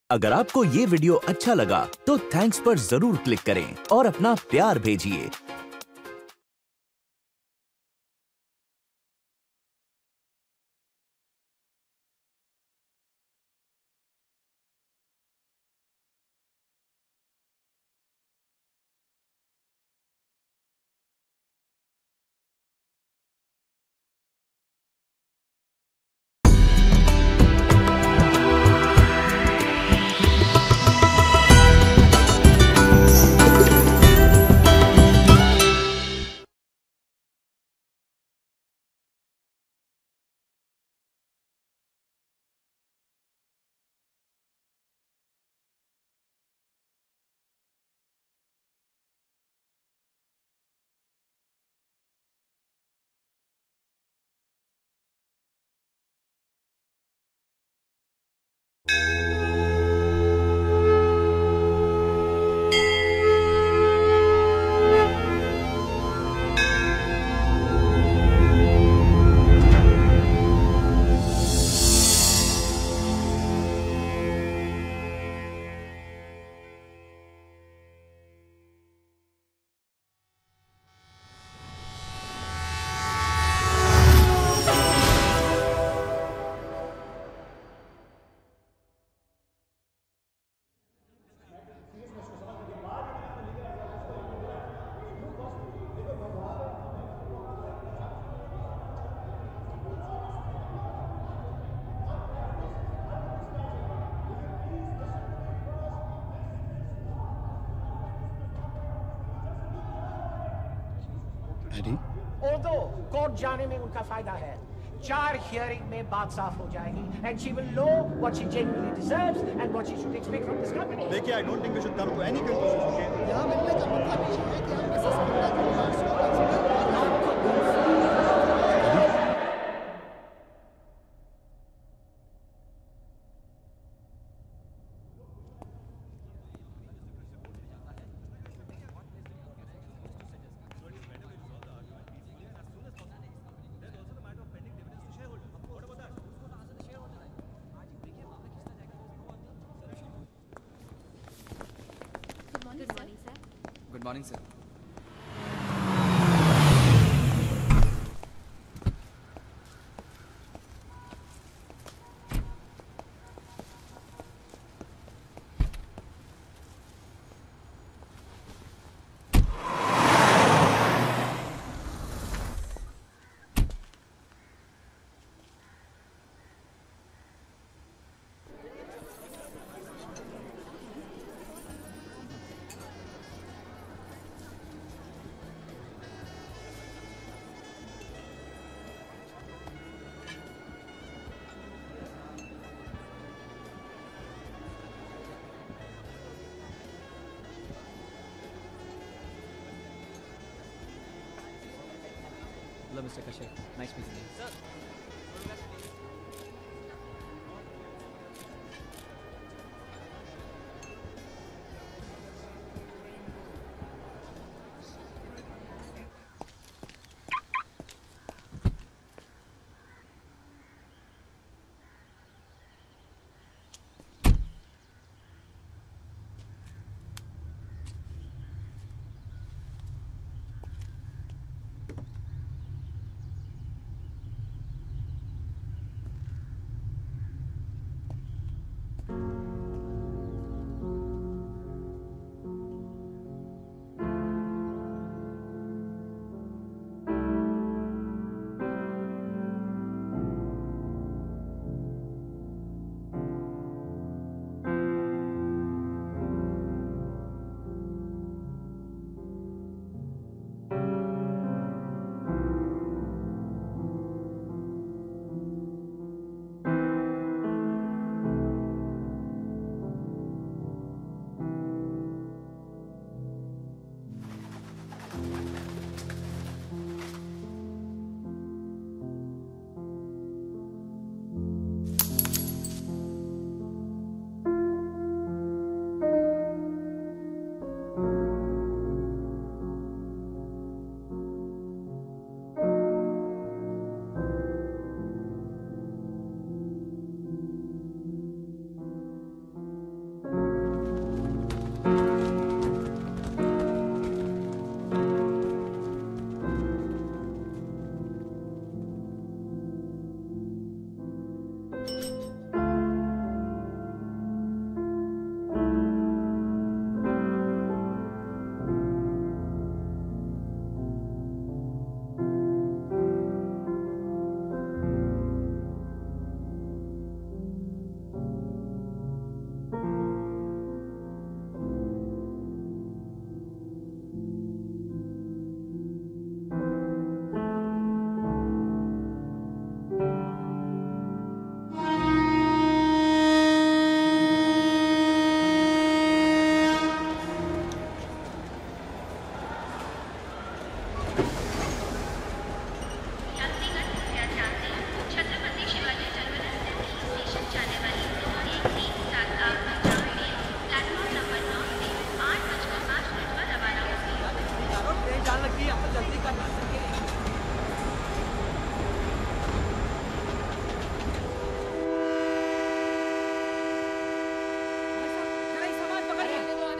अगर आपको ये वीडियो अच्छा लगा तो थैंक्स पर जरूर क्लिक करें और अपना प्यार भेजिए। कोर्ट जाने में उनका फायदा है। 4 हियरिंग में बात साफ हो जाएगी and she will know what she genuinely deserves and what she should expect from this company. देखिए, I don't think we should come to any conclusions, okay? यहाँ मिलने का मतलब ये है कि हम सस्पेंड के रिमार्क्स को कंसीडर कर रहे हैं। Good morning, sir. Hello, Mr. Kashyap. Nice meeting you. Sir.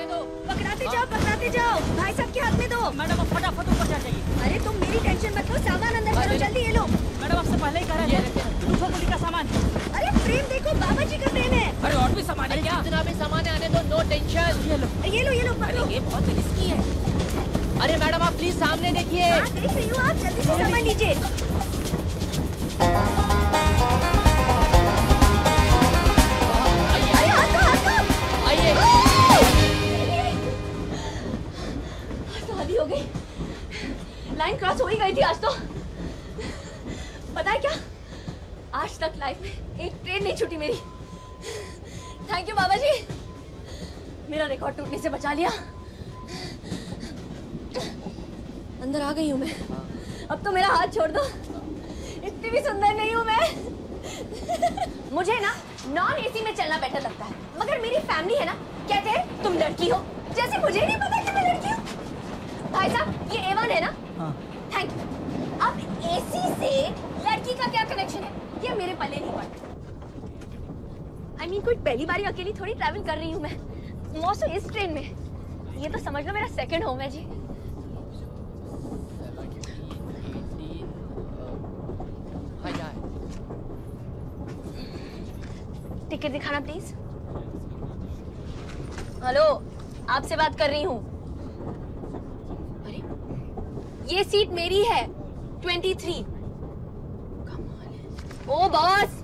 दो। पकड़ाते जाओ भाई साहब के हाथ में दो। मैडम अब फटाफट ऊपर जा जाइए। अरे तुम मेरी टेंशन मत लो, सामान अंदर करो जल्दी। ये लो मैडम आपसे पहले ही कह रहे थे दूसरा पुलिस का सामान। अरे फ्रेम देखो, बाबा जी का फ्रेम है। अरे और भी सामान है क्या? जितना भी सामान है आने दो, नो टेंशन। ये लो पकड़ो। ये बहुत रिस्की है। अरे मैडम आप प्लीज सामने देखिए। देख रही हूँ, आप जल्दी से सामान लीजिए। अरे आइए। शादी हो गई, लाइन क्रॉस हो ही गई थी आज तो। पता है क्या, आज तक लाइफ में एक ट्रेन नहीं छूटी मेरी। थैंक यू बाबा जी, मेरा रिकॉर्ड टूटने से बचा लिया। अंदर आ गई हूँ मैं, अब तो मेरा हाथ छोड़ दो। इतनी भी सुंदर नहीं हूँ मैं। मुझे ना नॉन एसी में चलना बेटर लगता है, मगर मेरी फैमिली है ना, कहते हैं तुम लड़की हो, जैसे मुझे नहीं पता कि मैं लड़की हूँ। भाई साहब ये A1 है ना? हाँ। Thank you. अब एसी से लड़की का क्या कनेक्शन है, ये मेरे पल्ले नहीं पड़ता। I mean, कोई पहली बारी अकेली थोड़ी ट्रैवल कर रही हूँ मैं, मौसम इस ट्रेन में। ये तो समझ लो मेरा सेकंड होम है जी। टिकट दिखाना प्लीज। हेलो, आपसे बात कर रही हूँ। अरे ये सीट मेरी है, 23। कमाल है। ओ बॉस,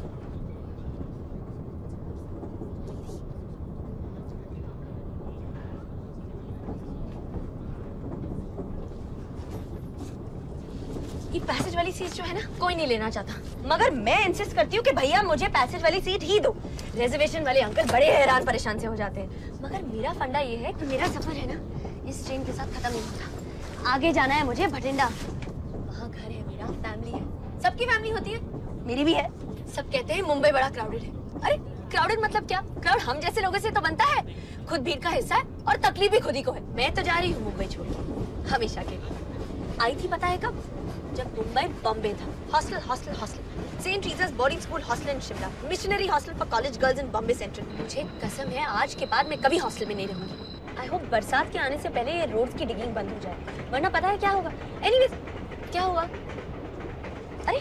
ये पैसेज वाली सीट जो है ना, कोई नहीं लेना चाहता, मगर मैं इंसिस्ट करती हूँ कि भैया मुझे पैसेज वाली सीट ही दो। रिजर्वेशन वाले अंकल बड़े हैरान परेशान से हो जाते हैं, मगर मेरा फंडा ये है कि मेरा सफर है ना इस ट्रेन के साथ खत्म नहीं होता। आगे जाना है मुझे भटिंडा, वहाँ घर है मेरा, फैमिली है, सबकी फैमिली होती है, मेरी भी है। सब कहते हैं मुंबई बड़ा क्राउडेड है। अरे क्राउडेड मतलब क्या? क्राउड हम जैसे लोगों से तो बनता है, खुद भीड़ का हिस्सा है और तकलीफ भी खुद ही को है। मैं तो जा रही हूँ मुंबई छोड़ के, हमेशा के लिए। आई थी पता है कब? जब मुंबई बॉम्बे था। Hostel saint Teresa's boarding school hostel in Shimla, missionary hostel for college girls in Bombay Central. मुझे कसम है आज के बाद मैं कभी हॉस्टल में नहीं रहूंगी। आई होप बरसात के आने से पहले ये रोड्स की डिगिंग बंद हो जाए, वरना पता है क्या होगा? एनीवेज क्या हुआ? अरे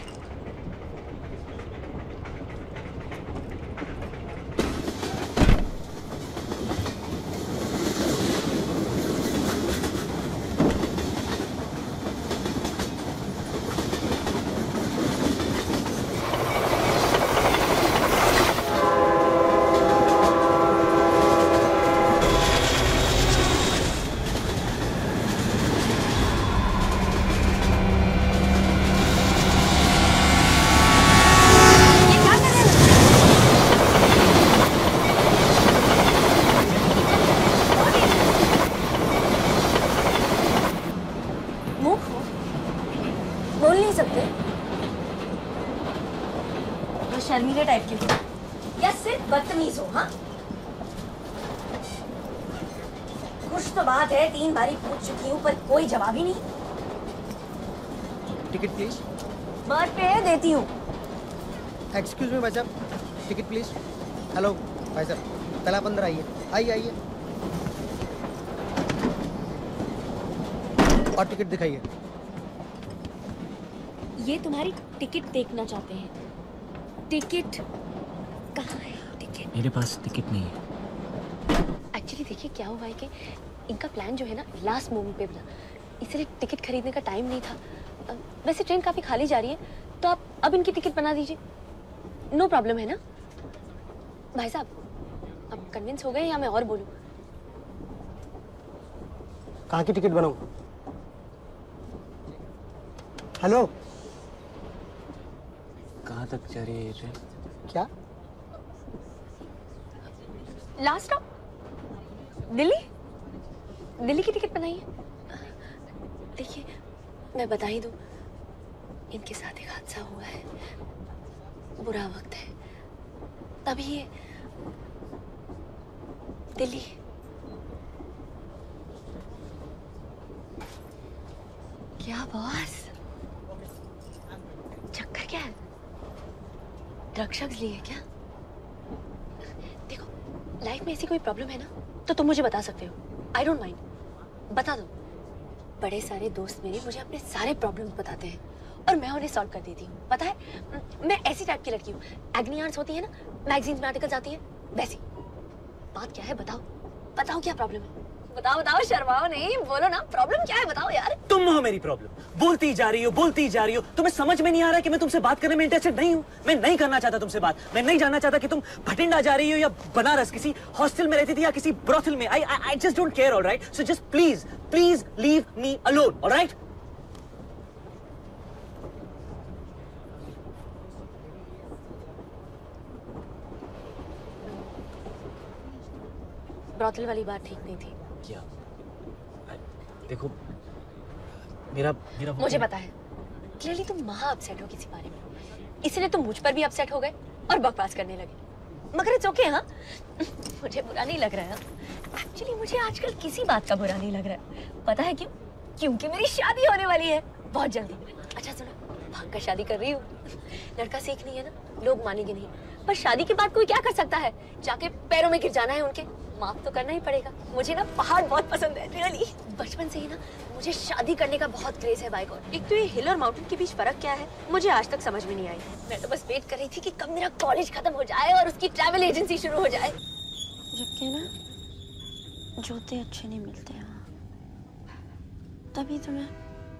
बोल नहीं सकते, तो शर्मीले टाइप के हो या सिर्फ बदतमीज हो? हाँ, कुछ तो बात है, 3 बारी पूछ चुकी हूँ पर कोई जवाब ही नहीं। Ticket please. बात पे है, देती हूँ। एक्सक्यूज मी भाई साहब, टिकट प्लीज। हेलो भाई साहब, पहले आप अंदर आइए। आइए और टिकट दिखाइए। ये तुम्हारी टिकट देखना चाहते हैं। टिकट कहाँ है? टिकट मेरे पास टिकट नहीं है। एक्चुअली देखिए क्या हुआ है कि इनका प्लान जो है ना लास्ट मोमेंट पे बना, इसलिए टिकट खरीदने का टाइम नहीं था। वैसे ट्रेन काफी खाली जा रही है, तो आप अब इनकी टिकट बना दीजिए, नो प्रॉब्लम है ना भाई साहब? अब कन्विंस हो गए या मैं और बोलूं? कहाँ की टिकट बनाऊं? हेलो, कहाँ तक जा रही है ये ट्रेन? क्या? लास्ट स्टॉप दिल्ली की टिकट बनाई है। देखिए मैं बता ही दूं, इनके साथ एक हादसा हुआ है, बुरा वक्त है, तभी ये दिल्ली। क्या बॉस, चक्कर क्या है? ड्रग्स लिए क्या? देखो लाइफ में ऐसी कोई प्रॉब्लम है ना तो तुम मुझे बता सकते हो, आई डोंट माइंड, बता दो। बड़े सारे दोस्त मेरे मुझे अपने सारे प्रॉब्लम्स बताते हैं और मैं उन्हें सॉल्व कर देती हूँ। पता है, मैं ऐसी टाइप की लड़की हूँ। एग्नी आर्ट्स होती है ना, मैगजीन्स में आर्टिकल्स आती है, वैसी। बात क्या है बताओ, बताओ क्या प्रॉब्लम है? बताओ बताओ, शर्माओ नहीं, बोलो ना, प्रॉब्लम क्या है बताओ यार। तुम हो मेरी प्रॉब्लम। बोलती जा रही हो। तुम्हें समझ में नहीं आ रहा कि मैं तुमसे बात करने में इंटरेस्टेड नहीं हूँ। मैं नहीं करना चाहता तुमसे बात। मैं नहीं जानना चाहता कि तुम भटिंडा जा रही हो या बनारस, किसी हॉस्टल में रहती थी या किसी ब्रोथल में। I just don't care, alright? So just please leave me alone, alright? Brothel वाली बात ठीक नहीं थी। क्या? देखो, मेरा मुझे पता है, क्लियरली तुम महा अपसेट हो किसी बारे में, इसलिए तुम मुझ पर भी अपसेट हो गए और बकवास करने लगे। मगर इट्स ओके। हाँ, मुझे बुरा नहीं लग रहा है। एक्चुअली मुझे आजकल किसी बात का बुरा नहीं लग रहा है। पता है क्यों? क्योंकि मेरी शादी होने वाली है बहुत जल्दी। अच्छा सुनो, भाग कर शादी कर रही हूँ। लड़का सीख नहीं है ना, लोग मानेंगे नहीं, पर शादी के बाद कोई क्या कर सकता है? जाके पैरों में गिर जाना है उनके, माफ तो करना ही पड़ेगा। मुझे ना पहाड़ बहुत पसंद है, रियली। बचपन से ही ना मुझे शादी करने का बहुत क्रेज है। बाय गॉड, एक तो ये हिल और माउंटेन के बीच फर्क क्या है मुझे आज तक समझ में नहीं आई। मैं तो बस वेट कर रही थी कि कब मेरा कॉलेज खत्म हो जाए और उसकी ट्रैवल एजेंसी शुरू हो जाए। जबकि ना जूते अच्छे नहीं मिलते यहाँ, तभी तो मैं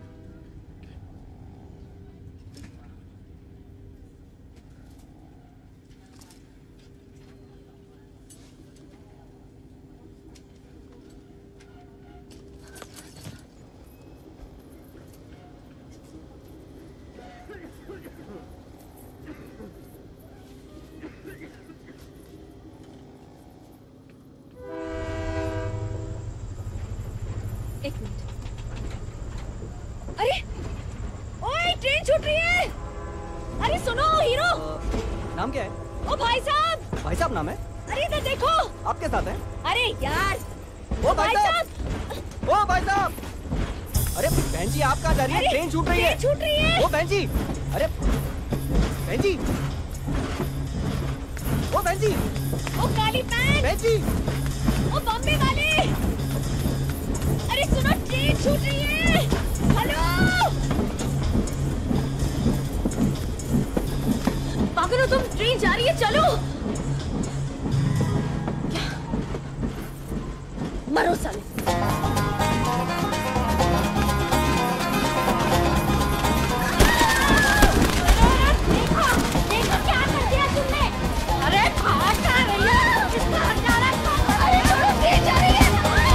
एक मिनट। अरे ओए, ट्रेन छूट रही है। अरे सुनो हीरो। नाम क्या है? ओ भाई साहब। भाई साहब नाम है? अरे इधर देखो। आप के साथ हैं? अरे यार, ओ भाई साहब। ओ भाई साहब। अरे बहन जी, आप कहाँ जा रही है? ट्रेन छूट रही है। छूट रही है। ओ बहन जी, अरे बहन जी, ओ बहन जी, ओ काली पैंट। बहन जी, ओ बॉम्बे वाले। अरे सुनो, ट्रेन छूट रही है। हेलो, पागल हो तुम? ट्रेन जा रही है, चलो। क्या? मरो साले। देखो क्या कर दिया तुमने। अरे भाग कहाँ रही है? किसको हटा रहा है? अरे छोड़ो, ट्रेन जा रही है।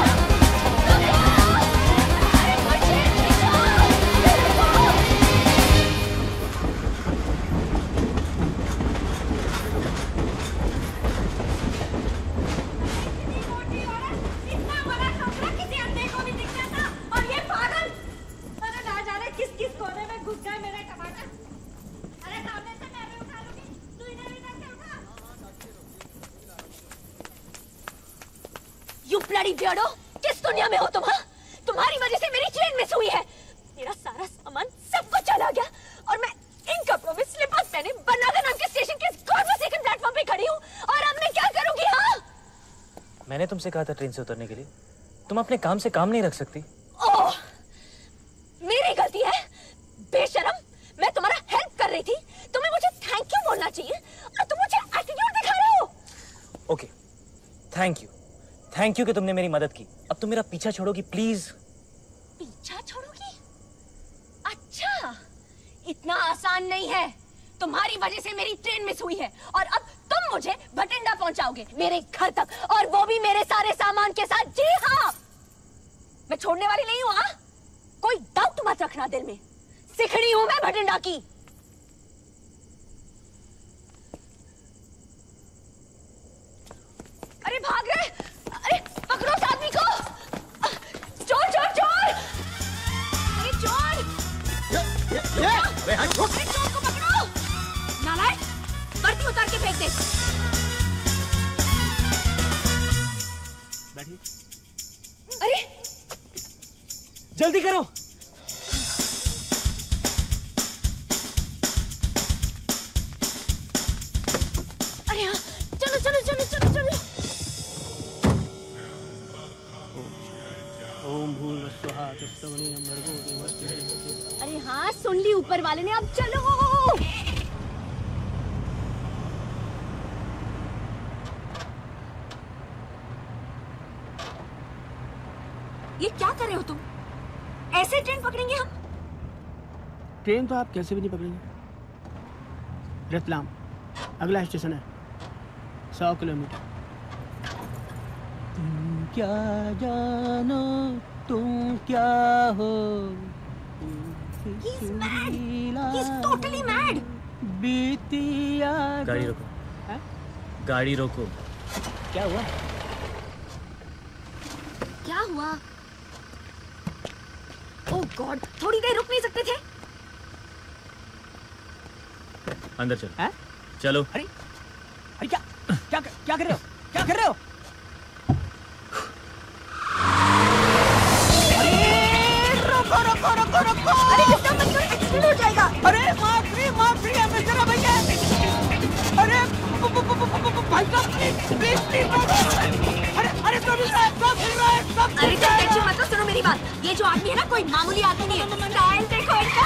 बियर्डो, किस दुनिया में हो तुम? हाँ, तुम्हारी वजह से मेरी ट्रेन मिस हुई है। मेरा सारा सामान सब कुछ चला गया और मैं इन कपड़ों में स्लीपर्स पहने बनारस नाम के स्टेशन के गॉडफॉरसेकन प्लेटफॉर्म पे खड़ी हूँ और अब मैं क्या करूंगी? हाँ, मैंने तुमसे कहा था ट्रेन से उतरने के लिए। तुम अपने काम से काम नहीं रख सकती? ओह, मेरी गलती है। बेशरम, मैं तुम्हारा हेल्प कर रही थी। तुम्हें मुझे थैंक यू बोलना चाहिए और तुम मुझे एटीट्यूड दिखा रहे हो। ओके, थैंक यू कि तुमने मेरी मदद की। अब तुम मेरा पीछा छोड़ोगी प्लीज? पीछा छोड़ोगी? अच्छा, इतना आसान नहीं है। तुम्हारी वजह से मेरी ट्रेन मिस हुई है और अब तुम मुझे भटिंडा पहुंचाओगे, मेरे घर तक, और वो भी मेरे सारे सामान के साथ। जी हाँ, मैं छोड़ने वाली नहीं हूँ। हाँ, कोई डाउट मत रखना दिल में। सिखड़ी हूं मैं भटिंडा की। अरे भाग रहे, अरे पकड़ो उस आदमी को। चोर चोर चोर, अरे चोर। अरे चोर को पकड़ो। नालायक, वर्दी उतार के फेंक दे। बैठिए। अरे जल्दी करो। अरे हाँ, चलो चलो चलो चलो चलो। अरे हाँ सुन ली ऊपर वाले ने, अब चलो। ये क्या कर रहे हो तुम? ऐसे ट्रेन पकड़ेंगे हम? ट्रेन तो आप कैसे भी नहीं पकड़ेंगे। रतलाम अगला स्टेशन है, 100 किलोमीटर। तुम क्या जानो तुम क्या हो, He's totally mad. बीती याद। गाड़ी रोको। है? गाड़ी रोको। क्या हुआ? क्या हुआ? ओह गॉड, थोड़ी देर रुक नहीं सकते थे? अंदर चलो। है? चलो। अरे अरे क्या कर रहे हो? क्या कर रहे हो? रुको। अरे डिस्टर्ब मत करो, एक्सीडेंट हो जाएगा। अरे माफ फ्री है बेचारा भैया। अरे भाई साहब प्लीज अरे तो सब सुन रहा है, सब अरे टेंशन मत लो, सुनो मेरी बात। ये जो आदमी है ना कोई मामूली आदमी नहीं है। स्टाइल देखो इनका।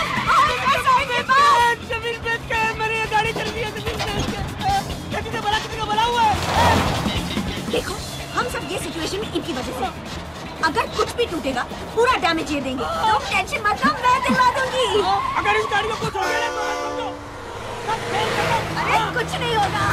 जमीन बेच के मैंने ये गाड़ी चल रही है, जमीन बेच के। किसी का भला हुआ है। देखो हम सब ये सिचुएशन में इनकी वजह से, अगर कुछ भी टूटेगा पूरा डैमेज ये देंगे। तो टेंशन मत लो, मैं दिलवा दूंगी। अगर इस गाड़ी को कुछ हो गया तो समझो सब फेल करो। अरे कुछ नहीं होगा।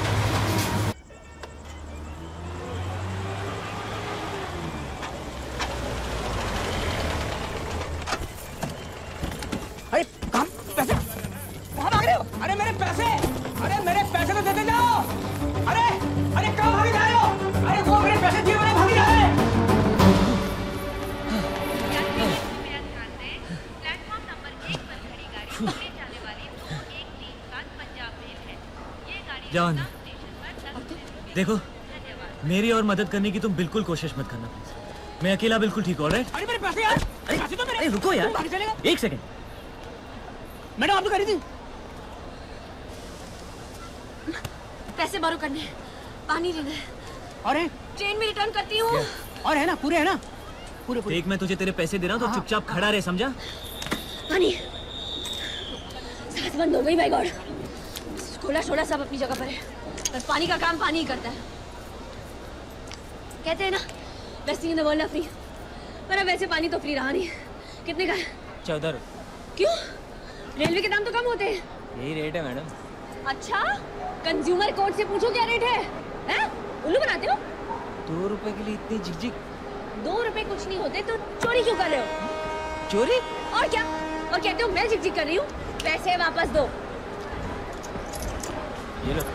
अरे कहाँ पैसे? कहाँ भाग रहे हो? अरे मेरे पैसे तो देते जाओ। अरे कहाँ भागे जा रहे हो? अरे वो मेरे पैसे दिए मैंने भागे जा रहे हैं। जाओ देखो, मेरी और मदद करने की तुम बिल्कुल कोशिश मत करना। मैं अकेला बिल्कुल ठीक हो रहा है। अरे मेरे पैसे यार, पैसे तो मेरे। अरे रुको यार, भाग चलेगा? एक सेकंड। मैडम आपने करी थी। पैसे बारो करने हैं, पानी लेना है। और है? ट्रेन में रिटर्न करती हूँ। और है ना, पूरे है ना? पूरे। देख मैं तुझे तेरे पैसे दे रहा हूँ तो चुपचाप खड़ा रहे, समझा? पानी। सांस बंद हो गई, माय गॉड। खोला छोड़ा सब अपनी जगह पर है, बस पानी का काम पानी ही करता है। कहते हैं ना best in the world free, पर अब वैसे पानी तो फ्री रहा नहीं। कितने का है? 14 रुपये। क्यों? रेलवे के दाम तो कम होते हैं। यही रेट है मैडम। अच्छा, कंज्यूमर कोर्ट से पूछो क्या रेट है? हैं? उल्लू बनाते हो? 2 रुपए के लिए इतनी झिकझिक। 2 रुपए कुछ नहीं होते तो चोरी क्यों कर रहे हो? चोरी? और क्या? और कहते हो मैं झिकझिक कर रही हूँ? पैसे वापस दो। ये लो।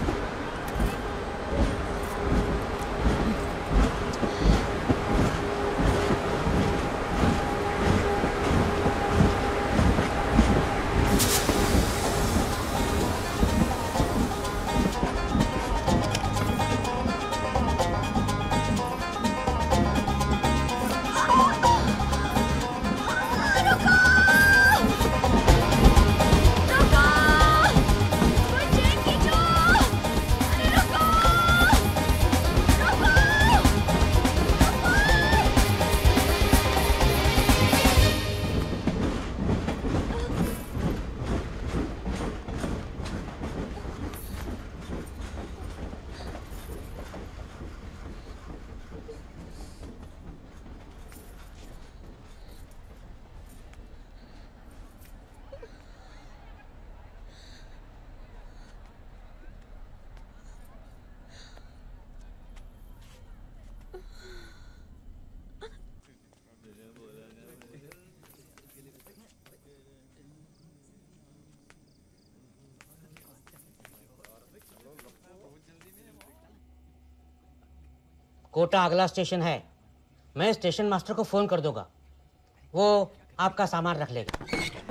कोटा अगला स्टेशन है। मैं स्टेशन मास्टर को फोन कर दूंगा, वो आपका सामान रख लेगा।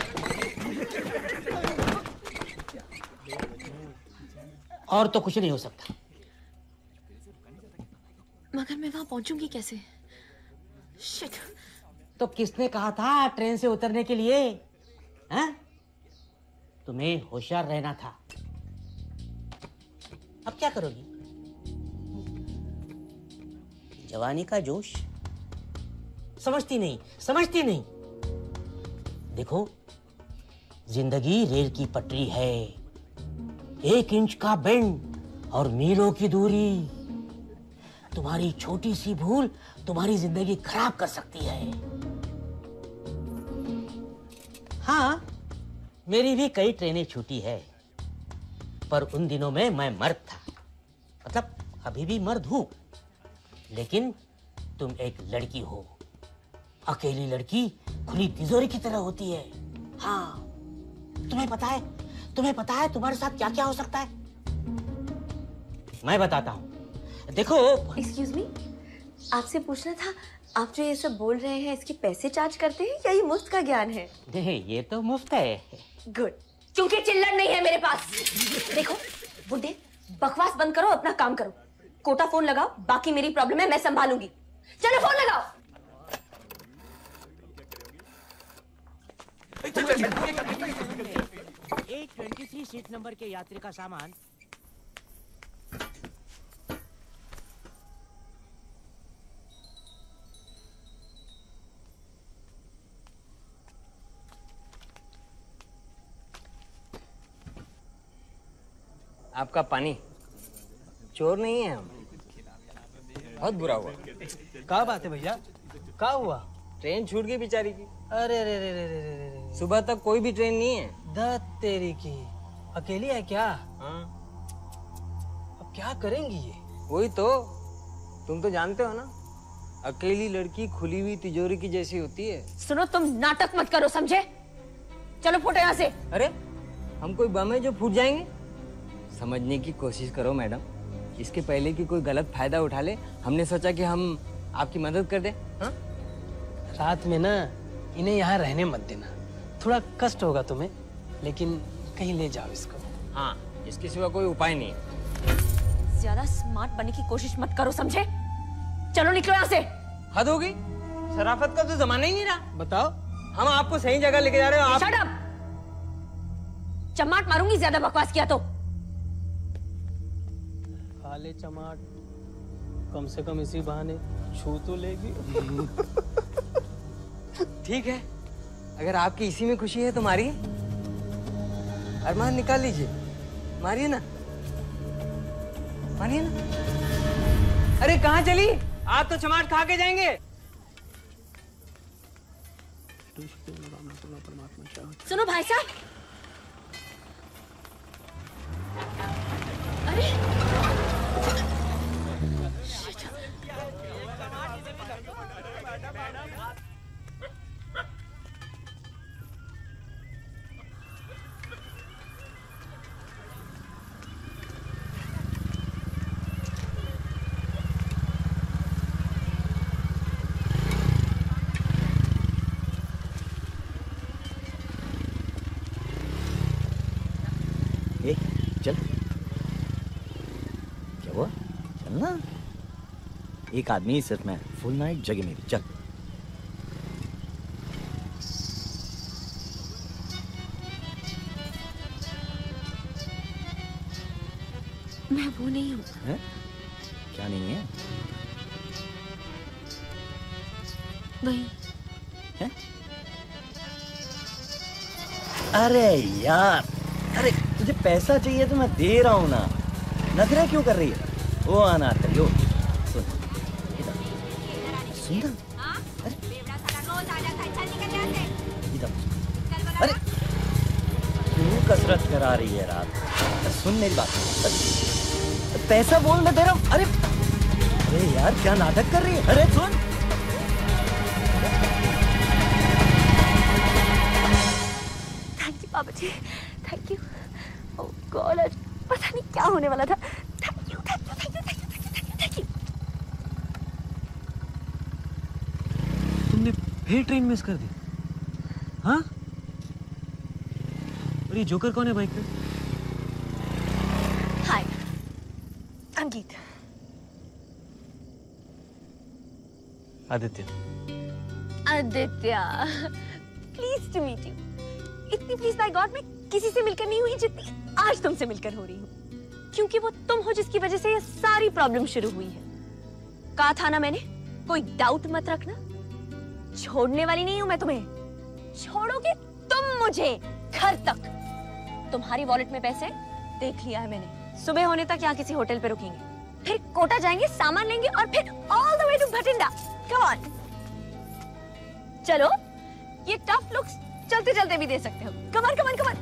और तो कुछ नहीं हो सकता। मगर मैं वहां पहुंचूंगी कैसे? शिट। तो किसने कहा था ट्रेन से उतरने के लिए? हैं? तुम्हें होशियार रहना था। अब क्या करोगी? जवानी का जोश। समझती नहीं। देखो, जिंदगी रेल की पटरी है, 1 इंच का बेंड और मीलों की दूरी। तुम्हारी छोटी सी भूल तुम्हारी जिंदगी खराब कर सकती है। हाँ, मेरी भी कई ट्रेनें छूटी है, पर उन दिनों में मैं मर्द था। मतलब अभी भी मर्द हूं, लेकिन तुम एक लड़की हो। अकेली लड़की खुली तिजोरी की तरह होती है। हाँ, तुम्हें पता है तुम्हारे साथ क्या क्या हो सकता है? मैं बताता हूँ। देखो, एक्सक्यूज मी, आपसे पूछना था, आप जो ये सब बोल रहे हैं, इसके पैसे चार्ज करते हैं या ये मुफ्त का ज्ञान है? नहीं, ये तो मुफ्त है। गुड, क्योंकि चिल्लर नहीं है मेरे पास। देखो बुड्ढे, बकवास बंद करो, अपना काम करो। कोटा फोन लगाओ, बाकी मेरी प्रॉब्लम है, मैं संभालूंगी। चलो फोन लगाओ। 823 सीट नंबर के यात्री का सामान। आपका पानी। चोर नहीं है हम। बहुत बुरा हुआ। क्या बात है भैया, क्या हुआ? ट्रेन छूट गई बेचारी की। अरे रे रे रे रे रे, सुबह तक कोई भी ट्रेन नहीं है। दत्त तेरी की, अकेली है क्या? हाँ। अब क्या करेंगी ये? वही तो, तुम तो जानते हो ना, अकेली लड़की खुली हुई तिजोरी की जैसी होती है। सुनो, तुम नाटक मत करो, समझे? चलो फुटो यहाँ से। अरे हम कोई बम है जो फूट जाएंगे? समझने की कोशिश करो मैडम, इसके पहले कि कोई गलत फायदा उठा ले, हमने सोचा कि हम आपकी मदद कर दें। हाँ? रात में ना इन्हें यहाँ रहने मत देना, थोड़ा कष्ट होगा तुम्हें, लेकिन कहीं ले जाओ इसको। हाँ, इसके सिवा कोई उपाय नहीं। ज्यादा स्मार्ट बनने की कोशिश मत करो, समझे? चलो निकलो यहाँ से। हद होगी, शराफत का तो जमाना ही नहीं रहा। बताओ, हम आपको सही जगह लेके जा रहे हो। आप शट अप! चमाट मारूंगी ज्यादा बकवास किया तो। काले चमाट, कम से कम इसी बहाने छू तो लेगी। ठीक है, अगर आपकी इसी में खुशी है तो मारिए, अरमान निकाल लीजिए, मारिए ना, मारिए ना। अरे कहाँ चली? आप तो चमाट खा के जाएंगे। सुनो भाई साहब, अरे चल, क्या हुआ? चलना। एक आदमी ही सिर्फ, मैं फुल नाइट जगह मेरी। चल। मैं वो नहीं हूँ। क्या नहीं है? वही है? अरे यार, अरे तुझे पैसा चाहिए तो मैं दे रहा हूं ना, नखरे क्यों कर रही है? ओ अनाथ यो, सुन इधर, सुन ना। अरे क्यों कसरत करा रही है रात? सुन मेरी बात, पैसा बोल, मैं दे रहा हूं। अरे अरे यार, क्या नाटक कर रही है? अरे सुन। थैंक यू बाबा जी, थैंक यू। ओह गॉड, आज पता नहीं क्या होने वाला था। Thank you, thank you, thank you, thank you, thank you, thank you. तुमने फिर ट्रेन मिस कर दी? हाँ? और ये जोकर कौन है बाइक पे? Hi, Ankit. Aditya. Aditya, please to meet you. इतनी प्लीज बाय गॉड मैं किसी से मिलकर नहीं हुई जितनी आज तुमसे मिलकर हो रही हूँ, क्योंकि वो तुम हो जिसकी वजह से ये सारी प्रॉब्लम शुरू हुई है। कहा था ना मैंने, कोई डाउट मत रखना। छोड़ने वाली नहीं हूं मैं तुम्हें। छोड़ोगे तुम मुझे घर तक। तुम्हारी वॉलेट में पैसे देख लिया है मैंने। सुबह होने तक यहाँ किसी होटल पे रुकेंगे, फिर कोटा जाएंगे, सामान लेंगे और फिर all the way to Bathinda. Come on, चलो। ये टफ लुक्स चलते चलते भी दे सकते हो। Come on come on come on.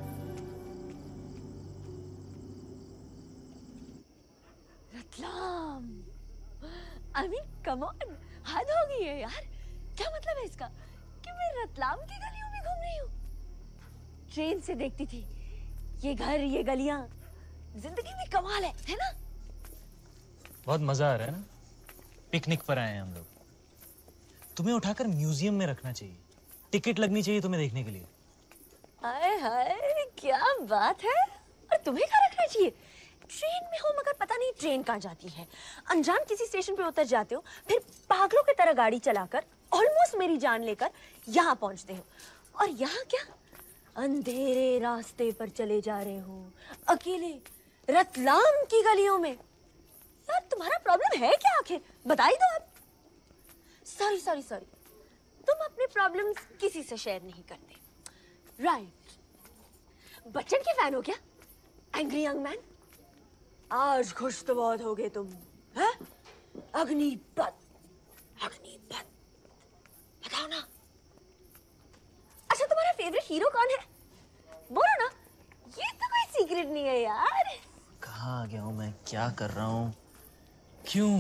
Ratlam, I mean come on, हद हो गई है यार। क्या मतलब है इसका कि मैं रतलाम की गलियों में घूम रही हूँ? ट्रेन से देखती थी ये घर, ये गलियां, जिंदगी में कमाल है ना? बहुत मजा आ रहा है ना? पिकनिक पर आए हैं हम लोग। तुम्हें उठाकर म्यूजियम में रखना चाहिए, टिकट लगनी चाहिए तुम्हें देखने के लिए। हाय हाय, क्या बात है। और तुम्हें कहाँ रखना चाहिए? ट्रेन में हो मगर पता नहीं ट्रेन कहाँ जाती है। अनजान किसी स्टेशन पे उतर जाते हो, फिर पागलों की तरह गाड़ी चलाकर ऑलमोस्ट मेरी जान लेकर यहाँ पहुंचते हो। और यहाँ क्या, अंधेरे रास्ते पर चले जा रहे हो, अकेले रतलाम की गलियों में। यार तुम्हारा प्रॉब्लम है क्या आखिर? बता ही दो आप। सॉरी सॉरी सॉरी, तुम अपने प्रॉब्लम्स किसी से शेयर नहीं करते, राइट? बच्चन के फैन हो क्या? Angry young man. आज खुश तो बहुत हो गए तुम, हैं? अग्निपथ, अग्निपथ, बताओ ना। अच्छा तुम्हारा फेवरेट हीरो कौन है? बोलो ना, ये तो कोई सीक्रेट नहीं है यार। कहाँ आ गया हूँ मैं, क्या कर रहा हूँ, क्यों?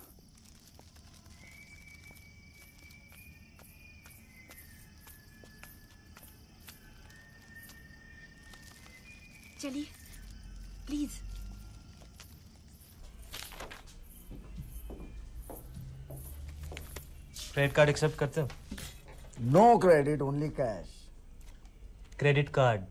चलिए प्लीज। क्रेडिट कार्ड एक्सेप्ट करते हो? No credit, only cash. Credit card.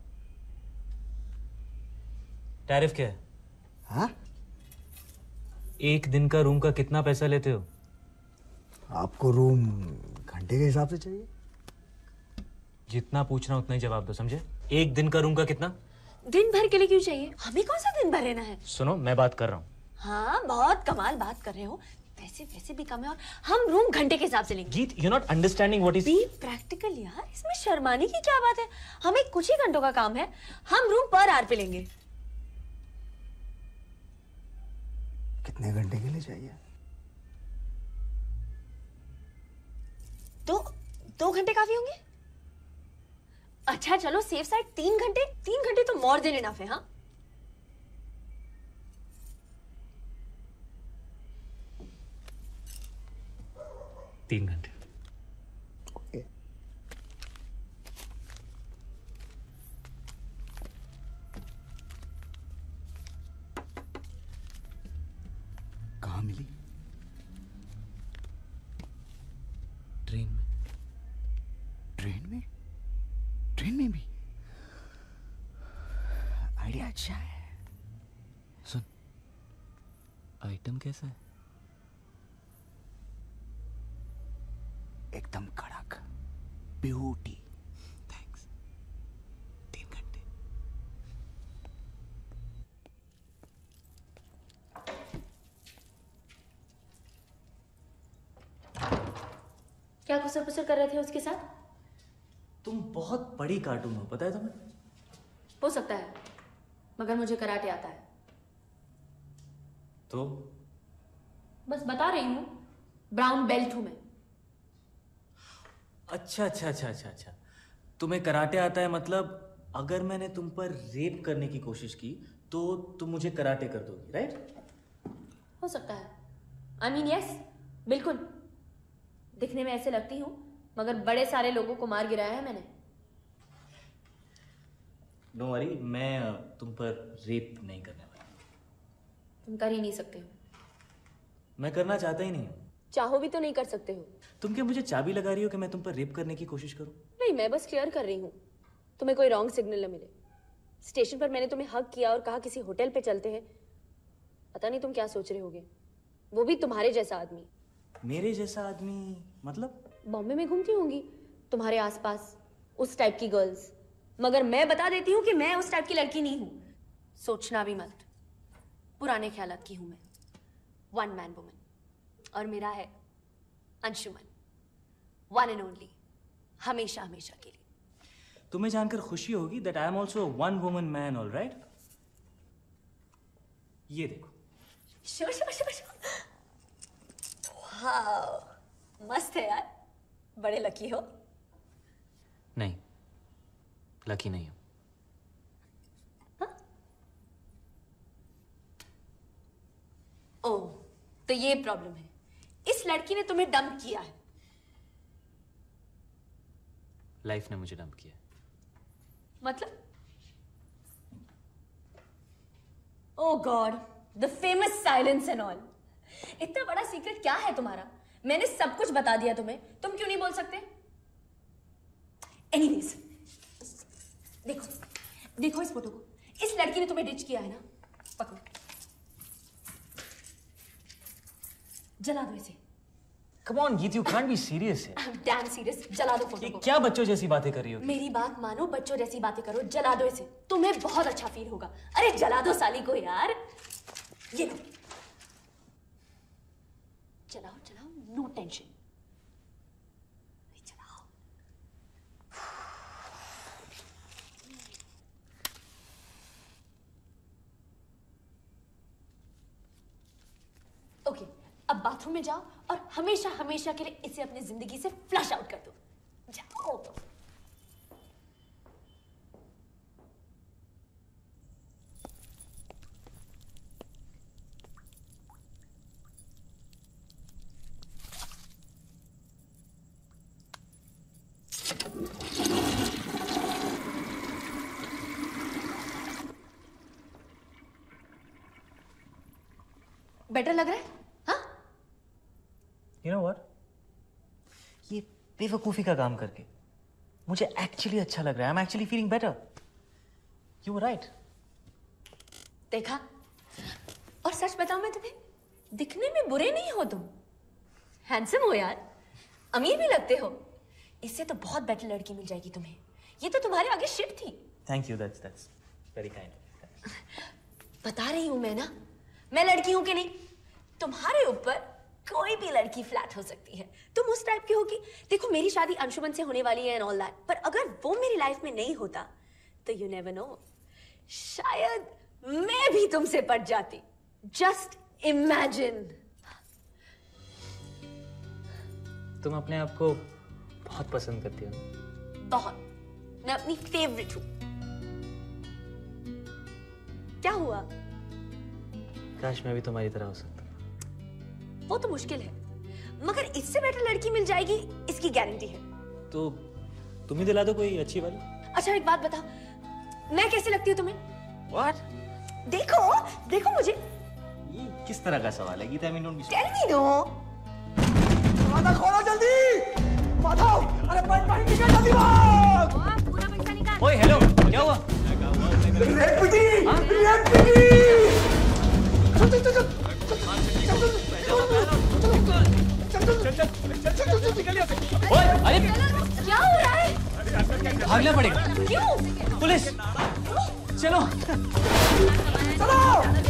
Tariff क्या है? हाँ? एक दिन का रूम का कितना पैसा लेते हो? आपको रूम घंटे के हिसाब से चाहिए? जितना पूछ रहा हूं उतना ही जवाब दो, समझे? एक दिन का रूम का कितना? दिन भर के लिए क्यों चाहिए? हमें कौन सा दिन भर रहना है? सुनो, मैं बात कर रहा हूँ। हाँ, बहुत कमाल बात कर रहे हो। पैसे वैसे भी कम है और हम रूम घंटे के हिसाब से लेंगे। गीत, you're not understanding what is... be practical यार, इसमें शर्माने की क्या बात है? हमें कुछ ही घंटों का काम है, हम रूम पर आवर पे लेंगे। कितने घंटे के लिए चाहिए? दो घंटे काफी होंगे? अच्छा चलो सेफ साइड 3 घंटे। 3 घंटे तो मोर देन इनफ है। हाँ, तीन घंटे। ओके। कहाँ मिली? ट्रेन में। ट्रेन में? ट्रेन में भी? आइडिया अच्छा है। सुन, आइटम कैसा है? एकदम कड़क, ब्यूटी। थैंक्स। 3 घंटे। क्या कुसर पुसर कर रहे थे उसके साथ? तुम बहुत बड़ी कार्टून हो, पता है तुम्हें? हो सकता है, मगर मुझे कराटे आता है। तो बस बता रही हूँ, ब्राउन बेल्ट हूं मैं। अच्छा अच्छा अच्छा अच्छा अच्छा, तुम्हें कराटे आता है, मतलब अगर मैंने तुम पर रेप करने की कोशिश की तो तुम मुझे कराटे कर दोगी, राइट? हो सकता है। आई मीन यस, बिल्कुल। दिखने में ऐसे लगती हूँ, मगर बड़े सारे लोगों को मार गिराया है मैंने। नो वरी, मैं तुम पर रेप नहीं करने वाला। तुम कर ही नहीं सकते हो। मैं करना चाहता ही नहीं हूँ। चाहो भी तो नहीं कर सकते हो। तुम क्या मुझे चाबी लगा रही हो कि मैं तुम पर रेप करने की कोशिश करूं? नहीं, मैं बस क्लियर कर रही हूँ, तुम्हें कोई रॉन्ग सिग्नल न मिले। स्टेशन पर मैंने तुम्हें हक किया और कहा किसी होटल पे चलते हैं। पता नहीं तुम क्या सोच रहे होगे, वो भी तुम्हारे जैसा आदमी। मेरे जैसा आदमी मतलब? बॉम्बे में घूमती होंगी तुम्हारे आसपास उस टाइप की गर्ल्स, मगर मैं बता देती हूँ कि मैं उस टाइप की लड़की नहीं हूँ। सोचना भी मत, पुराने ख्यालात की हूँ मैं। 1 मैन वुमन, और मेरा है अंशुमन। वन एंड ओनली, हमेशा हमेशा के लिए। तुम्हें जानकर खुशी होगी that I am also a one woman man, all right? ये देखो। Sure sure sure sure. Wow, मस्त है यार, बड़े लकी हो। नहीं, लकी नहीं हूं। ओह, तो ये प्रॉब्लम है, इस लड़की ने तुम्हें डंप किया है। लाइफ ने मुझे डंप किया। मतलब? Oh God, the famous silence and all. इतना बड़ा सीक्रेट क्या है तुम्हारा? मैंने सब कुछ बता दिया तुम्हें, तुम क्यों नहीं बोल सकते? एनीवेज, देखो देखो इस फोटो को। इस लड़की ने तुम्हें डिच किया है ना, पकड़ो, जला दो इसे। Come on, Geet, you can't be serious here. I'm damn serious, जला दो फोटो ये को। क्या बच्चों जैसी बातें कर रही हो? मेरी बात मानो, बच्चों जैसी बातें करो, जला दो इसे, तुम्हें बहुत अच्छा फील होगा। अरे जला दो साली को यार, ये लो, जलाओ जलाओ, नो टेंशन, जलाओ। ओके, अब बाथरूम में जाओ और हमेशा हमेशा के लिए इसे अपनी जिंदगी से फ्लश आउट कर दो। जाओ। बेटर लग रहा है? You know what? ये बेवकूफी का काम करके मुझे एक्चुअली अच्छा लग रहा है। I'm actually feeling better. You were right. देखा? और सच बताऊं मैं तुम्हें, दिखने में बुरे नहीं हो तुम। हैंडसम हो यार, अमीर भी लगते हो। इससे तो बहुत बेटर लड़की मिल जाएगी तुम्हें। ये तो तुम्हारे आगे शिट थी। Thank you. That's very kind. बता रही हूं मैं ना, मैं लड़की हूं कि नहीं? तुम्हारे ऊपर कोई भी लड़की फ्लैट हो सकती है। तुम उस टाइप की होगी। देखो मेरी शादी अंशुमन से होने वाली है एंड ऑल दैट, पर अगर वो मेरी लाइफ में नहीं होता तो यू नेवर नो, शायद मैं भी तुमसे पट जाती। Just imagine. तुम अपने आप को बहुत पसंद करती हो। बहुत। मैं अपनी फेवरेट हूं। क्या हुआ? काश मैं भी तुम्हारी तरह हो सकता। वो तो मुश्किल है, मगर इससे बेटर लड़की मिल जाएगी, इसकी गारंटी है। तो तुम ही दिला दो कोई अच्छी वाली। अच्छा एक बात बताओ, मैं कैसी लगती हूँ तुम्हें? What? देखो देखो मुझे। ये किस तरह का सवाल है Gita? I mean, don't be Tell me no। दरवाजा खोलो जल्दी। माधव, अरे पानी निकाल जल्दी भाग। पूरा पैसा निकाल। ओए हेलो, क्या हुआ? रेड पिटी, रेड पिटी। अरे क्या हो रहा है? भागना पड़ेगा। क्यों? पुलिस, चलो चलो।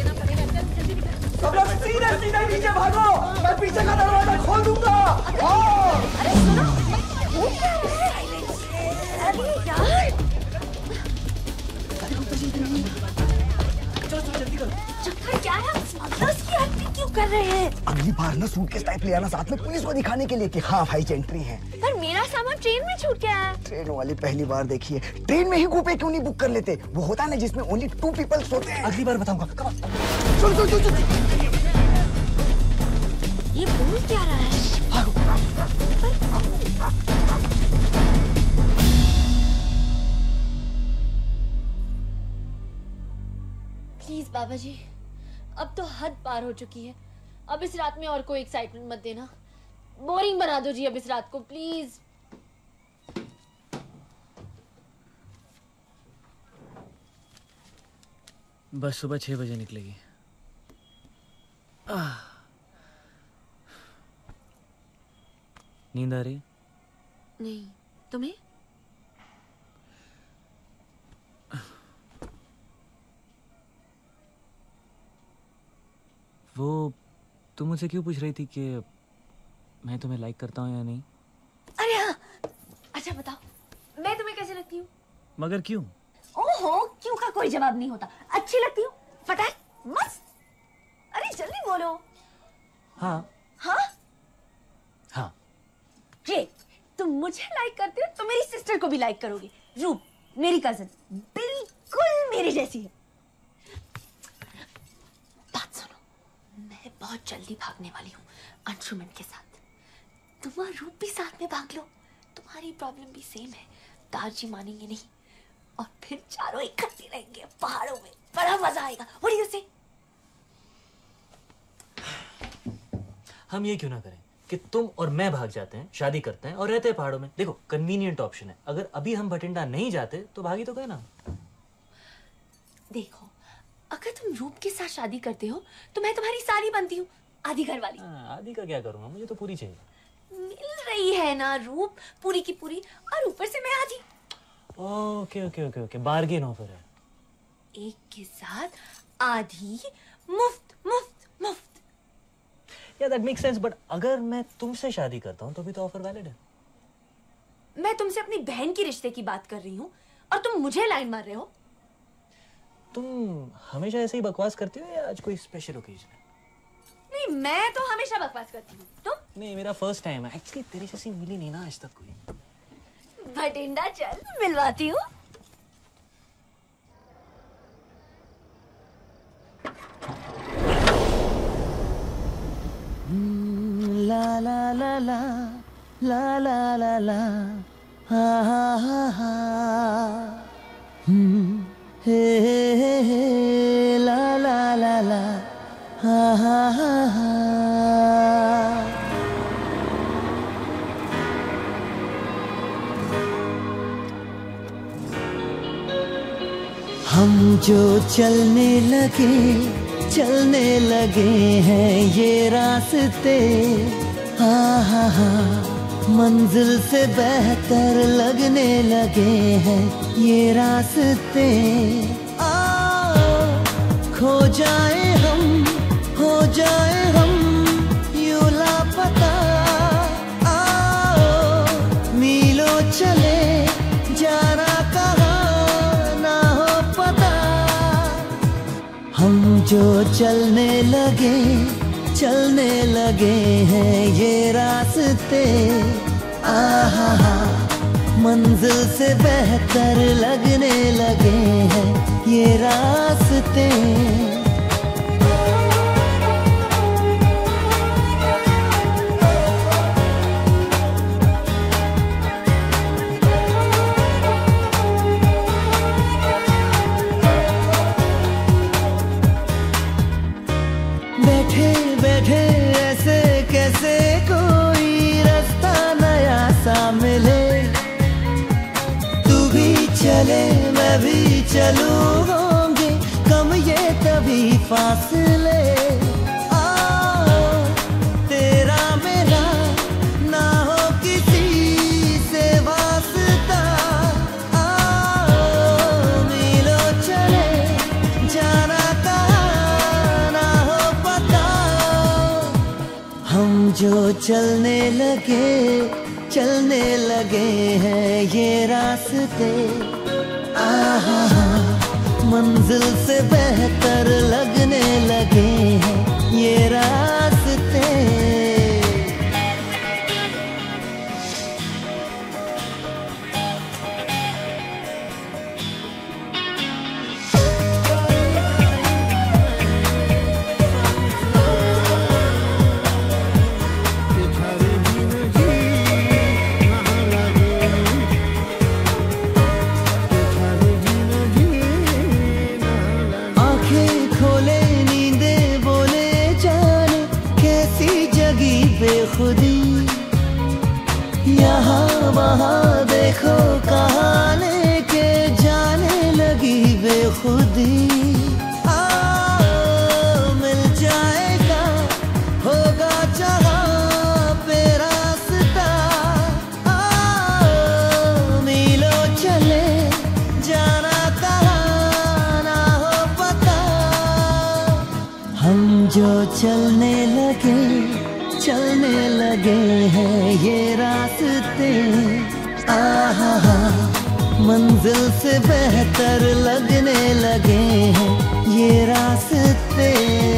सब लोग सीधे सीधे नीचे भागो, मैं पीछे का दरवाजा खोल दूंगा। अरे सुनो, वो क्या है? अरे यार, चक्कर क्या है? स्मगलर्स की एक्टिंग क्यों कर रहे हैं? अगली बार ना सूटकेस टाइप ले आना साथ में, पुलिस को दिखाने के लिए कि हाँ भाई एंट्री है। पर मेरा सामान ट्रेन में छूट गया है। ट्रेन वाली पहली बार देखी है। ट्रेन में ही कूपे क्यों नहीं बुक कर लेते? वो होता है ना जिसमें ओनली 2 पीपल सोते हैं। अगली बार बताऊंगा। चल चल चल चल। ये बोल क्या रहा है? प्लीज बाबा जी, अब तो हद पार हो चुकी है। अब इस रात में और कोई एक्साइटमेंट मत देना। बोरिंग बना दो जी अब इस रात को प्लीज। बस सुबह 6 बजे निकलेगी। नींद आ रही? नहीं, तुम्हें? वो तुम मुझसे क्यों पूछ रही थी कि मैं तुम्हें लाइक करता हूँ या नहीं? अरे अच्छा बताओ, मैं तुम्हें कैसे लगती हूँ? मगर क्यों? ओहो, क्यों का कोई जवाब नहीं होता। अच्छी लगती हूँ, फटाक, मस्त। अरे जल्दी बोलो। हाँ हाँ हाँ। ग्रेट, तुम मुझे लाइक करते हो तो मेरी सिस्टर को भी लाइक करोगे। रूप मेरी कजन बिल्कुल मेरी जैसी है। बात सुनो, मैं बहुत जल्दी भागने वाली हूँ अंशुमन के साथ। तुम और रूप भी साथ में भाग लो, तुम्हारी प्रॉब्लम भी सेम है। दादाजी मानेंगे नहीं और फिर चारों इकट्ठे रहेंगे पहाड़ों में, बड़ा मजा आएगा। व्हाट डू यू से? हम ये क्यों ना करें कि तुम और मैं भाग जाते हैं, शादी करते हैं और रहते हैं पहाड़ों में। देखो कन्वीनियंट ऑप्शन है। अगर अभी हम भटिंडा नहीं जाते तो भागी तो गए ना। देखो, अगर तुम रूप के साथ शादी करते हो तो मैं तुम्हारी साली बनती हूँ, आधी घर वाली। आधी का क्या करूंगा, मुझे तो पूरी चाहिए। मिल रही है ना रूप, पूरी की पूरी, और ऊपर से मैं आधी। Okay okay okay okay, bargain offer है। एक के साथ आधी, मुफ्त मुफ्त मुफ्त। या दैट मेक्स सेंस, बट अगर मैं तुमसे शादी करता हूँ तो भी तो ऑफर वैलिड है। मैं तुमसे अपनी बहन की रिश्ते की बात कर रही हूँ और तुम मुझे लाइन मार रहे हो। तुम हमेशा ऐसे ही बकवास करती हो या आज कोई स्पेशल ओकेजन है? नहीं, मैं तो हमेशा बकवास करती हूँ। तुम? नहीं, मेरा फर्स्ट टाइम है एक्चुअली। तेरी जैसी मिली नहीं ना आज तक कोई। भटिंडा चल, मिलवाती हूँ। ला ला ला ला ला ला ला ला हा हा हा हा हे हे हे ला ला ला ला हा हा हा हा। हम जो चलने लगे हैं ये रास्ते, हाँ हाँ हाँ, मंजिल से बेहतर लगने लगे हैं ये रास्ते। आओ खो जाए हम, हो जाए हम यूं लापता। आओ मीलों चले जाना कहाँ ना हो पता। हम जो चलने लगे हैं ये रास्ते, आहा मंजिल से बेहतर लगने लगे हैं ये रास्ते। बैठे ऐसे कैसे कोई रास्ता नया सा मिले। तू भी चले मैं भी चलूं, होंगे कम ये तभी फासले। तेरा मेरा ना हो किसी से वास्ता। मीलों चले जाना कहाँ ना हो पता। हम जो चलने लगे हैं ये रास्ते, आहा मंजिल से बेहतर लगने लगे हैं ये रास्ते। खुदी यहाँ वहाँ देखो कहाँ लेके जाने लगी बेखुदी। मिल जाएगा होगा जहाँ पे रास्ता। मीलों चले जाना कहाँ ना हो पता। हम जो चलने लगे हैं ये रास्ते, आहा मंजिल से बेहतर लगने लगे हैं ये रास्ते।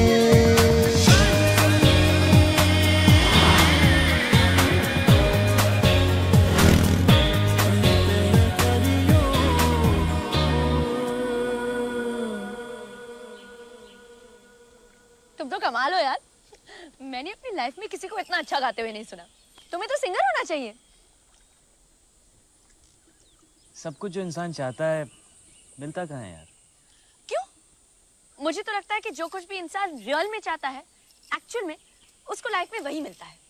तुम तो कमाल हो यार, मैंने अपनी लाइफ में किसी को इतना अच्छा गाते हुए नहीं सुना। तुम्हें तो सिंगर होना चाहिए। सब कुछ जो इंसान चाहता है मिलता कहाँ है यार? क्यों? मुझे तो लगता है कि जो कुछ भी इंसान रियल में चाहता है, एक्चुअल में उसको लाइफ में वही मिलता है।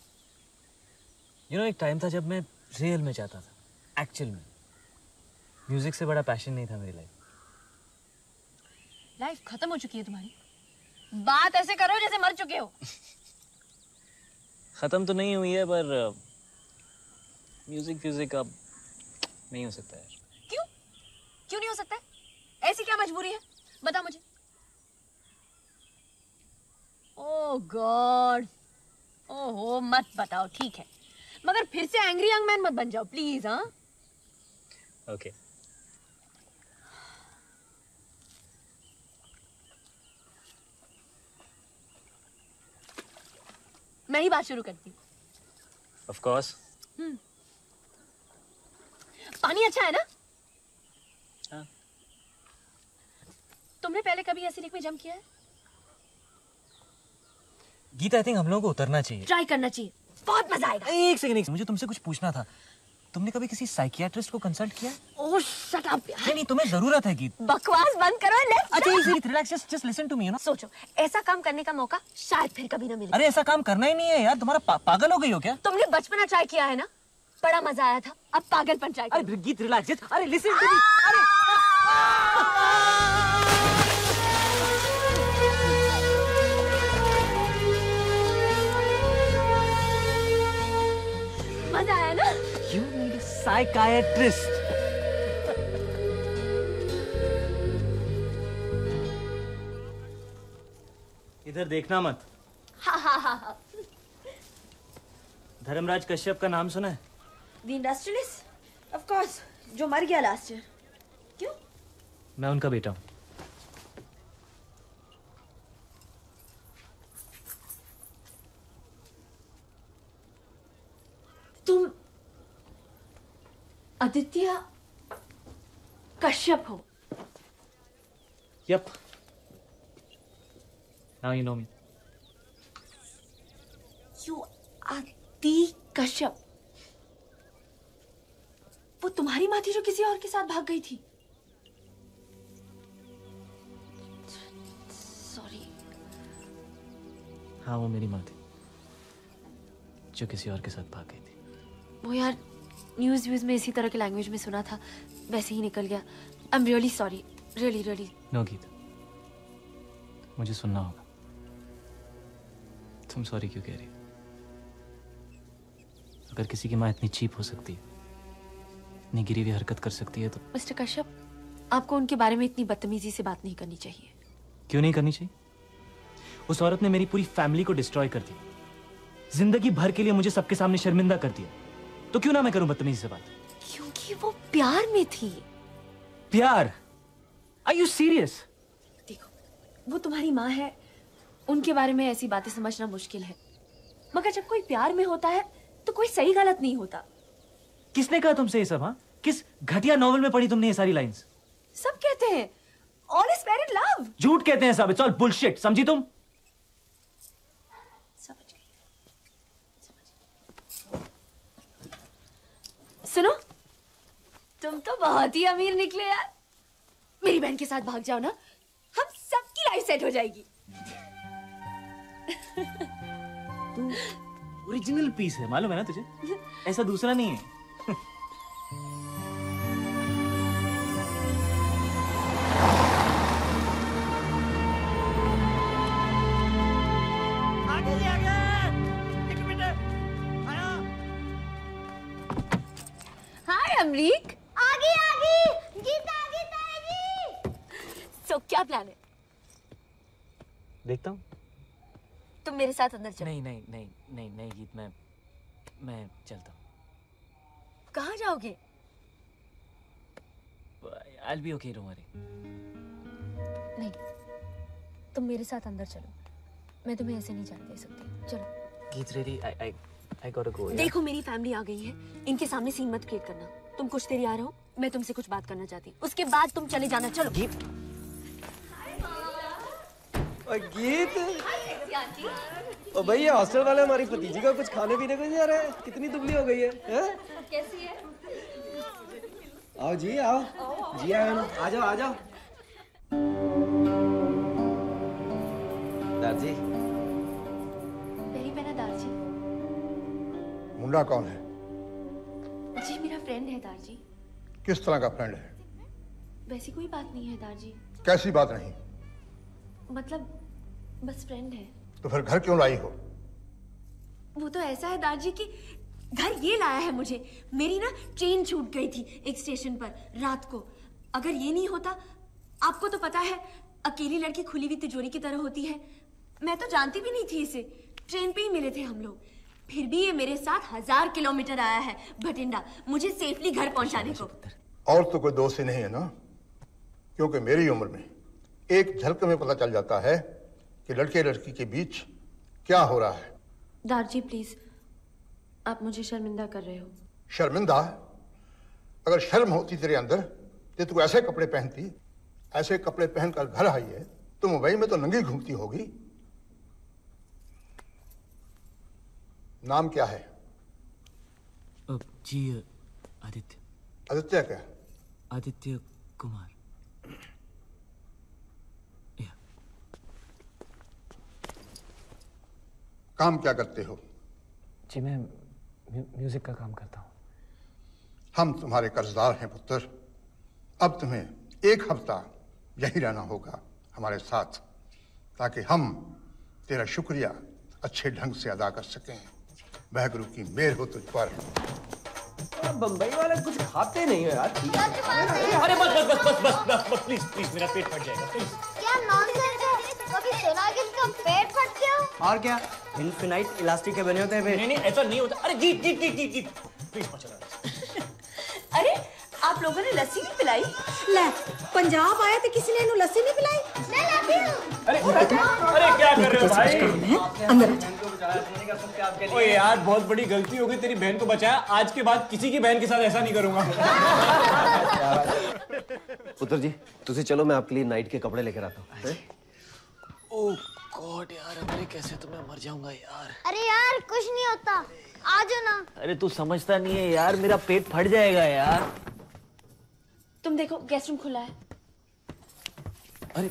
एक टाइम था जब मैं रियल में चाहता था, एक्चुअल में। म्यूजिक से बड़ा पैशन नहीं था मेरी लाइफ। लाइफ खत्म हो चुकी है तुम्हारी। बात ऐसे करो जैसे मर चुके हो। खत्म तो नहीं हुई है, पर म्यूजिक अब नहीं हो सकता यार। क्यों? क्यों नहीं हो सकता है? ऐसी क्या मजबूरी है? बता मुझे। ओह गॉड, ओहो मत बताओ, ठीक है, मगर फिर से एंग्री यंग मैन मत बन जाओ प्लीज। हाँ ओके। मैं ही बात शुरू करती हूँ। Of course. पानी अच्छा है ना? हाँ। तुमने पहले कभी ऐसी लेक में जंप किया है? गीता, आई थिंक हम लोगों को उतरना चाहिए। ट्राई करना चाहिए, बहुत मजा आएगा। एक सेकंड, मुझे तुमसे कुछ पूछना था। तुमने कभी किसी साइकियाट्रिस्ट को कंसल्ट किया? ओह शट अप यार। नहीं, तुम्हें जरूरत है गीत। बकवास बंद करो। अच्छा relax, just listen to me, you know. सोचो, ऐसा काम करने का मौका शायद फिर कभी ना मिले। अरे ऐसा काम करना ही नहीं है यार, तुम्हारा पागल हो गई हो क्या? तुमने बचपना ट्राई किया है ना, बड़ा मजा आया था, अब पागलपन ट्राई करो। अरे गीत रिलैक्स, अरे लिसन टू मी। अरे मजा आया ना? You need a psychiatrist. इधर देखना मत। हा। धर्मराज कश्यप का नाम सुना है? The industrialist? Of course, जो मर गया लास्ट ईयर। क्यों? मैं उनका बेटा हूँ। तुम आदित्य कश्यप हो? Yep. Now you know me. You are the Kashyap. वो तुम्हारी माँ थी जो किसी और के साथ भाग गई थी? सॉरी। हाँ, वो मेरी माँ थी जो किसी और के साथ भाग गई थी। वो यार न्यूज़ में इसी तरह के लैंग्वेज में सुना था, वैसे ही निकल गया। I am really sorry, really. No Geeta, मुझे सुनना होगा। तुम सॉरी क्यों कह रही हो? अगर किसी की माँ इतनी चीप हो सकती है, इतनी गिरी हुई हरकत कर सकती है, तो मिस्टर कश्यप, आपको उनके बारे में इतनी बदतमीजी से बात नहीं करनी चाहिए। क्यों नहीं करनी चाहिए? उस औरत ने मेरी पूरी फैमिली को डिस्ट्रॉय कर दिया, जिंदगी भर के लिए मुझे सबके सामने शर्मिंदा कर दिया। तो क्यों ना मैं करूं बदतमीजी से बात? क्योंकि वो प्यार में थी। प्यार? Are you serious? देखो, वो तुम्हारी माँ है, उनके बारे में ऐसी बातें समझना मुश्किल है, मगर जब कोई प्यार में होता है तो कोई सही गलत नहीं होता। किसने कहा तुमसे ये सब? हाँ, किस घटिया नॉवल में पढ़ी तुमने ये सारी लाइंस? सब कहते हैं all is fair in love. झूठ कहते हैं सब, इट्स ऑल बुलशिट। समझी तुम? समझ गई। सुनो, तुम तो बहुत ही अमीर निकले यार। मेरी बहन के साथ भाग जाओ ना, हम सबकी लाइफ सेट हो जाएगी। तू ओरिजिनल पीस है, मालूम है ना तुझे? ऐसा दूसरा नहीं है। आगे जी आगे, एक मिनट आया। हाय अमरीक। आगे गीता आएगी। सो क्या प्लान है? देखता हूँ। तुम मेरे साथ अंदर चलो। नहीं गीत, मैं चलता हूँ। कहाँ जाओगे? I'll be okay, don't worry. नहीं, तुम मेरे साथ अंदर चलो। मैं तुम्हें ऐसे नहीं जाने दे सकती। चलो। Geet ready. I gotta go. Yeah? देखो मेरी फैमिली आ गई है, इनके सामने सीन मत क्रिएट करना। तुम कुछ देर आ रहे हो, मैं तुमसे कुछ बात करना चाहती हूँ। उसके बाद तुम चले जाना। चलो। गीत। ओ भाई, ये हॉस्टल वाले हमारी भतीजी का कुछ खाने पीने को नहीं आ रहा है। कितनी दुबली हो गई है, हैं? कैसी है? आओ जी, आओ जी, आ जाओ आ जाओ। दादी। मेरी बहना दारजी। मुंडा कौन है? जी मेरा फ्रेंड है दारजी। किस तरह का फ्रेंड है? वैसी कोई बात नहीं है दारजी। कैसी बात नहीं? मतलब बस फ्रेंड है। तो फिर घर क्यों लाई हो? वो तो ऐसा है दारजी कि घर ये लाया है मुझे। मेरी ना ट्रेन छूट गई थी एक स्टेशन पर रात को। अगर ये नहीं होता, आपको तो पता है अकेली लड़की खुली हुई तिजोरी की तरह होती है। मैं तो जानती भी नहीं थी इसे। ट्रेन पे ही मिले थे हम लोग। फिर भी ये मेरे साथ 1000 किलोमीटर आया है भटिंडा, मुझे सेफली घर पहुंचाने को। और तो कोई दोस्त ही नहीं है ना? क्योंकि मेरी उम्र में एक झलक में पता चल जाता है कि लड़के लड़की के बीच क्या हो रहा है। दारजी प्लीज, आप मुझे शर्मिंदा कर रहे हो। शर्मिंदा? अगर शर्म होती तेरे अंदर तो तू ऐसे कपड़े पहनती। ऐसे कपड़े पहनकर घर आई है तो मुंबई में तो नंगी घूमती होगी। नाम क्या है? जी आदित्य। आदित्य क्या? आदित्य कुमार। काम क्या करते हो? जी मैं म्यूजिक का काम करता हूँ। हम तुम्हारे कर्जदार हैं पुत्र। अब तुम्हें एक हफ्ता यहीं रहना होगा हमारे साथ, ताकि हम तेरा शुक्रिया अच्छे ढंग से अदा कर सकें। वाहेगुरु की मेहर हो तुझ पर। बम्बई वाले कुछ खाते नहीं हो यार। अरे बस प्लीज मेरा पेट फट जाएगा प्लीज। क्या नॉनसेंस है? कभी सुना कि इसका पेट फट गया? और क्या, इन्फिनाइट इलास्टिक के बने होते हैं। नहीं ऐसा नहीं होता। अरे गीत प्लीज मत चला। अरे आप लोगों ने लस्सी नहीं पिलाई? ले, पंजाब आया तो किसी ने लस्सी नहीं पिलाई? मैं लाती हूँ। अरे क्या कर रहे हो भाई? अंदर ओए यार, बहुत बड़ी गलती हो गई, तेरी बहन को बचाया। आज के बाद किसी की बहन के साथ ऐसा नहीं करूंगा। पुत्र जी, तुझे चलो, मैं आपके लिए नाइट के कपड़े लेकर आता हूँ। ओह गॉड यार, अरे कैसे तो मैं मर जाऊंगा यार। अरे यार कुछ नहीं होता, आ जाओ ना। अरे तू समझता नहीं है यार, मेरा पेट फट जाएगा यार। तुम देखो गेस्ट रूम खुला है। अरे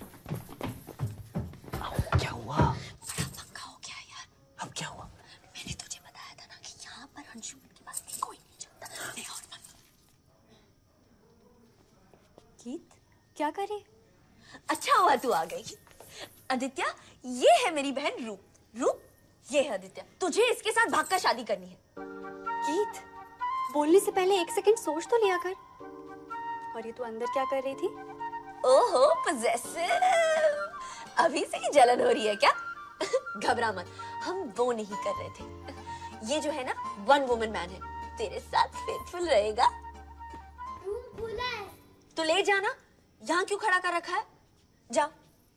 क्या हुआ? बड़ा पंगा हो गया यार। अब क्या हुआ? मैंने तुझे बताया था ना कि यहाँ पर अंशुमन के पास कोई नहीं चलता। नहीं और मत। गीत क्या करे? अच्छा हुआ तू आ गई। आदित्य, ये है मेरी बहन रूप। रूप, ये है आदित्य। तुझे इसके साथ भागकर शादी करनी है। गीत, बोलने से पहले एक सेकंड सोच तो लिया कर। और ये तू अंदर क्या कर रही थी? ओहो पजेसिव, अभी से ही जलन हो रही है क्या? घबरा मत, हम वो नहीं कर रहे थे। ये जो है ना, वन वुमन मैन है, तेरे साथ फेथफुल रहेगा। रूम खुला है। तो ले जाना, यहाँ क्यों खड़ा कर रखा है? जाओ।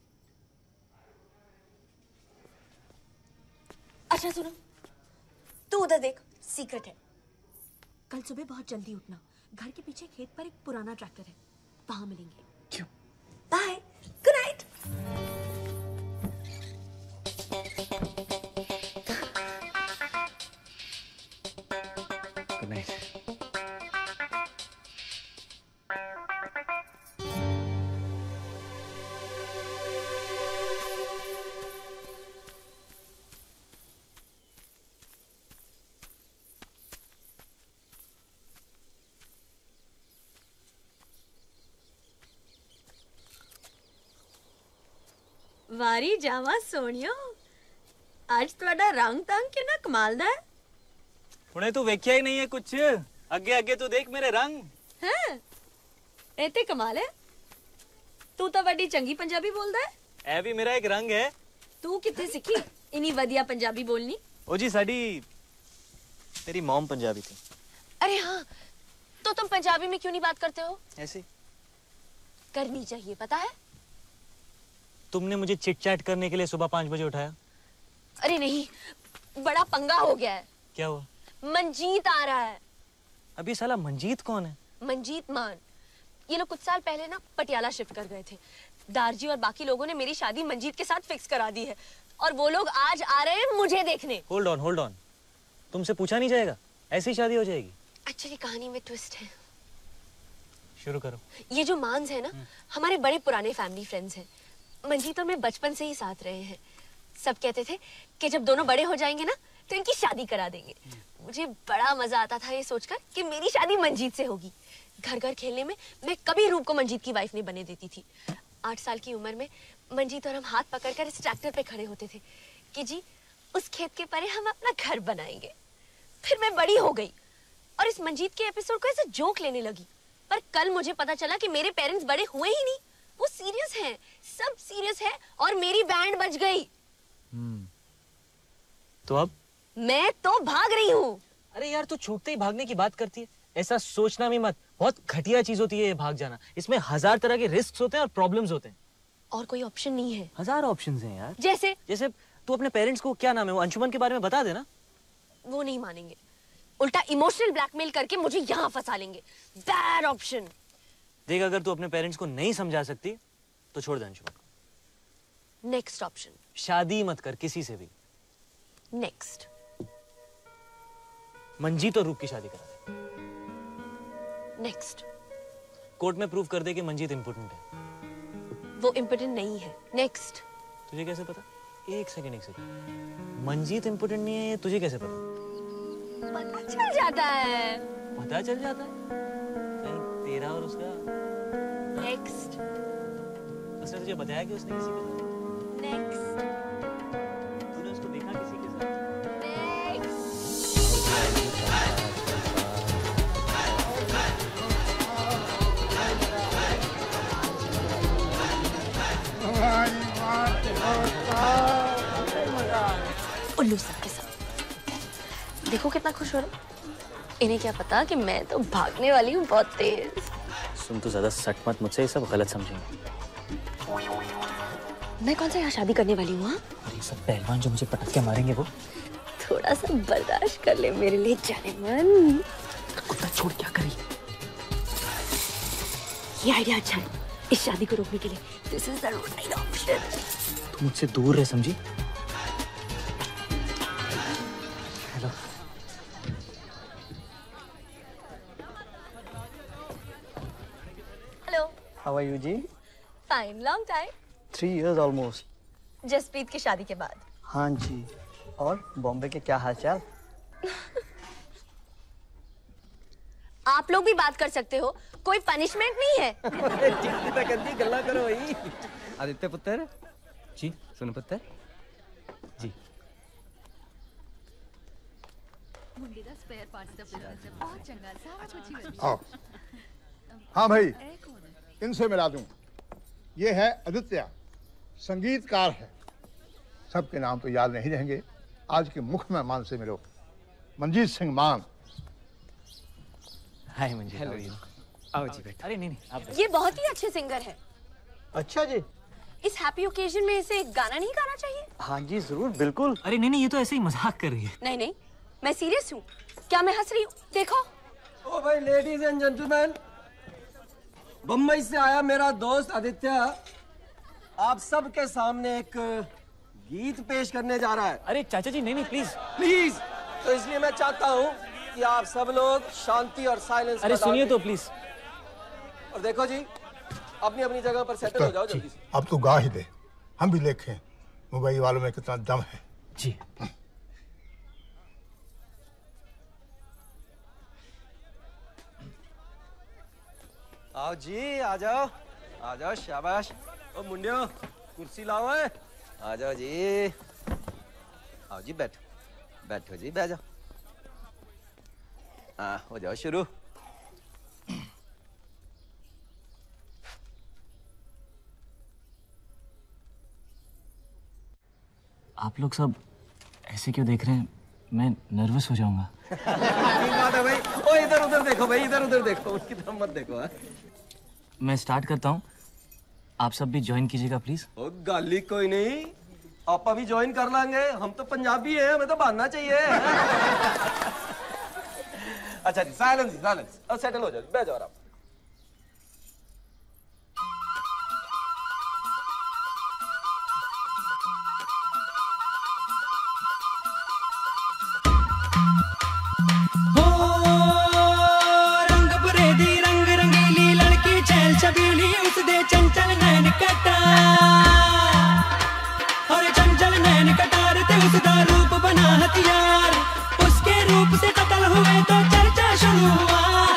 अच्छा सुनो, तू उधर देख, सीक्रेट है। कल सुबह बहुत जल्दी उठना, घर के पीछे खेत पर एक पुराना ट्रैक्टर है, वहां मिलेंगे। क्यों? Bye, good night. Good night. वारी जावा सोनियो, आज ਤੁਹਾਡਾ रंग तंग कितना कमाल दा है। हुणे तू वेख्या ही नहीं है कुछ, अगे अगे तो देख मेरे रंग। हैं? ਇਹ ਤੇ कमाल है। तू तो वड्डी चंगी पंजाबी बोलदा है। ए भी मेरा एक रंग है। तू किथे सीखी इनी वधिया पंजाबी बोलनी? ओ जी साडी तेरी मॉम पंजाबी थी। अरे हाँ, तो तुम पंजाबी में क्यों नहीं बात करते हो? ऐसे करनी चाहिए, पता है? तुमने मुझे चिट चैट करने के लिए सुबह 5 बजे उठाया। अरे नहीं, बड़ा पंगा हो गया है। क्या हुआ? मंजीत आ रहा है। अब ये साला मंजीत कौन है? मंजीत मान। ये लोग कुछ साल पहले ना पटियाला शिफ्ट कर गए थे। दारजी और बाकी लोगों ने मेरी शादी मंजीत के साथ फिक्स करा दी है और वो लोग आज आ रहे हैं मुझे देखने। Hold on. तुमसे पूछा नहीं जाएगा? ऐसी ही शादी हो जाएगी? एक्चुअली कहानी में ट्विस्ट है। शुरू करो। ये जो मांस है ना, हमारे बड़े पुराने फैमिली फ्रेंड्स हैं। मंजीत और मैं बचपन से ही साथ रहे हैं। सब कहते थे कि जब दोनों बड़े हो जाएंगे ना तो इनकी शादी करा देंगे। मुझे बड़ा मजा आता था ये सोचकर कि मेरी शादी मंजीत से होगी। घर घर खेलने में मैं कभी रूप को मंजीत की वाइफ नहीं बने देती थी। 8 साल की उम्र में मंजीत और हम हाथ पकड़कर इस ट्रैक्टर पे खड़े होते थे कि जी उस खेत के परे हम अपना घर बनाएंगे। फिर मैं बड़ी हो गई और इस मंजीत के एपिसोड को ऐसे जोक लेने लगी। पर कल मुझे पता चला कि मेरे पेरेंट्स बड़े हुए ही नहीं, वो सीरियस हैं, सब सीरियस है और मेरी बैंड बज गई। तो अब मैं तो भाग रही हूँ। अरे यार, तू छूटते ही भागने की बात करती है। ऐसा सोचना भी मत, बहुत घटिया चीज होती है ये भाग जाना। इसमें 1000 तरह के रिस्क होते हैं और प्रॉब्लम्स होते हैं। और कोई ऑप्शन नहीं है? 1000 ऑप्शंस हैं यार। जैसे तू अपने पेरेंट्स को, क्या नाम है वो, अंशुमन के बारे में बता देना। वो नहीं मानेंगे, उल्टा इमोशनल ब्लैकमेल करके मुझे यहाँ फंसा लेंगे। Bad option. देख, अगर तू अपने पेरेंट्स को नहीं समझा सकती तो छोड़ दे अंशुमन को। Next option. शादी मत कर किसी से भी। नेक्स्ट। मंजीत और रूप की शादी करा दे। नेक्स्ट। कोर्ट में प्रूव कर दे कि मंजीत इम्पोर्टेंट है। वो इम्पोर्टेंट नहीं है। नेक्स्ट। तुझे कैसे पता? एक सेकंड। मंजीत इम्पोर्टेंट नहीं है, ये तुझे कैसे पता? पता चल जाता है। पता चल जाता है? कहीं तेरा और उसका? नेक्स्ट। उसने तुझे बताया कि उसने किसी के साथ? नेक्स्ट। तूने उसको देखा किसी के साथ? उल्लू सबके सब। देखो कितना खुश हो रहे। इन्हें क्या पता कि मैं तो भागने वाली हूँ बहुत तेज। सुन, तू ज्यादा सट मत, मुझसे ये सब गलत समझेंगे। मैं कौन सा यहाँ शादी करने वाली हूँ? और ये सब पहलवान जो मुझे पटक के मारेंगे वो। थोड़ा सा बर्दाश्त कर ले मेरे लिए जाने मन। कुत्ता छोड़, क्या करी? ये आइडिया अच्छा है इस शादी को रोकने के लिए। This is the right option. तू मुझसे दूर रह, समझी? Hello. Hello. How are you जी? Fine, long time. 3 years almost. Jaspreet की शादी के बाद। हाँ जी। और बॉम्बे के क्या हालचाल? आप लोग भी बात कर सकते हो, कोई पनिशमेंट नहीं है। गल्ला करो भाई। आदित्य पुत्र जी। सुन पुत्र जी। आओ। हाँ भाई, इनसे मिला दूं। ये है आदित्य, संगीतकार है। सबके नाम तो याद नहीं रहेंगे। आज के मुख्य मेहमान से मिलो, मंजीत सिंह मान। हाय मंजीत। हेलो जी। आओ जी बेटा। अरे नहीं, आप ये बहुत ही अच्छे सिंगर है। अच्छा जी। इस हैप्पी ओकेजन में इसे गाना नहीं गाना चाहिए? हाँ जी जरूर, बिल्कुल। अरे नहीं, ये तो ऐसे ही मजाक कर रही है। नहीं नहीं, मैं सीरियस हूँ। क्या मैं हंस रही हूँ? देखो। ओ भाई, लेडीज एंड जेंटलमैन, बम्बई से आया मेरा दोस्त आदित्य आप सबके सामने एक गीत पेश करने जा रहा है। अरे चाचा जी, नहीं प्लीज प्लीज। तो इसलिए मैं चाहता हूँ कि आप सब लोग शांति और साइलेंस। अरे सुनिए तो प्लीज। और देखो जी, अपनी अपनी जगह पर सेटल हो जाओ जल्दी से। अब तू गा ही दे, हम भी देखें मुंबई वालों में कितना दम है। जी। आओ जी, आ जाओ, आ जाओ, शाबाश। ओ मुंडियो, कुर्सी लाओ है। आ जाओ जी, आओ जी, बैठो बैठो जी, बैठ जाओ। हाँ, हो जाओ शुरू। आप लोग सब ऐसे क्यों देख रहे हैं? मैं नर्वस हो जाऊंगा। बात है भाई। ओ इधर उधर देखो भाई, इधर उधर देखो, उनकी तरफ मत देखो। हाँ? मैं स्टार्ट करता हूँ, आप सब भी ज्वाइन कीजिएगा प्लीज। ओ गाली कोई नहीं, आप भी ज्वाइन कर लेंगे, हम तो पंजाबी हैं, हमें तो बांधना चाहिए। अच्छा जी, साइलेंस, अब सेटल हो जाओ, बैठ जाओ आप। छबीली उसदे चंचल नैन कटा और चंचल नैन कटार ते उसदा रूप बना हथियार, उसके रूप से कत्ल हुए तो चर्चा शुरू हुआ।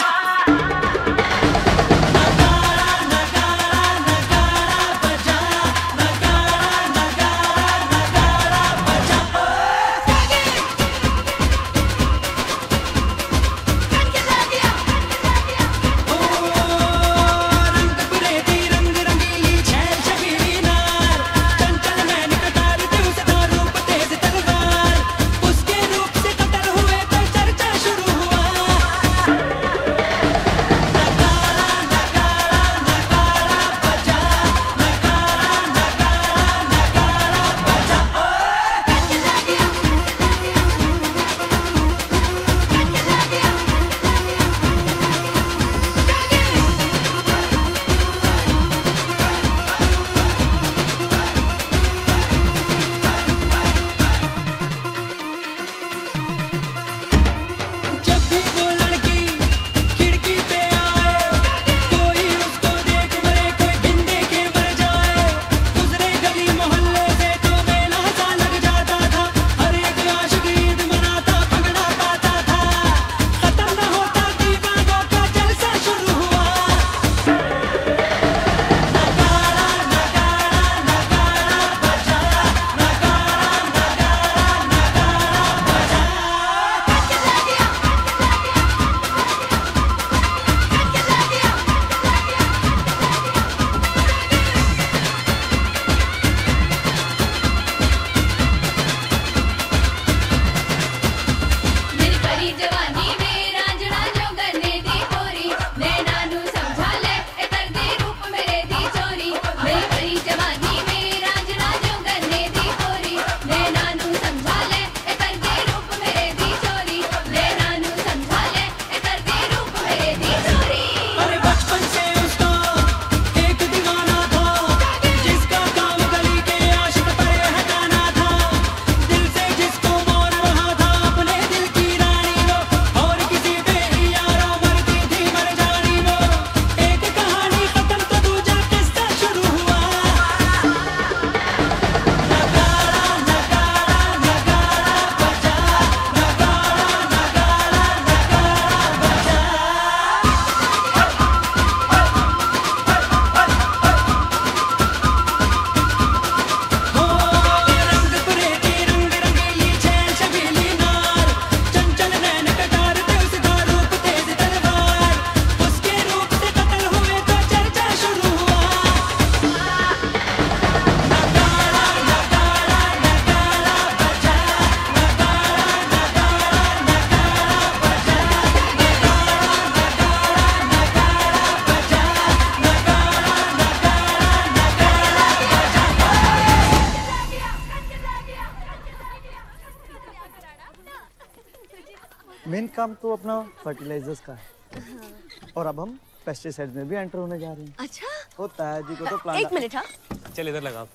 मेन काम तो अपना फर्टिलाइजर्स का है और अब हम पेस्टिसाइड्स में भी एंटर होने जा रहे हैं। अच्छा होता है जी को तो प्लान। एक मिनट। हाँ चल इधर लगा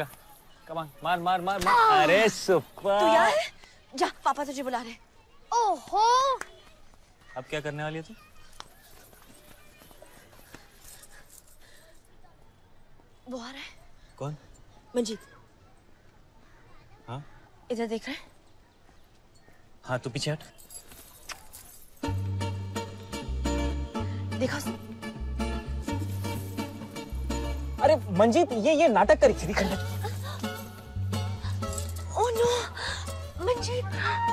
कमान, मार मार मार मार। अरे सुपर, तू यहाँ है? जा, पापा तुझे बुला रहे। ओहो, अब क्या करने वाली है तू? वो आ रहा है। कौन? मंजीत। हाँ इधर देख रहा है? हाँ तू पीछे हट। देखा? अरे मंजीत, ये नाटक करी थी। Oh no Manjeet.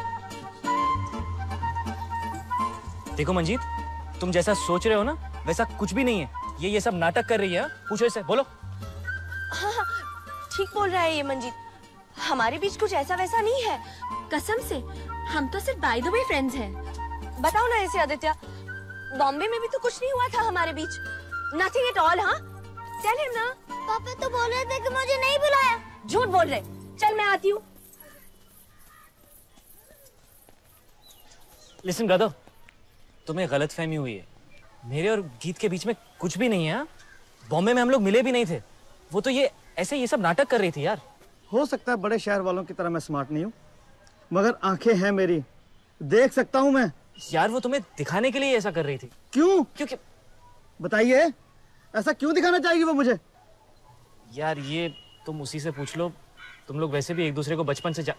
देखो मंजीत, तुम जैसा सोच रहे हो ना वैसा कुछ भी नहीं है। ये सब नाटक कर रही है। पूछो इसे, बोलो। हाँ ठीक बोल रहा है ये मंजीत, हमारे बीच कुछ ऐसा वैसा नहीं है। कसम से हम तो सिर्फ बाय द वे फ्रेंड्स हैं। बताओ ना ऐसे आदित्य, बॉम्बे में भी तो कुछ नहीं हुआ था हमारे बीच। Nothing at all. हाँ टेल हिम ना। पापा तो बोल रहे थे कि मुझे नहीं बुलाया। झूठ बोल रहे। चल मैं आती हूँ। लिसन गदो, तुम्हें गलतफहमी हुई है। मेरे और गीत के बीच में कुछ भी नहीं है। बॉम्बे में हम लोग मिले भी नहीं थे। वो तो ये ऐसे ये सब नाटक कर रही थी यार। हो सकता है बड़े शहर वालों की तरह मैं स्मार्ट नहीं हूँ, मगर आंखें हैं मेरी, देख सकता हूँ मैं। यार वो तुम्हें दिखाने के लिए ऐसा कर रही थी। क्यों? क्योंकि बताइए, ऐसा क्यों दिखाना चाहेगी वो मुझे? यार ये तुम उसी से पूछ लो। तुम लोग वैसे भी एक दूसरे को बचपन से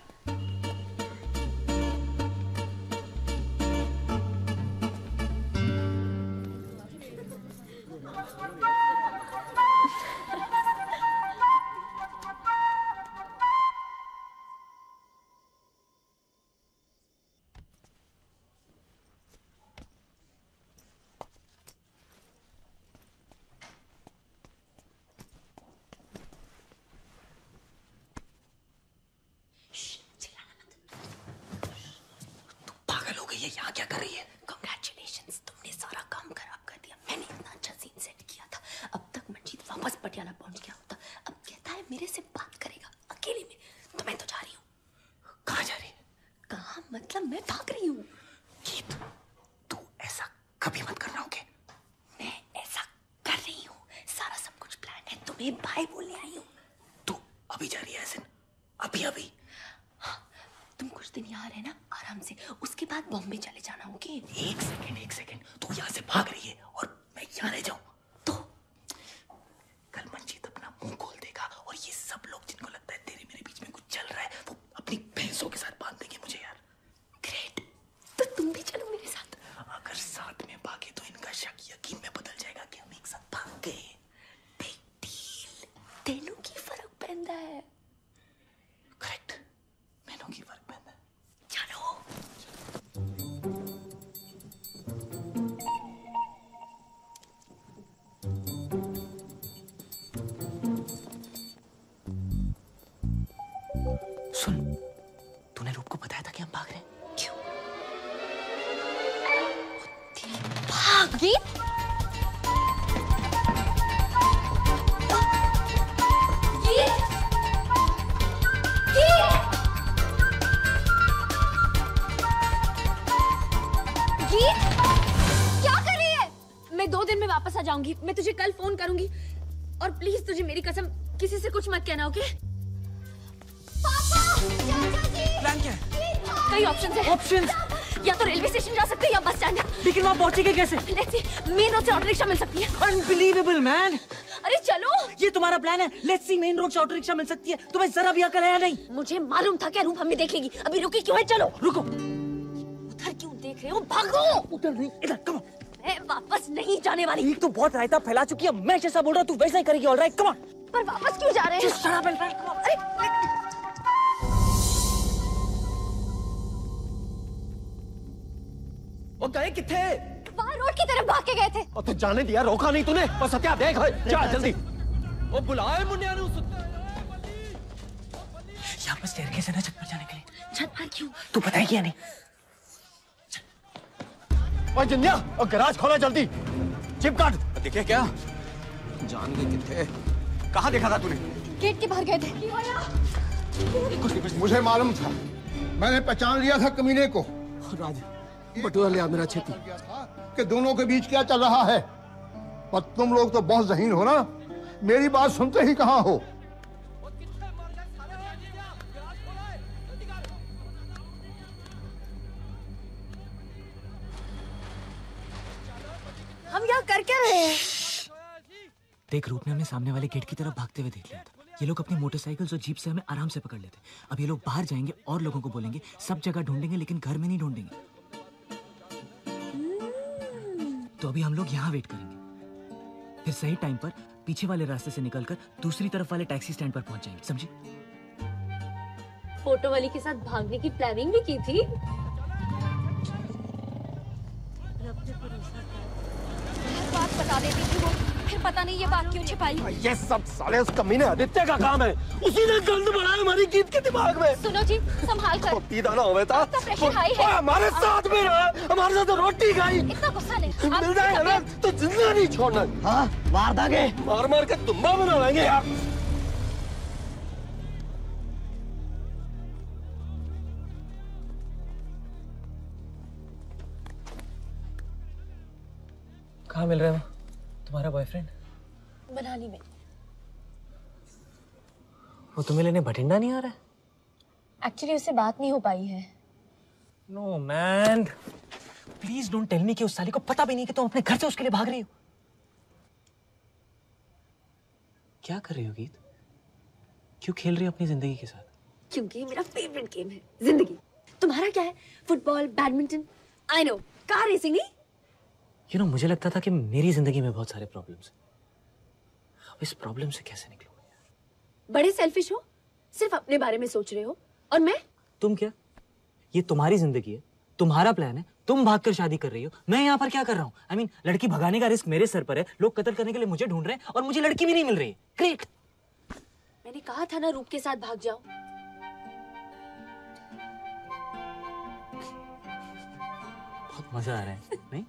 यहाँ क्या कर रही है? Congratulations, तुमने सारा काम खराब कर दिया। मैंने इतना अच्छा सीन सेट किया था। अब तक मंजीत वापस पटियाला पहुंच गया होता। अब कहता है मेरे से बात करेगा अकेले में। तो मैं तो जा रही हूँ। कहाँ जा रही है? कहाँ मतलब मैं भाग रही हूँ। गीत, तू ऐसा कभी मत करना, ओके? मैं ऐसा कर रही हूँ। सारा सब कुछ प्लान है। तुम्हें बाय बोलने आई हूँ। तू अभी जा रही है? ऐसे अभी अभी? तुम कुछ दिन यहाँ रहना आराम से, उसके बाद बॉम्बे चले जाना, ओके? एक सेकंड, तू यहाँ से भाग रही है और मैं यहाँ रह जाऊँ तो कल मंजीत अपना मुंह खोल देगा और ये सब लोग जिनको लगता है तेरे मेरे बीच में कुछ चल रहा है, वो अपनी भैंसों के साथ बांध देंगे मुझे यार। ग्रेट, तो तुम भी चलो मेरे साथ। अगर साथ में भागे तो इनका शक यकीन में बदल जाएगा कि हम एक साथ भाग गए। बिग डील, तेनों की फर्क पैदा है। करेक्ट, मैनों की फर्क पैदा है। चलो। सुन, तूने रूप को बताया था कि हम भाग रहे हैं। क्यों? भाग गीत? मैं 2 दिन में वापस आ जाऊंगी। मैं तुझे कल फोन करूंगी और प्लीज तुझे मेरी कसम किसी से कुछ मत कहना, ओके? प्लान क्या है? कई ऑप्शंस हैं। ऑप्शंस? या तो रेलवे स्टेशन जा सकते हैं या बस स्टैंड। लेकिन वहाँ पहुंचेंगे कैसे? लेट्स सी, मेन रोड से ऑटो रिक्शा मिल सकती है। Unbelievable man. अरे चलो, ये तुम्हारा प्लान है? लेट्स सी, मेन रोड से ऑटो रिक्शा मिल सकती है। तुम्हें जरा भी अकल है या नहीं? मुझे मालूम था क्या रूप हमें देख लेगी। अभी रुकी क्यों है? चलो। रुको। उधर क्यों देख रहे हो? भागो। उधर नहीं, इधर। Come on. मैं वापस नहीं जाने वाली। एक तो बहुत रायता फैला चुकी है। मैं जैसा बोल रहा हूँ तू वैसा ही करेगी। Alright, come on. पर वापस क्यों जा रहे हैं? Just shut up and run, come on. अरे वो गए किथे? वहाँ रोड की तरफ भाग के गए थे। और तू जाने दिया, रोका नहीं तूने? बस सत्या देख, जा जल्दी। वो बुलाए मुन्निया ने उस यहाँ पर स्टेयरकेस है ना छत पर जाने के लिए। छत पर क्यों? तू बताएगी या नहीं? ओए जिन्या, और गैराज खोला जल्दी। चिप काट। दिखे क्या? जान गए किथे? कहाँ देखा था तूने? गेट के बाहर गए थे। कुछ मुझे मालूम था, मैंने पहचान लिया था कमीने को। राज, बटुआ ले आ मेरा छेती। कि दोनों के बीच क्या चल रहा है। पर तुम लोग तो बहुत ज़हीन हो ना, मेरी बात सुनते ही कहाँ हो। हम यहाँ कर क्या रहे हैं? देख, रूप ने हमें सामने वाले गेट की तरफ भागते हुए देख लिया था। ये लोग अपनी मोटरसाइकिल्स और जीप से हमें आराम से पकड़ लेते। अब ये लोग बाहर जाएंगे और लोगों को बोलेंगे, सब जगह ढूंढेंगे लेकिन घर में नहीं ढूंढेंगे। तो अभी हम लोग यहाँ वेट करेंगे, फिर सही टाइम पर पीछे वाले रास्ते से निकलकर दूसरी तरफ वाले टैक्सी स्टैंड पर पहुंच जाएंगे, समझी? फोटो वाली के साथ भागने की प्लानिंग भी की थी। बात बता देती थी वो। फिर पता नहीं ये बात क्यों छिपाई। ये सब साले उस कमीने आदित्य का काम है। उसी ने गंद बढ़ाया हमारी गीत के दिमाग में। सुनो जी, संभाल कर। पीता ना होवे था। प्रेशर हाई है। हमारे साथ में रहा, हमारे साथ रोटी खाई। इतना गुस्सा नहीं। मिल जाएगा ना तो जिंदा नहीं छोड़ना। हाँ, मार दागे। मार मार के तुम्बा बनाएंगे यार। कहाँ मिल रहा है वो तुम्हारा बॉयफ्रेंड? मनाली में। वो तुम्हें लेने भटिंडा नहीं आ रहा है? एक्चुअली उससे बात नहीं हो पाई है। No man, please don't tell me कि उस साली को पता भी नहीं कि तुम अपने घर से उसके लिए भाग रही हो। क्या कर रही हो गीत? क्यों खेल रही हो अपनी जिंदगी के साथ? क्योंकि मेरा फेवरेट गेम है जिंदगी। तुम्हारा क्या है? Football, badminton, I know, car racing नहीं? You know, मुझे लगता था कि मेरी जिंदगी में बहुत सारे प्रॉब्लम्स हैं। अब इस प्रॉब्लम से कैसे निकलूं? बड़े सेल्फिश हो, सिर्फ अपने बारे में सोच रहे हो। और मैं? तुम क्या? ये तुम्हारी जिंदगी है, तुम्हारा प्लान है, तुम भागकर शादी कर रही हो। मैं यहाँ पर क्या कर रहा हूँ? I mean, लड़की भगाने का रिस्क मेरे सर पर है, लोग कत्ल करने के लिए मुझे ढूंढ रहे हैं और मुझे लड़की भी नहीं मिल रही है। ग्रेट। मैंने कहा था ना रूप के साथ भाग जाओ। बहुत मजा आ रहा है, नहीं?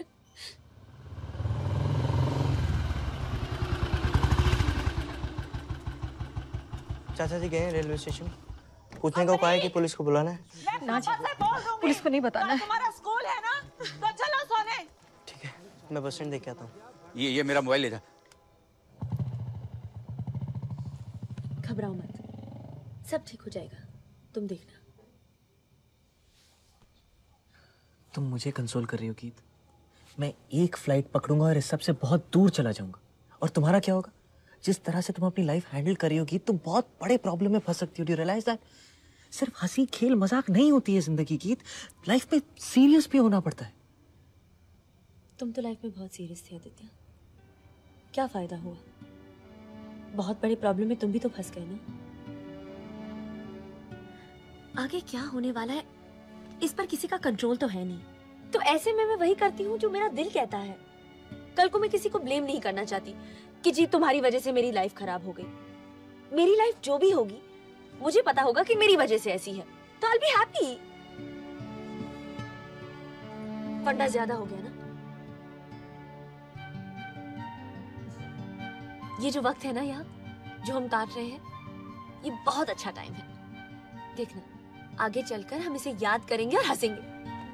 चाचा जी गए हैं रेलवे स्टेशन, पूछने का उपाय है कि पुलिस को बुलाना है। ना जी, पुलिस को नहीं बताना है। तुम्हारा स्कूल है ना, तो चलो सोने। ठीक है, मैं बस स्टैंड देख के आता हूँ। ये मेरा मोबाइल ले जा। घबराओ मत, सब ठीक हो जाएगा, तुम देखना। तुम मुझे कंसोल कर रही हो गीत। मैं एक फ्लाइट पकड़ूंगा और इस सब से बहुत दूर चला जाऊंगा। और तुम्हारा क्या होगा? जिस तरह से तुम अपनी लाइफ हैंडल कर रही होगी, तुम बहुत बड़े प्रॉब्लम में फंस सकती हो। Do you realise that? सिर्फ हंसी खेल मजाक नहीं होती है जिंदगी गीत, लाइफ में सीरियस भी होना पड़ता है। तुम तो लाइफ में बहुत सीरियस थे आदित्य, क्या फायदा हुआ? बहुत बड़े प्रॉब्लम में तुम भी तो फंस गए ना। आगे क्या होने वाला है इस पर किसी का कंट्रोल तो है नहीं, तो ऐसे में मैं वही करती हूँ जो मेरा दिल कहता है। कल को मैं किसी को ब्लेम नहीं करना चाहती कि जी तुम्हारी वजह से मेरी लाइफ खराब हो गई। मेरी लाइफ जो भी होगी, मुझे पता होगा कि मेरी वजह से ऐसी है, तो I'll be happy। फंडा ज्यादा हो गया ना? ये जो वक्त है ना यहाँ, जो हम काट रहे हैं, ये बहुत अच्छा टाइम है। देखना, आगे चलकर हम इसे याद करेंगे और हंसेंगे।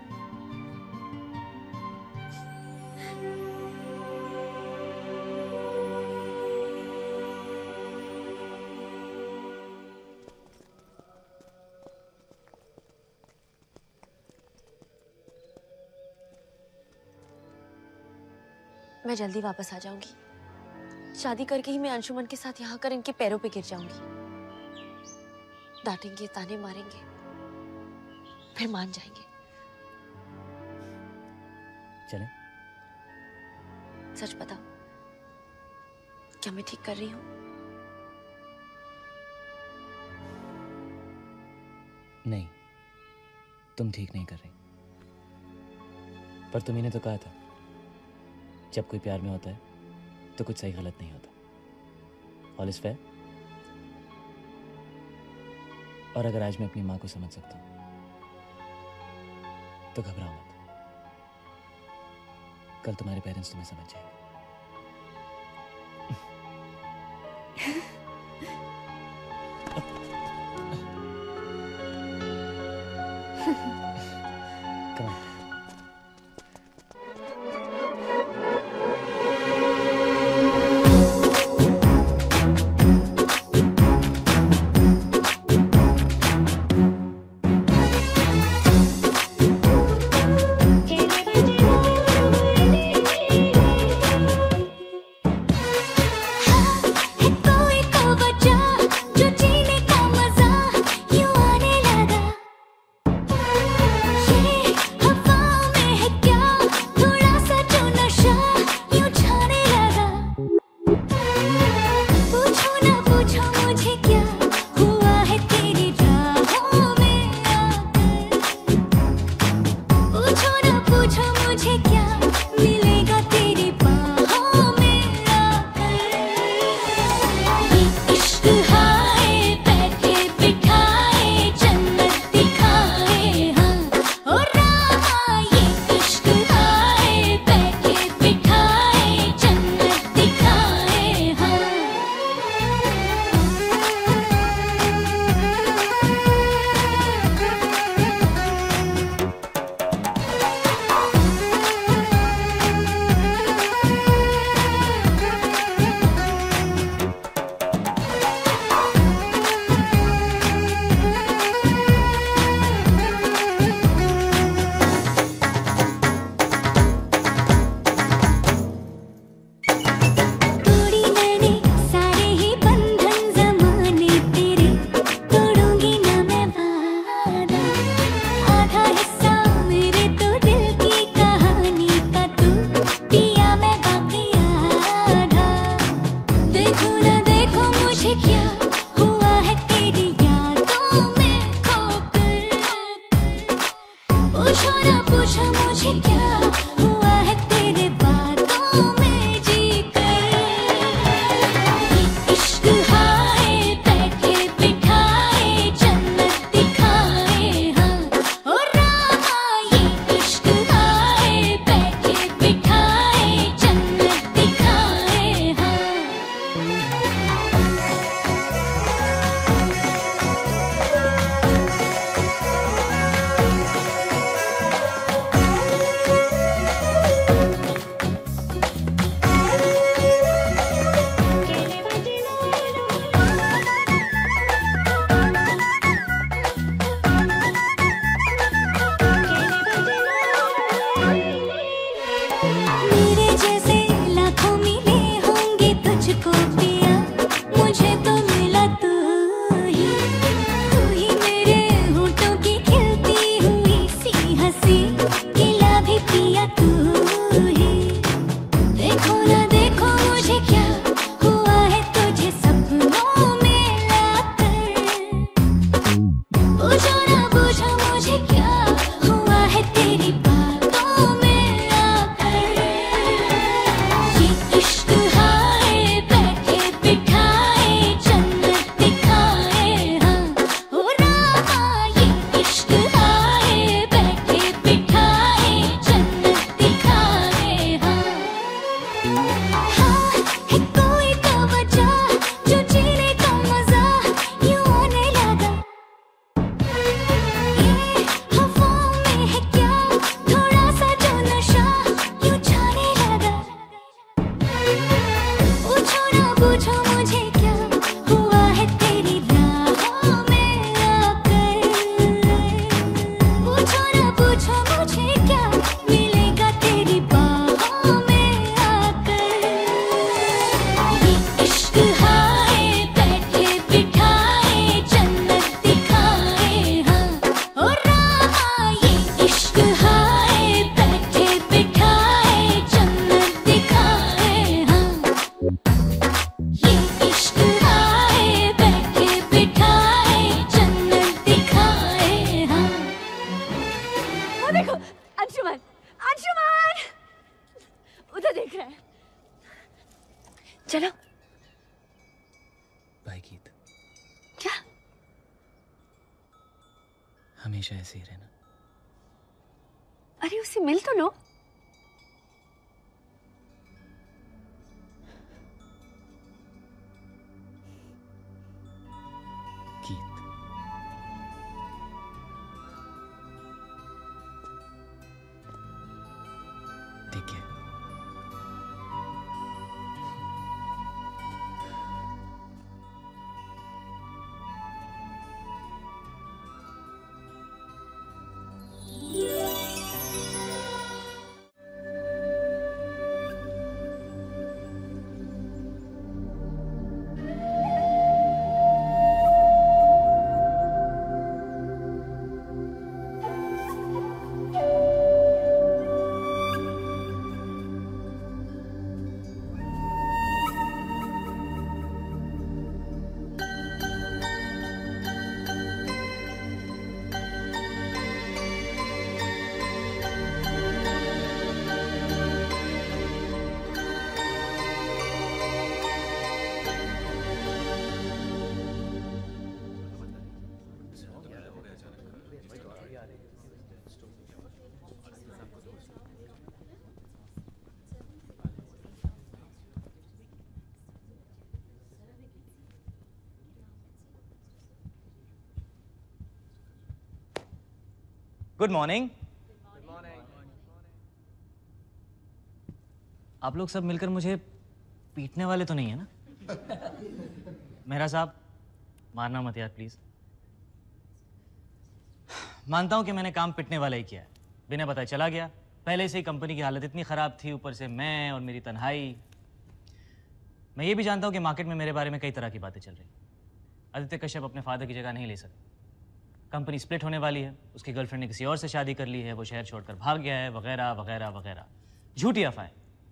मैं जल्दी वापस आ जाऊंगी। शादी करके ही मैं अंशुमन के साथ यहाँ कर इनके पैरों पे गिर जाऊंगी। डांटेंगे, ताने मारेंगे, फिर मान जाएंगे। चले? सच बताओ, क्या मैं ठीक कर रही हूँ? नहीं, तुम ठीक नहीं कर रही। पर तुम्ही ने तो कहा था, जब कोई प्यार में होता है तो कुछ सही गलत नहीं होता। All is fair. और अगर आज मैं अपनी माँ को समझ सकता हूँ तो घबराओ मत, कल तुम्हारे पेरेंट्स तुम्हें समझ जाएंगे। Come on. हवा पूछो ना पूछो मुझे क्या हुआ है तेरे बातों में जी कर। ये इश्क हाय बैठे बिठाए जन्नत दिखाए हाँ ओ रामा। ये इश्क हाय बैठे बिठाए जन्नत दिखाए हाँ। मेरे जैसे लाखों मिले होंगे तुझको पिया, मुझे तो मिला तू ही मेरे होठों की खिलती हुई सी हंसी, खिला भी पिया तू ही। देखो ना देखो मुझे क्या हुआ है तुझे सपनों में लाकर। पूछो ना पूछो मुझे क्या हुआ है तेरी बातों में आकर। ये इश्क हाय बैठे बिठाए जन्नत दिखाए हाँ ओ रामा। ये इश्क हाय बैठे बिठाए जन्नत दिखाए हाँ। हाँ है कोई तो वजह जो जीने का मजा यूं आने लगा। ये हवाओं में है क्या थोड़ा सा जो नशा यूं छाने लगा। पूछो ना पूछो मुझे क्या हुआ है तेरी राहों में आकर। पूछो ना पूछो मुझे क्या मिलेगा तेरी बाहों में आकर। ये इश्क हाय बैठे बिठाए जन्नत दिखाए हाँ ओ रामा। ये इश्क हाय बैठे बिठाए जन्नत दिखाए हाँ। ये इश्क हाय बैठे बिठाए जन्नत दिखाए हाँ। वो देखो अंशुमन, अंशुमन उधर देख रहा है। चलो। बाय गीत, क्या? हमेशा ऐसे ही रहना। अरे उससे मिल तो लो। गीत, ठीक है। Good morning. आप लोग सब मिलकर मुझे पीटने वाले तो नहीं है ना? मेहरा साहब, मारना मत यार प्लीज। मानता हूं कि मैंने काम पिटने वाला ही किया है, बिना बताए चला गया। पहले से ही कंपनी की हालत इतनी खराब थी, ऊपर से मैं और मेरी तन्हाई। मैं ये भी जानता हूं कि मार्केट में मेरे बारे में कई तरह की बातें चल रही। आदित्य कश्यप अपने फादर की जगह नहीं ले सकते। कंपनी स्प्लिट होने वाली है, उसकी गर्लफ्रेंड ने किसी और से शादी कर ली है, वो शहर छोड़कर भाग गया है, वगैरह वगैरह वगैरह। झूठी अफवाहें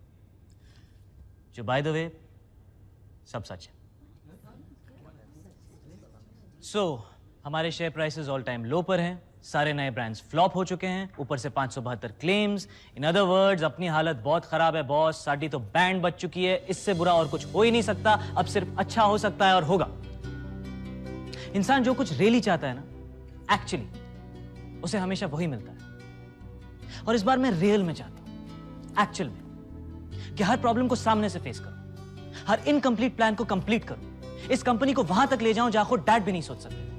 जो बाय द वे सब सच है। हमारे share prices all time low पर हैं। सारे नए ब्रांड्स फ्लॉप हो चुके हैं, ऊपर से 572 क्लेम्स। इन अदर वर्ड्स अपनी हालत बहुत खराब है बॉस। साडी तो बैंड बच चुकी है, इससे बुरा और कुछ हो ही नहीं सकता। अब सिर्फ अच्छा हो सकता है और होगा। इंसान जो कुछ रियली चाहता है ना, एक्चुअली उसे हमेशा वही मिलता है। और इस बार मैं रियल में चाहता हूं, एक्चुअल में, कि हर प्रॉब्लम को सामने से फेस करूं, हर इनकंप्लीट प्लान को कंप्लीट करूं, इस कंपनी को वहां तक ले जाऊं जहां खुद डैड भी नहीं सोच सकते।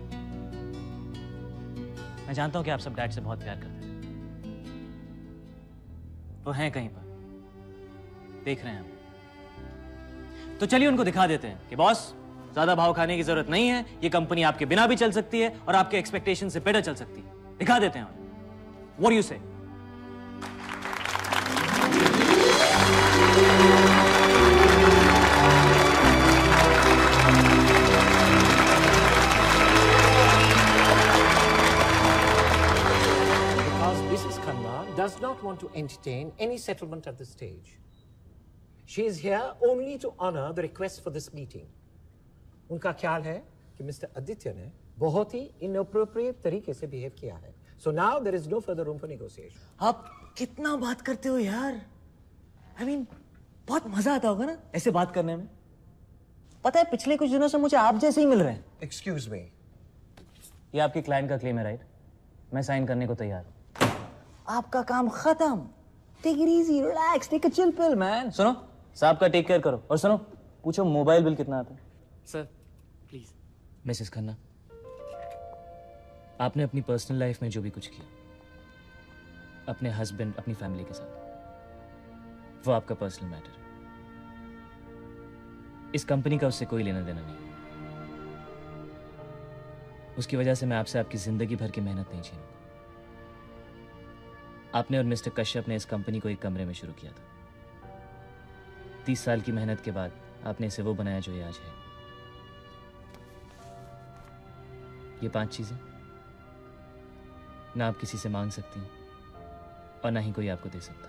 मैं जानता हूं कि आप सब डैड से बहुत प्यार करते हैं। वो हैं कहीं पर, देख रहे हैं हम। तो चलिए उनको दिखा देते हैं कि बॉस, ज्यादा भाव खाने की जरूरत नहीं है। ये कंपनी आपके बिना भी चल सकती है और आपके एक्सपेक्टेशन से बेटर चल सकती है। दिखा देते हैं। What do you say? Does not want to entertain any settlement at this stage. She is here only to honor the request for this meeting. उनका ख्याल है कि मिस्टर आदित्य ने बहुत ही inappropriate तरीके से बिहेव किया है. So now there is no further room for negotiation. आप कितना बात करते हो यार? I mean, बहुत मजा आता होगा ना ऐसे बात करने में? पता है पिछले कुछ दिनों से मुझे आप जैसे ही मिल रहे हैं. Excuse me. ये आपके क्लाइंट का क्लेम है, राइट? मैं साइन करने को तैयार हूं. आपका काम खत्म. Take it easy, relax, take a chill pill man. सुनो, साहब का टेक केयर करो. और सुनो, पूछो मोबाइल बिल कितना आता है? Sir please. मिसेस खन्ना, आपने अपनी पर्सनल लाइफ में जो भी कुछ किया अपने हस्बैंड, अपनी फैमिली के साथ, वो आपका पर्सनल मैटर है. इस कंपनी का उससे कोई लेना देना नहीं. उसकी वजह से मैं आपसे आपकी जिंदगी भर की मेहनत नहीं छीनूंगा. आपने और मिस्टर कश्यप ने इस कंपनी को एक कमरे में शुरू किया था. 30 साल की मेहनत के बाद आपने इसे वो बनाया जो ये आज है. ये 5 चीजें ना आप किसी से मांग सकती हैं और ना ही कोई आपको दे सकता.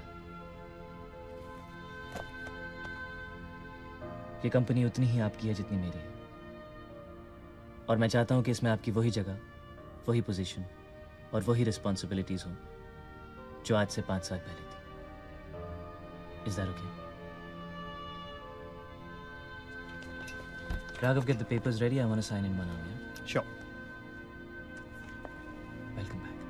ये कंपनी उतनी ही आपकी है जितनी मेरी है. और मैं चाहता हूं कि इसमें आपकी वही जगह, वही पोजीशन और वही रिस्पॉन्सिबिलिटीज हों जो आज से 5 साल पहले थी. Is that okay? Raghav, get the papers ready. I want to sign in one hour. Yeah? Sure. Welcome back.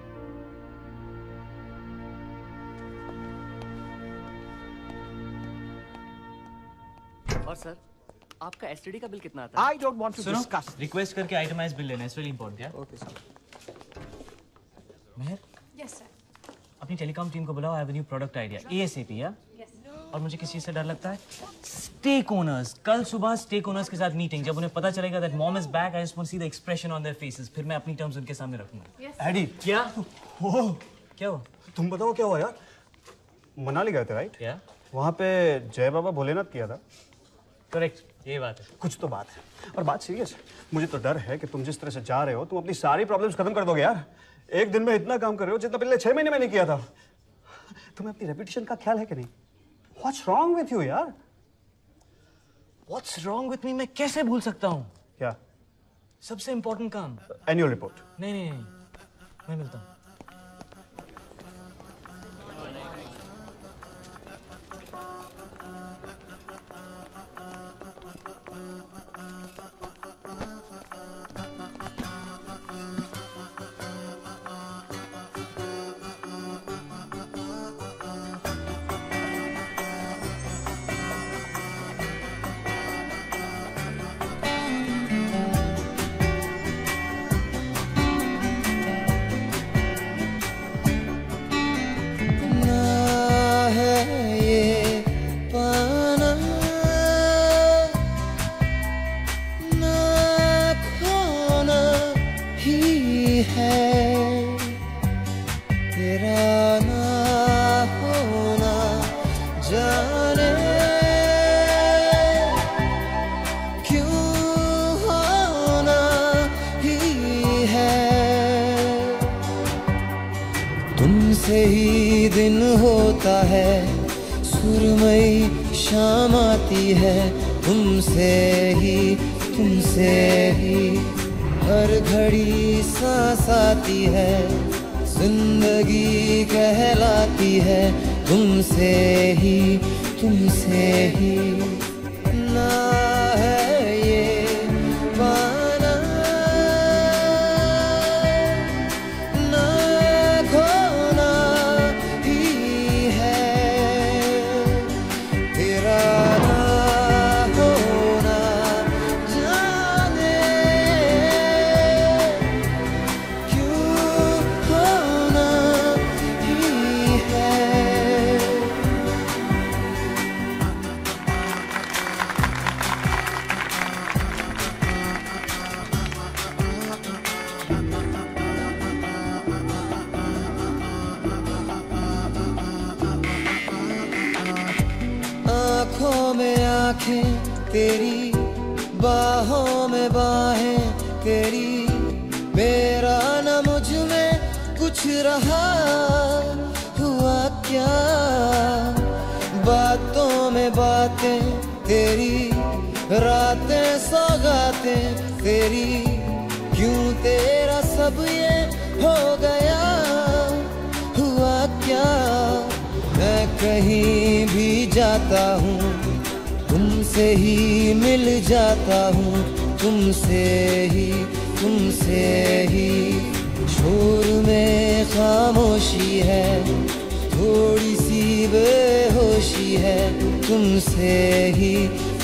और सर, आपका एसटीडी का बिल कितना आता है? I don't want to discuss. Request करके आइटमाइज बिल लेना. It's really important. Yeah? Okay, sir. Mehar, Yes, sir. अपनी telecom team को बुलाओ. I have a new product idea. ASAP, yeah? Yes. और मुझे किस चीज से डर लगता है? Stake owners. कल सुबह स्टेक ओनर्स के साथ मीटिंग. जब उन्हें पता चलेगा that mom is back, I just want to see the expression on their faces. फिर मैं अपनी टर्म्स उनके सामने रखूंगा. Yes. एडी, क्या? वो क्या हुआ? तुम बताओ क्या हुआ यार? मनाली गए थे, राइट? क्या? वहाँ पे जय बाबा भोलेनाथ किया था. करेक्ट, ये बात है. कुछ तो बात है और बात सीरियस है. मुझे तो डर है कि तुम जिस तरह से जा रहे हो तुम अपनी सारी प्रॉब्लम्स खत्म कर दोगे यार. एक दिन में इतना काम कर रहे हो जितना पिछले 6 महीने में नहीं किया था. तुम्हें अपनी रेपुटेशन का ख्याल है कि नहीं? What's wrong with you यार? What's wrong with me? मैं कैसे भूल सकता हूँ? क्या? सबसे इम्पोर्टेंट काम. Annual report. नहीं, मैं मिलता हूँ. तुमसे ही दिन होता है, सुरमई शाम आती है, तुमसे ही हर घड़ी सांस आती है, जिंदगी कहलाती है तुमसे ही ना है ये पाना ना खोना ही है, तेरा ना होना जाने क्यों होना ही है। आँखों में आँखें तेरी, बाहों में बाहें तेरी, मेरा न मुझ में कुछ रहा हुआ क्या, बातों में बातें तेरी, रातें सौगातें तेरी, क्यों तेरा सब ये हो गया हुआ क्या। मैं कहीं भी जाता हूँ तुमसे ही मिल जाता हूँ, तुमसे ही शोर में खामोशी है, थोड़ी सी बेहोशी है, तुमसे ही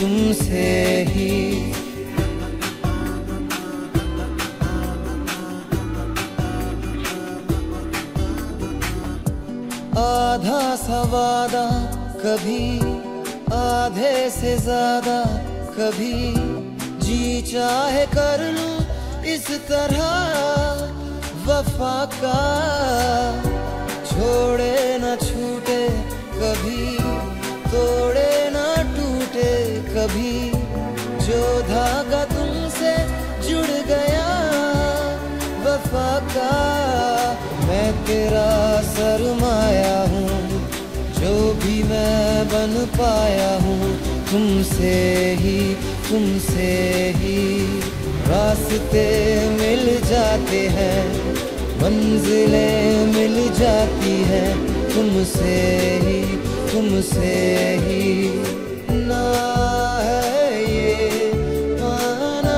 आधा सा वादा कभी, आधे से ज्यादा कभी, जी चाहे कर लूं इस तरह वफा का, छोड़े न छूटे कभी, तोड़े न टूटे कभी, जो धागा तुमसे जुड़ गया वफा का, मैं तेरा सरमाया हूँ, जो भी मैं बन पाया हूँ, तुमसे ही रास्ते मिल जाते हैं, मंजिलें मिल जाती हैं, तुमसे ही ना है ये पाना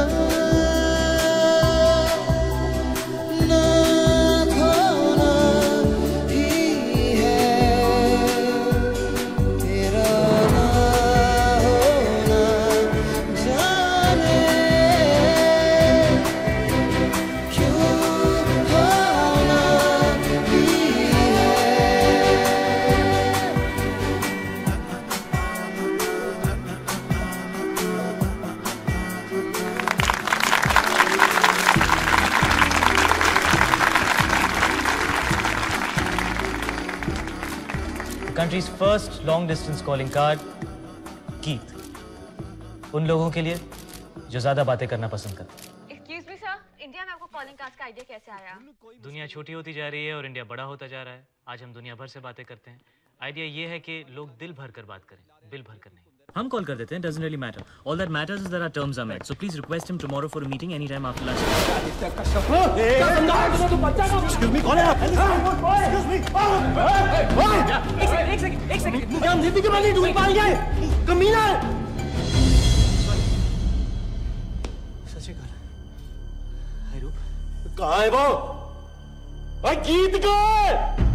ना खोना ही है, तेरा ना होना जाने क्यों होना ही है। Countries first long distance calling card Geet, उन लोगों के लिए जो ज्यादा बातें करना पसंद करते हैं। एक्सक्यूज मी सर, इंडिया में आपको कॉलिंग कार्ड का आइडिया कैसे आया? दुनिया छोटी होती जा रही है और इंडिया बड़ा होता जा रहा है। आज हम दुनिया भर से बातें करते हैं। आइडिया ये है कि लोग दिल भर कर बात करें, बिल भर कर नहीं। हम कॉल कर देते हैं, doesn't really matter. All that matters is that our terms are met. So please request him tomorrow for a meeting anytime after lunch. Excuse me, कौन है आप? Excuse me. एक सेकंड मुझे हम जिंदगी में नहीं ढूंढ पाएंगे, कमीना है। सत श्री अकाल। हाय रूप। कहाँ है वो? ओए गीत गा।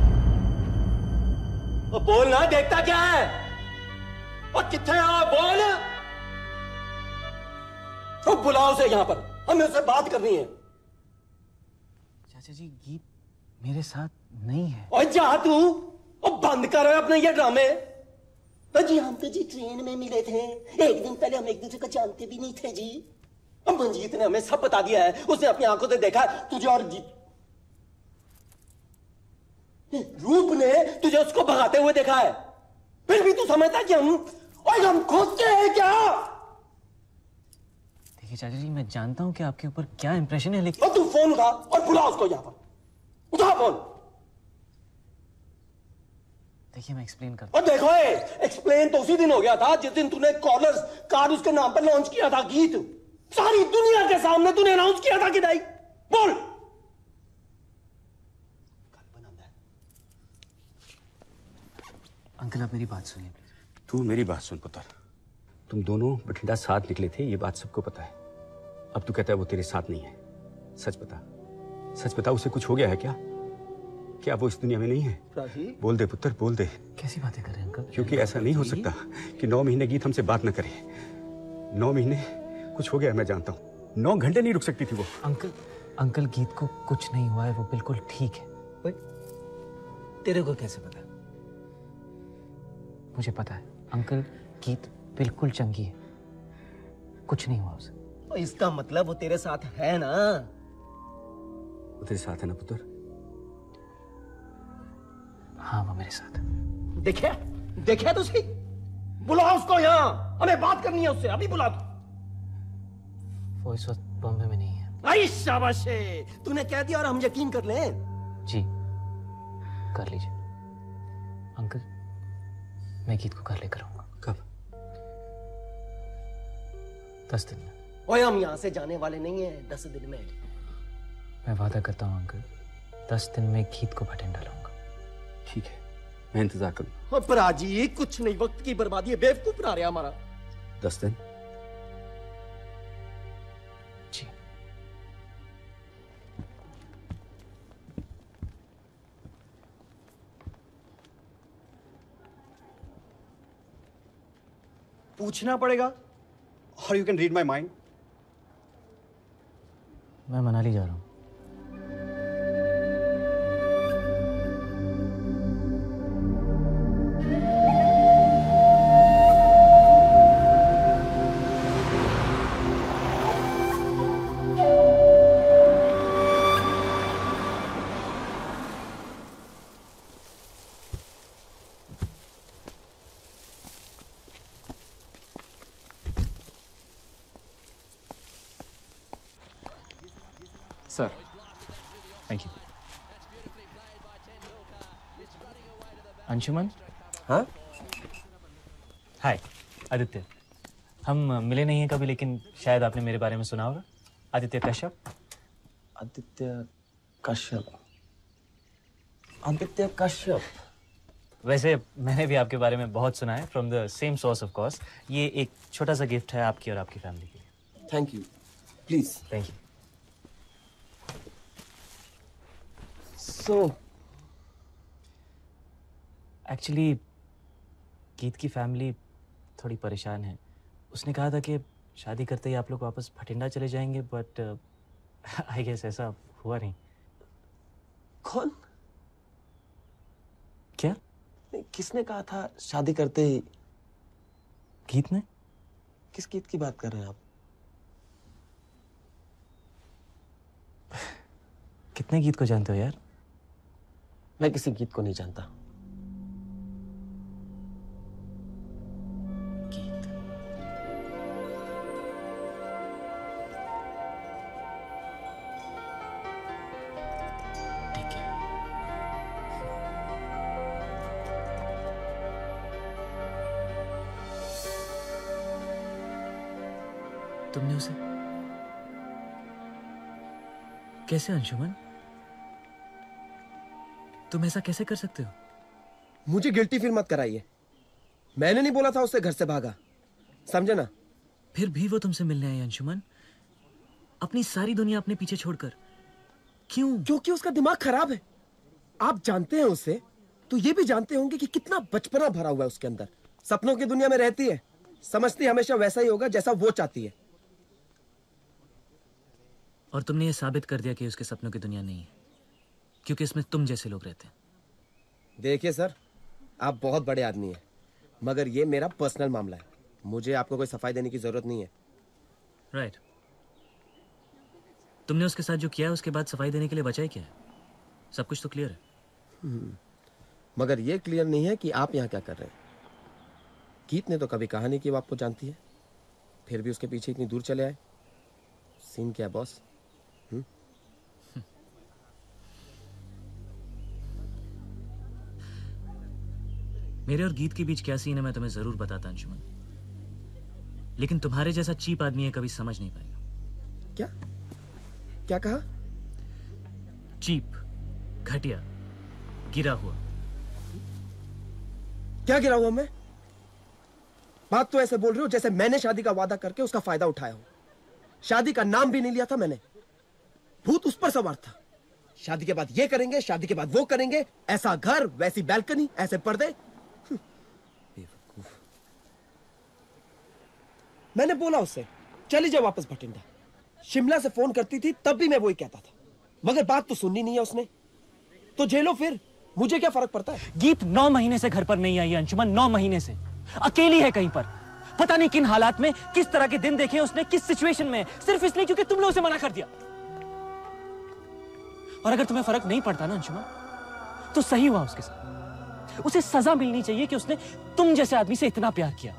वो बोल ना, देखता क्या है? और किथे आ बोल। तो बुलाओ उसे यहाँ पर, हमें उससे बात करनी है। चाचा जी गीत मेरे साथ नहीं है। और जा तू, और बंद कर अपने ये ड्रामे। तो जी हम तो जी ट्रेन में मिले थे, एक दिन पहले हम एक दूसरे को जानते भी नहीं थे जी। अब मंजीत ने हमें सब बता दिया है, उसने अपनी आंखों से देखा तुझे और रूप ने तुझे उसको भगाते हुए देखा है, फिर भी तू समझता है कि हम खुद के हैं क्या? देखिए चाचा जी, मैं जानता हूं कि आपके ऊपर क्या इंप्रेशन है, लेकिन और तू फोन उठा और बुला उसको यहाँ पर। उठा फोन। देखिए मैं एक्सप्लेन करता और देखो एक्सप्लेन तो उसी दिन हो गया था जिस दिन तूने कॉलर्स कार्ड उसके नाम पर लॉन्च किया था गीत। सारी दुनिया के सामने तूने अनाउंस किया था कि नहीं? बोल। अंकल आप मेरी बात सुनिए। तू मेरी बात सुन पुत्र। तुम दोनों बठिंडा साथ निकले थे, ये बात सबको पता है। अब तू कहता है वो तेरे साथ नहीं है। सच बता, सच बता, उसे कुछ हो गया है क्या? क्या वो इस दुनिया में नहीं है? राजीव, बोल दे पुत्र, बोल दे। कैसी बातें कर रहे हैं अंकल? क्योंकि ऐसा नहीं हो सकता कि 9 महीने गीत हमसे बात न करे। 9 महीने कुछ हो गया है, मैं जानता हूँ। 9 घंटे नहीं रुक सकती थी वो। अंकल गीत को कुछ नहीं हुआ है, वो बिल्कुल ठीक है। तेरे को कैसे पता? मुझे पता है अंकल, गीत बिल्कुल चंगी है, कुछ नहीं हुआ उसे। तो इसका मतलब वो तेरे साथ है ना? वो तेरे साथ है ना पुत्र? हाँ वो मेरे साथ है। देखिए, देखिए तो सही। बुला उसको यहाँ, हमें बात करनी है उससे, अभी बुला दो। वो इस वक्त बॉम्बे में नहीं है। आई शाबाश, तूने कह दिया और हम यकीन कर लें। जी कर लीजिए अंकल, मैं गीत को घर लेकर आऊंगा। कब? 10 दिन में। ओए हम यहाँ से जाने वाले नहीं हैं 10 दिन में। मैं वादा करता हूँ अंकल, 10 दिन में गीत को भटिंडा लाऊंगा। ठीक है, मैं इंतजार करूँ। पर आजी कुछ नहीं, वक्त की बर्बादी है, बेवकूफ बना रहा हमारा। 10 दिन? जी। पूछना पड़ेगा, और you can read my mind. मैं मनाली जा रहा हूँ। Sir, thank you. अंशुमन? हाँ? हाय आदित्य। हम मिले नहीं हैं कभी, लेकिन शायद आपने मेरे बारे में सुना होगा। आदित्य कश्यप। आदित्य कश्यप। आदित्य कश्यप। वैसे मैंने भी आपके बारे में बहुत सुना है, from the same source of course. ये एक छोटा सा गिफ्ट है आपकी और आपकी फैमिली के लिए। Thank you. Please. Thank you. So, actually Geet की फैमिली थोड़ी परेशान है। उसने कहा था कि शादी करते ही आप लोग वापस भटिंडा चले जाएंगे, बट आई गेस ऐसा हुआ नहीं। कौन? क्या? किसने कहा था शादी करते ही? गीत ने। किस गीत की बात कर रहे हैं आप? कितने गीत को जानते हो यार? मैं किसी गीत को नहीं जानता। गीत। ठीक है। तुमने उसे कैसे? अंशुमन तुम ऐसा कैसे कर सकते हो? मुझे गिल्टी फील मत कराइए। मैंने नहीं बोला था उससे घर से भागा, समझे ना? फिर भी वो तुमसे मिलने आई अंशुमन, अपनी सारी दुनिया अपने पीछे छोड़कर। क्यों? क्योंकि उसका दिमाग खराब है। आप जानते हैं उसे, तो ये भी जानते होंगे कि कितना बचपना भरा हुआ है उसके अंदर। सपनों की दुनिया में रहती है, समझती हमेशा वैसा ही होगा जैसा वो चाहती है। और तुमने ये साबित कर दिया कि उसके सपनों की दुनिया नहीं है, क्योंकि इसमें तुम जैसे लोग रहते हैं। देखिए सर, आप बहुत बड़े आदमी हैं, मगर ये मेरा पर्सनल मामला है। मुझे आपको कोई सफाई देने की जरूरत नहीं है। राइट। तुमने उसके साथ जो किया है उसके बाद सफाई देने के लिए बचा ही क्या है? सब कुछ तो क्लियर है। मगर ये क्लियर नहीं है कि आप यहाँ क्या कर रहे हैं। गीत ने तो कभी कहा नहीं कि वो आपको जानती है, फिर भी उसके पीछे इतनी दूर चले आए। सीन क्या बॉस? मेरे और गीत के बीच क्या सीन है मैं तुम्हें जरूर बताता अंशुमन, लेकिन तुम्हारे जैसा चीप आदमी है कभी समझ नहीं पाएगा। क्या कहा? चीप, घटिया, गिरा हुआ। क्या गिरा हुआ मैं? बात तो ऐसे बोल रहे हो जैसे मैंने शादी का वादा करके उसका फायदा उठाया हो। शादी का नाम भी नहीं लिया था मैंने। भूत उस पर सवार था। शादी के बाद ये करेंगे, शादी के बाद वो करेंगे, ऐसा घर, वैसी बैल्कनी, ऐसे पर्दे। मैंने बोला उससे चली जाओ वापस भटिंडा। शिमला से फोन करती थी तब भी मैं वही कहता था, मगर बात तो सुननी नहीं है उसने। तो झेलो फिर, मुझे क्या फर्क पड़ता है। गीत 9 महीने से घर पर नहीं आई है अंशुमन, 9 महीने से अकेली है कहीं पर। पता नहीं किन हालात में, किस तरह के दिन देखे उसने, किस सिचुएशन में, सिर्फ इसलिए क्योंकि तुम लोग उसे मना कर दिया। और अगर तुम्हें फर्क नहीं पड़ता ना अंशुमन, तो सही हुआ उसके साथ। उसे सजा मिलनी चाहिए कि उसने तुम जैसे आदमी से इतना प्यार किया।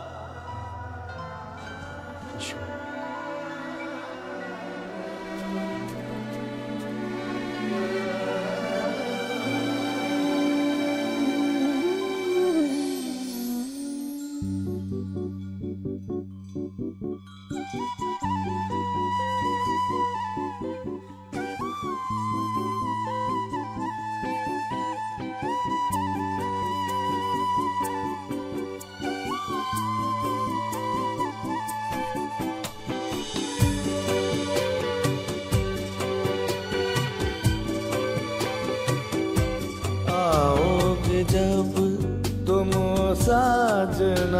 जब तुम साजना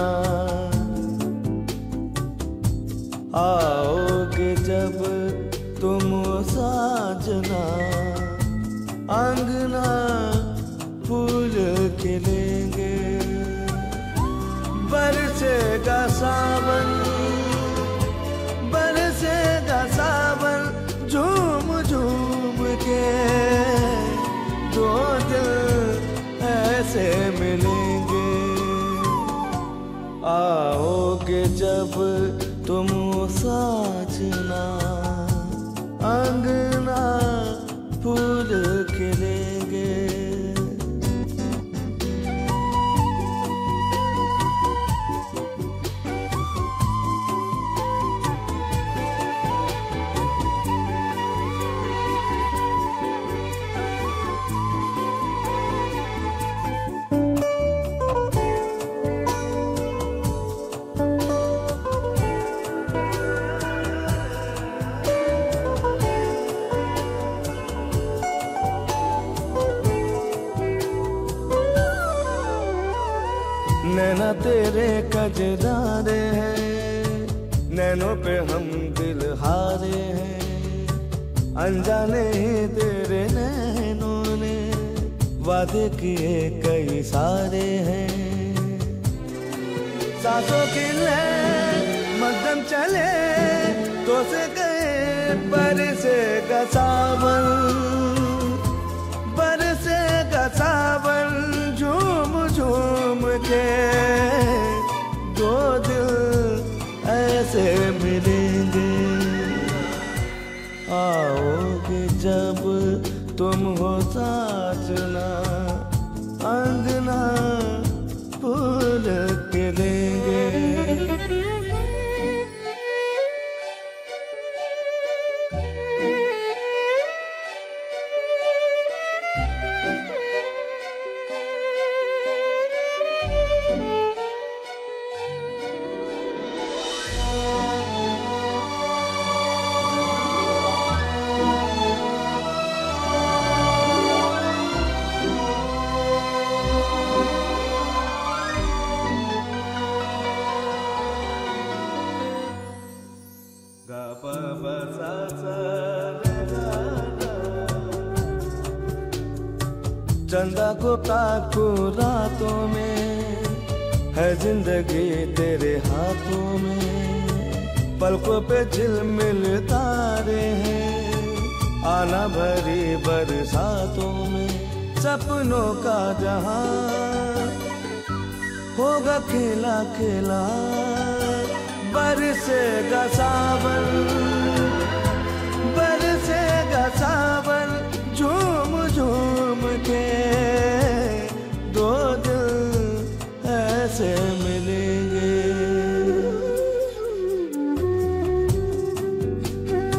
आओगे, जब तुम साजना, अंगना फूल खिलेंगे, बरसेगा सावन, बरसेगा सावन, झूम झूम के दो दिल ऐसे मिलेंगे। आओगे जब तुम साजना, अंगना फूल खिलेंगे। नैना तेरे कजरारे हैं, नैनों पे हम दिल हारे हैं, अनजाने ही तेरे नैनों ने वादे किए कई सारे हैं। सांसों की ले मध्यम चले तो से गए, बरसेगा सावन, बरसेगा सावन, झूम झूम के दो दिल ऐसे मिलेंगे। आओगे जब तुम हो साजना, अंगना फूल खिलेंगे। चंदा को ताकू रातों में, है जिंदगी तेरे हाथों में, पलकों पे झिलमिल तारे हैं, आना भरी बरसातों में, सपनों का जहां होगा खिला खिला, बरसेगा सावन, बरसेगा सावन, झूम झूम के दो दिल ऐसे मिलेंगे।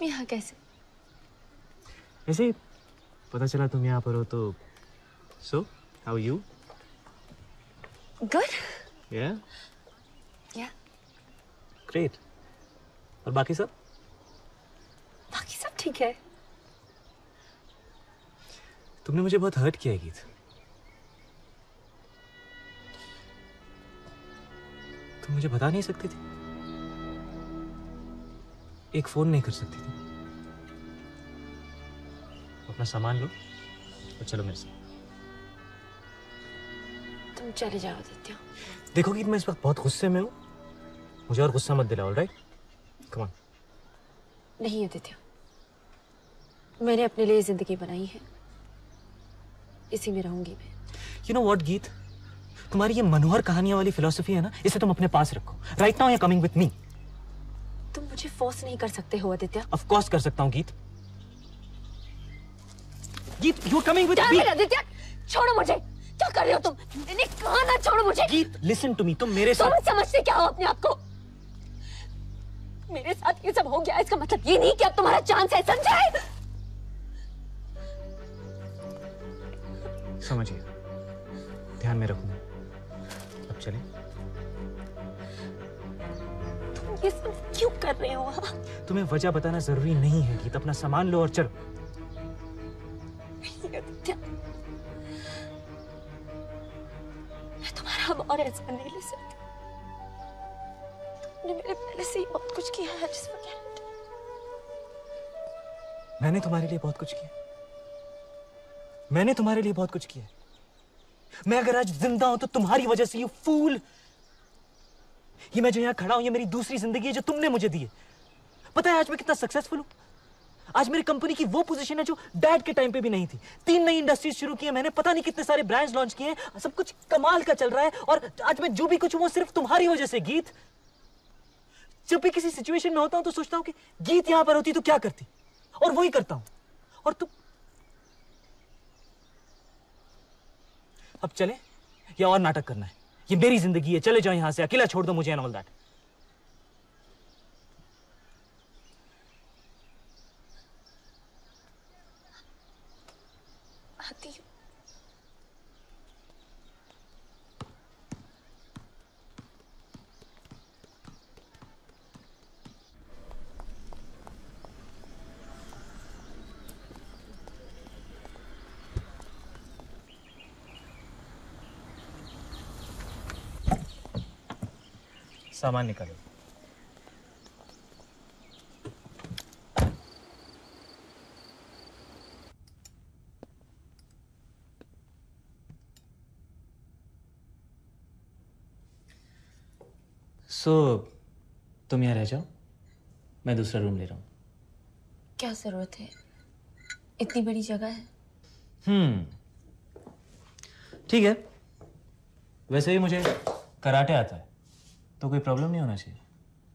तुम यहाँ कैसे? ऐसे ही पता चला तुम यहाँ पर हो तो। So how you? Good. Yeah yeah great. और बाकी सब? बाकी सब ठीक है। तुमने मुझे बहुत हर्ट किया है गीत। तुम मुझे बता नहीं सकती थी? एक फोन नहीं कर सकती थी? अपना सामान लो और चलो मेरे साथ। तुम चले जाओ आदित्य। देखो गीत, मैं इस वक्त बहुत गुस्से में हूं, मुझे और गुस्सा मत दिलाओ। Alright, come on. नहीं आदित्य, मैंने अपने लिए जिंदगी बनाई है, इसी में रहूंगी मैं। यू नो व्हाट गीत, तुम्हारी ये मनोहर कहानियां वाली फिलॉसफी है ना, इसे तुम अपने पास रखो। Right now you are coming with me. तुम मुझे फोर्स नहीं कर सकते हो आदित्य। ऑफ कोर्स कर सकता हूं Geet. Geet, you are coming with me. Aditya छोड़ो मुझे। क्या कर रहे हो तुम? मैंने कहा ना छोड़ो मुझे। गीत लिसन टू मी, तुम मेरे साथ। तुम समझते क्या हो अपने आप को? मेरे साथ ये सब हो गया, इसका मतलब ये नहीं कि अब तुम्हारा चांस है, समझे? समझिए, ध्यान में रखूंगा। अब चलें। तुम ये सब क्यों कर रहे हो? तुम्हें वजह बताना जरूरी नहीं है गीत, अपना सामान लो और चलो। आदित्य, मैं तुम्हारा अब और ऐसा नहीं ले सकती। तुमने मेरे पहले से ही बहुत कुछ किया है, just forget it। मैंने तुम्हारे लिए बहुत कुछ किया। मैंने तुम्हारे लिए बहुत कुछ किया। मैं अगर आज जिंदा हूं तो तुम्हारी वजह से, यू फूल। ये मैं जो यहां खड़ा हूं, ये मेरी दूसरी जिंदगी है जो तुमने मुझे दी है। पता है आज मैं कितना सक्सेसफुल हूं? आज मेरी कंपनी की वो पोजीशन है जो डैड के टाइम पे भी नहीं थी। 3 नई इंडस्ट्रीज शुरू की है मैंने, पता नहीं कितने सारे ब्रांड्स लॉन्च किए हैं, सब कुछ कमाल का चल रहा है। और आज मैं जो भी कुछ हूं वो सिर्फ तुम्हारी वजह से। गीत, जब भी किसी सिचुएशन में होता हूं तो सोचता हूं कि गीत यहां पर होती तो क्या करती, और वही करता हूं। और तुम अब चले या और नाटक करना है? ये मेरी जिंदगी है, चले जाओ यहां से, अकेला छोड़ दो मुझे एंड ऑल दैट। आती हूँ। सामान निकालो। तुम यहाँ रह जाओ, मैं दूसरा रूम ले रहा हूँ। क्या जरूरत है? इतनी बड़ी जगह है। ठीक है। वैसे ही मुझे कराटे आता है, तो कोई प्रॉब्लम नहीं होना चाहिए।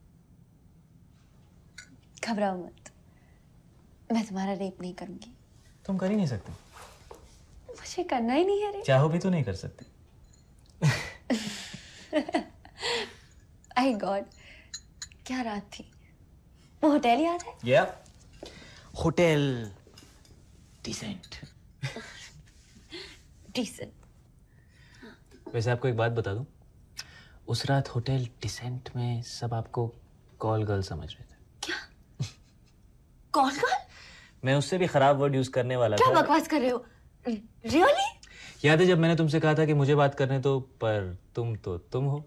घबराओ मत, मैं तुम्हारा रेप नहीं करूंगी। तुम कर ही नहीं सकते। मुझे करना ही नहीं है रेप। चाहो भी तो नहीं कर सकते। आई गॉड, क्या रात थी। वो होटल याद है? या होटल डिसेंट। डिसेंट। वैसे आपको एक बात बता दूं, उस रात होटल डिसेंट में सब आपको कॉल गर्ल समझ रहे थे। Call girl? मैं उससे भी खराब वर्ड यूज करने वाला क्या था। बकवास कर रहे हो? रियली? याद है जब मैंने तुमसे कहा था कि मुझे बात करने दो, पर तुम तो तुम हो।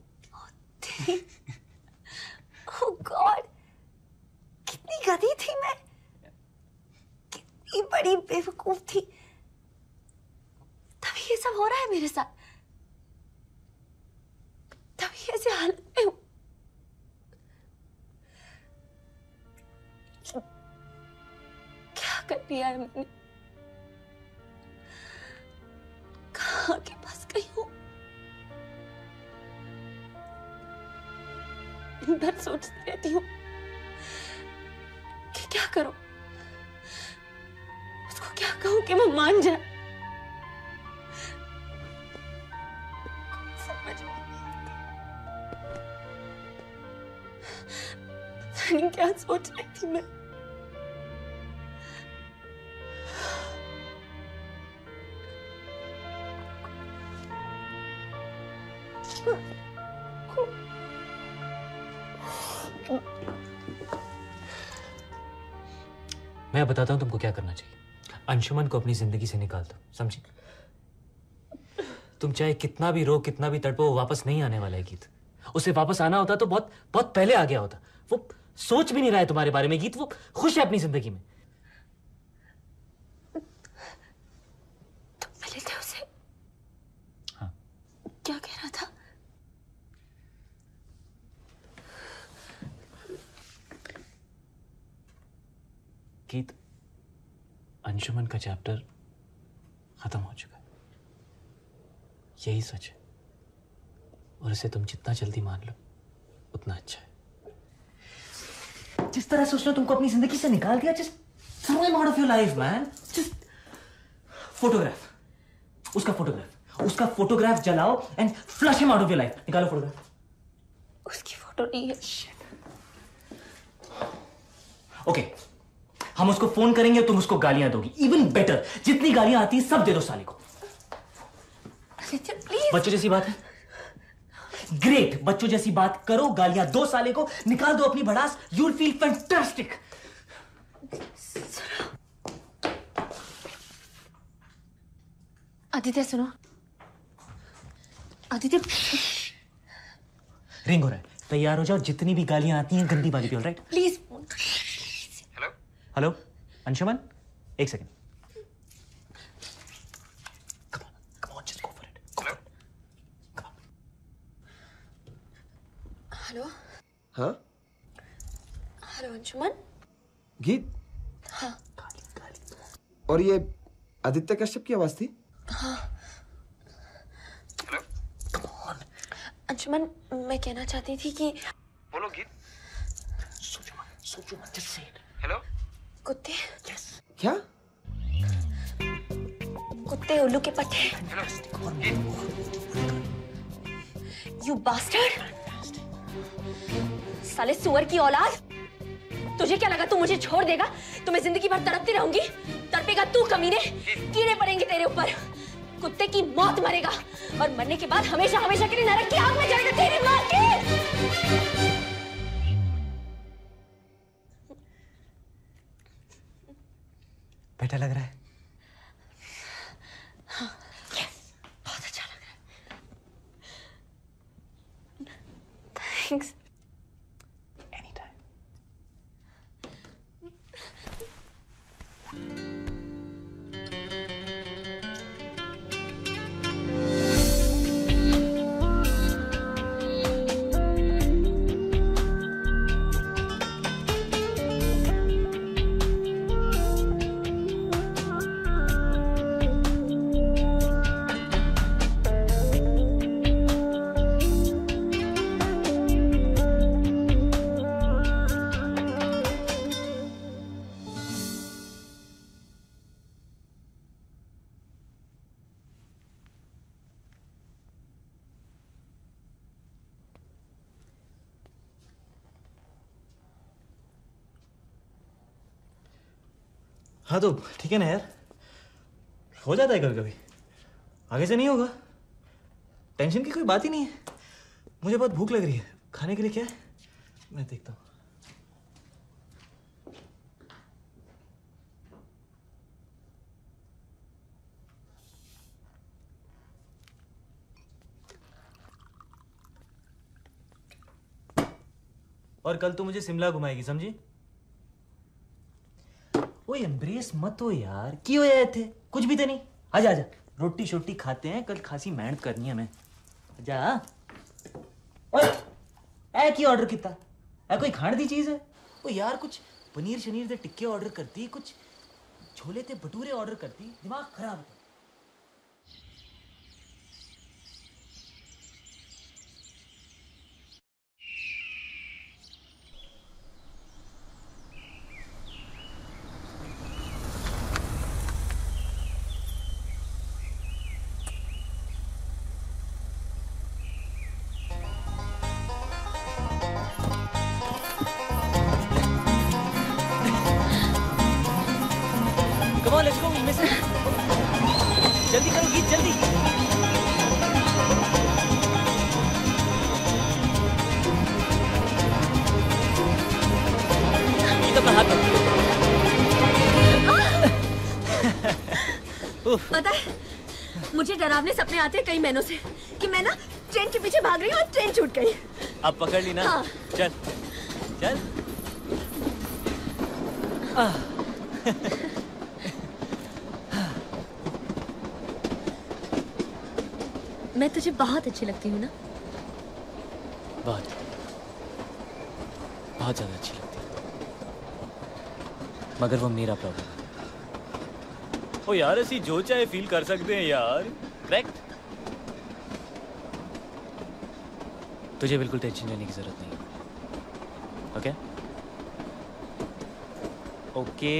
Oh God, कितनी गधी थी मैं, कितनी बड़ी बेवकूफ थी। तभी ये सब हो रहा है मेरे साथ, तभी ऐसे हालत में हूं। क्या कर दिया है मैंने? कहाँ के पास गई हूं? दिन भर सोचती रहती हूँ कि क्या करूं, उसको क्या कहूं कि वो मान जाए। समझ में नहीं आता। क्या सोच रही थी मैं? मैं बताता हूं तुमको क्या करना चाहिए। अंशुमन को अपनी जिंदगी से निकाल दो, समझी? तुम चाहे कितना भी रो, कितना भी तड़पो, वो वापस नहीं आने वाला है गीत। उसे वापस आना होता तो बहुत बहुत पहले आ गया होता। वो सोच भी नहीं रहा है तुम्हारे बारे में गीत, वो खुश है अपनी जिंदगी में। तुम मिले थे उसे? हाँ। क्या कह रहा था? गीत, अंशुमन का चैप्टर खत्म हो चुका है, यही सच है। और इसे तुम जितना जल्दी मान लो उतना अच्छा है। जिस तरह से उसने तुमको अपनी जिंदगी से निकाल दिया, just throw him out of your life man. Just photograph, उसका फोटोग्राफ जलाओ and flush him out of your life. निकालो फोटोग्राफ। उसकी फोटो नहीं है। ओके, हम उसको फोन करेंगे, तुम उसको गालियां दोगी। इवन बेटर, जितनी गालियां आती है सब दे दो साले को। बच्चों जैसी बात है। ग्रेट, बच्चों जैसी बात करो, गालियां दो साले को, निकाल दो अपनी भड़ास। You will feel fantastic. Aditya सुनो, आदित्य। रिंग हो रहा है, तैयार हो जाओ। जितनी भी गालियां आती हैं गंदी वाली, all right? Please. Hello Anshuman, एक सेकेंड। हेलो। हाँ हेलो अंशुमन। गीत। हाँ। और ये आदित्य कश्यप की आवाज थी? हाँ। अंशुमन, मैं कहना चाहती थी कि बोलो गीत। सोचो मत, जस्ट से इट। हेलो। कुत्ते। क्या? कुत्ते उल्लू के पट्टे। यू बास्टर्ड, साले सुअर की औलाद। तुझे क्या लगा तू मुझे छोड़ देगा? तो मैं जिंदगी भर तड़पती रहूंगी? तड़पेगा तू कमीने, कीड़े पड़ेंगे तेरे ऊपर। कुत्ते की मौत मरेगा और मरने के बाद हमेशा हमेशा के लिए नरक की आग में जलेगा तेरी मां की। बेटा लग रहा है? हाँ, बहुत अच्छा लग रहा है। थैंक्स। हाँ तो ठीक है ना यार, हो जाता है कभी कभी, आगे से नहीं होगा। टेंशन की कोई बात ही नहीं है। मुझे बहुत भूख लग रही है, खाने के लिए क्या है मैं देखता हूँ। और कल तू मुझे शिमला घुमाएगी, समझी? वो एम्ब्रेस मत हो यार, क्यों आए थे? कुछ भी तो नहीं। आजा आजा, रोटी शोटी खाते हैं, कल खासी मेहनत करनी है हमें। आजा। ओए, ऐ की ऑर्डर कितना? ऐ कोई खाने दी चीज है? ओ यार कुछ पनीर शनीर दे टिक्के ऑर्डर करती, कुछ छोले ते भटूरे ऑर्डर करती, दिमाग खराब है। Come on, let's go. We'll miss it. जल्दी करो गीत, जल्दी। अपना हाथ मत पता है मुझे डरावने सपने आते हैं कई महीनों से कि मैं ना ट्रेन के पीछे भाग रही हूँ और ट्रेन छूट गई। अब पकड़ ली ना। हाँ। चल चल। मैं तुझे बहुत अच्छी लगती हूँ ना? बहुत बहुत ज्यादा अच्छी लगती है, मगर वो मेरा प्रॉब्लम है। ओ यार ऐसी जो चाहे फील कर सकते हैं यार, करेक्ट? तुझे बिल्कुल टेंशन लेने की जरूरत नहीं है। ओके ओके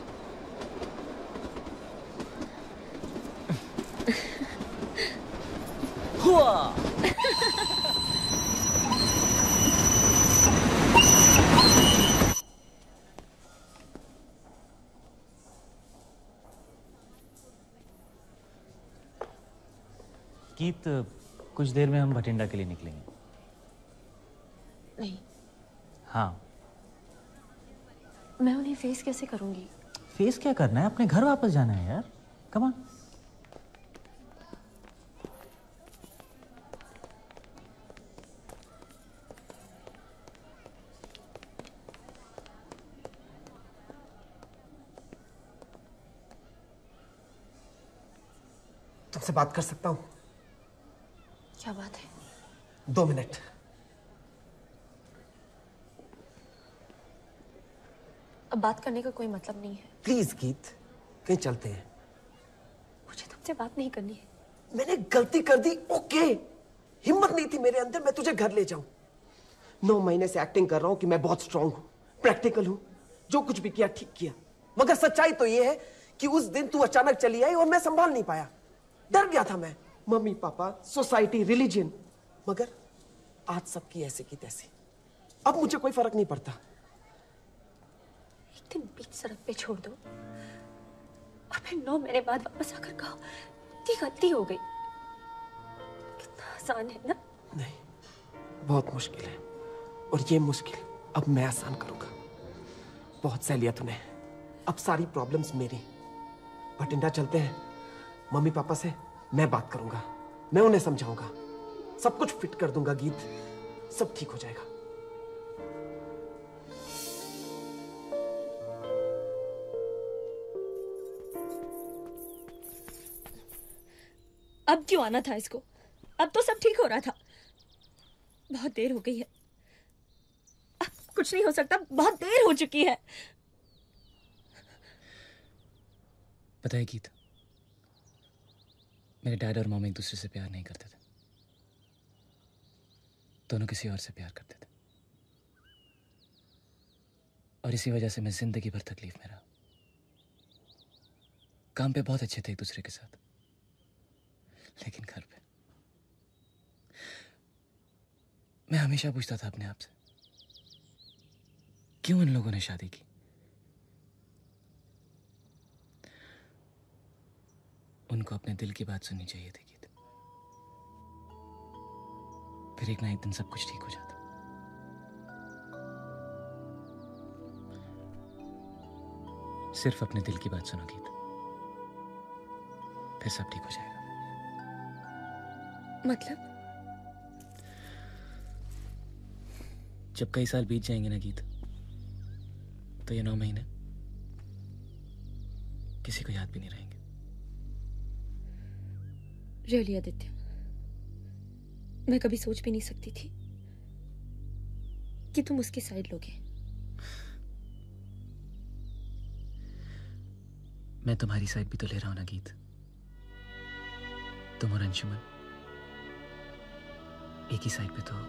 हुआ। गीत, कुछ देर में हम भटिंडा के लिए निकलेंगे। नहीं, हाँ। मैं उन्हें फेस कैसे करूंगी? फेस क्या करना है, अपने घर वापस जाना है यार। Come on. तुमसे बात कर सकता हूँ? क्या बात है? 2 मिनट। अब बात करने का कोई मतलब नहीं है। प्लीज गीत, कहीं चलते हैं। मुझे तुमसे बात नहीं करनी है। मैंने गलती कर दी, ओके। हिम्मत नहीं थी मेरे अंदर मैं तुझे घर ले जाऊं। 9 महीने से एक्टिंग कर रहा हूं कि मैं बहुत स्ट्रांग हूं, प्रैक्टिकल हूं, जो कुछ भी किया ठीक किया। मगर सच्चाई तो यह है कि उस दिन तू अचानक चली आई और मैं संभाल नहीं पाया। डर गया था मैं, मम्मी पापा, सोसाइटी, रिलीजन। मगर आज सबकी ऐसे की तैसी। अब मुझे कोई फर्क नहीं पड़ता। एक दिन बीच सड़क पे छोड़ दो और फिर 9 महीने बाद वापस आकर कहो कि गलती हो गई। कितना आसान है ना? नहीं, बहुत मुश्किल है। और ये मुश्किल अब मैं आसान करूंगा। बहुत सह लिया तूने, अब सारी प्रॉब्लम्स मेरी। भटिंडा चलते हैं, मम्मी पापा से मैं बात करूंगा, मैं उन्हें समझाऊंगा, सब कुछ फिट कर दूंगा गीत, सब ठीक हो जाएगा। अब क्यों आना था इसको? अब तो सब ठीक हो रहा था। बहुत देर हो गई है, अब कुछ नहीं हो सकता, बहुत देर हो चुकी है। पता है गीत, मेरे डैड और मॉम एक दूसरे से प्यार नहीं करते थे। दोनों किसी और से प्यार करते थे और इसी वजह से मैं जिंदगी भर तकलीफ में रहा। काम पे बहुत अच्छे थे एक दूसरे के साथ, लेकिन घर पे मैं हमेशा पूछता था अपने आप से, क्यों इन लोगों ने शादी की? उनको अपने दिल की बात सुननी चाहिए थी गीत। फिर एक ना एक दिन सब कुछ ठीक हो जाता। सिर्फ अपने दिल की बात सुनो गीत, फिर सब ठीक हो जाएगा। मतलब? जब कई साल बीत जाएंगे ना गीत, तो ये 9 महीने किसी को याद भी नहीं रहेंगे। रियली आदित्य, मैं कभी सोच भी नहीं सकती थी कि तुम उसकी साइड लोगे। मैं तुम्हारी साइड भी तो ले रहा हूं ना गीत। तुम और अंशुमन एक ही साइड पे तो।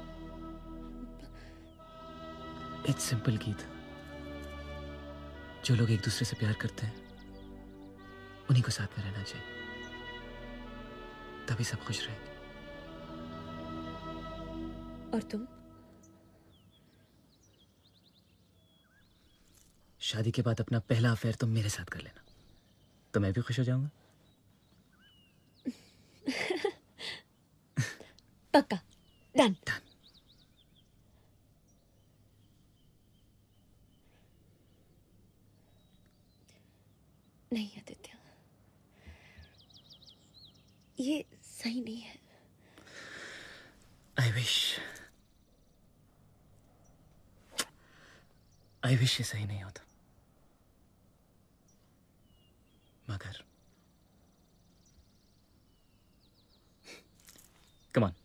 इट्स सिंपल गीत, जो लोग एक दूसरे से प्यार करते हैं उन्हीं को साथ में रहना चाहिए, तभी सब खुश रहेंगे। और तुम? शादी के बाद अपना पहला अफेयर तुम मेरे साथ कर लेना, तो मैं भी खुश हो जाऊंगा। पक्का, डन। नहीं आदित्य, ये सही नहीं है। आई विश ये सही नहीं होता, मगर कम ऑन।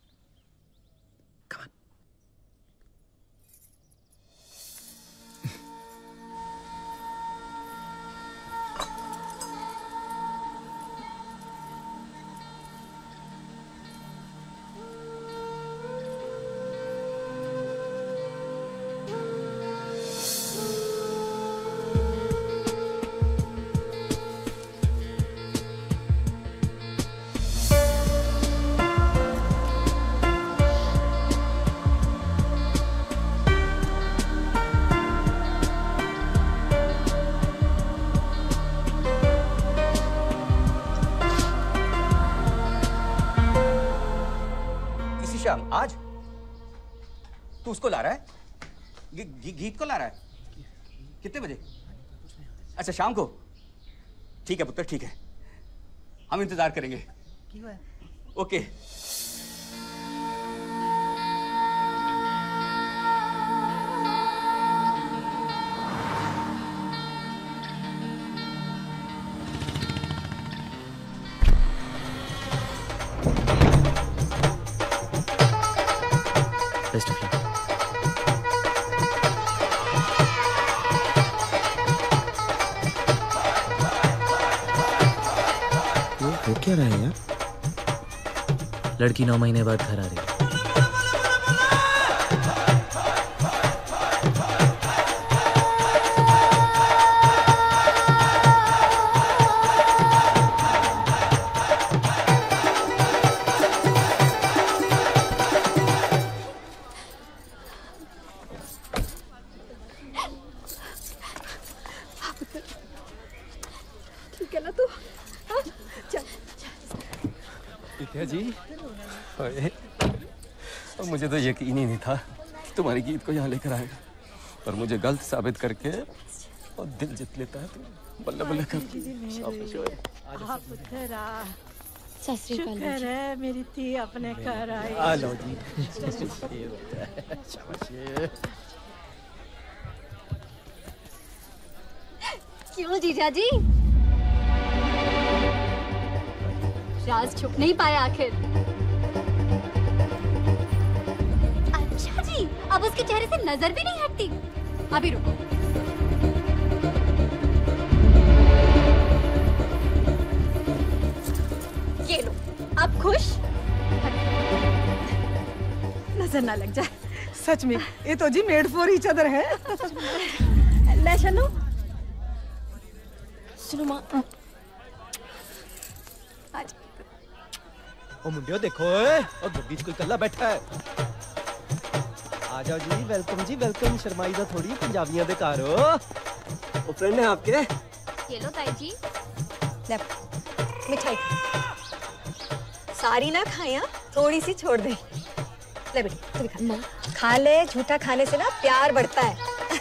आज तू उसको ला रहा है? गीत को ला रहा है? कितने बजे? अच्छा शाम को। ठीक है पुत्र, ठीक है, हम इंतजार करेंगे। ओके। Best of luck. वो क्या रहा है यार? लड़की 9 महीने बाद घर आ रही है। ठीक है ना तू? हाँ? चल। क्या जी? और मुझे तो यकीन ही नहीं था कि तुम्हारे गीत को यहाँ लेकर आएगा, पर मुझे गलत साबित करके और दिल जीत लेता है। तो बल्ले बल्ले कर। शुक्र है मेरी थी अपने घर आई। आ लो जी। क्यों जीजा जी? राज छुप नहीं पाया आखिर। अच्छा जी, अब उसके चेहरे से नजर भी नहीं हटती। अभी रुको। ये लो, अब खुश? नजर ना लग जाए। सच में ये तो जी मेड फॉर ईच अदर है। ले शनु। सुनो माँ। ओ मुंडियो देखो, और गड्डी कोई कल्ला बैठा है। आ जाओ जी, वेलकम। शर्माई दा थोड़ी, पंजाबियां दे घर हो। ओ फ्रेंड है आपके? ये लो ताई जी। ले मिठाई। सारी ना खाया, थोड़ी सी छोड़ दे। ले बेटी, तू भी खा। खा ले, झूठा खाने से ना प्यार बढ़ता है।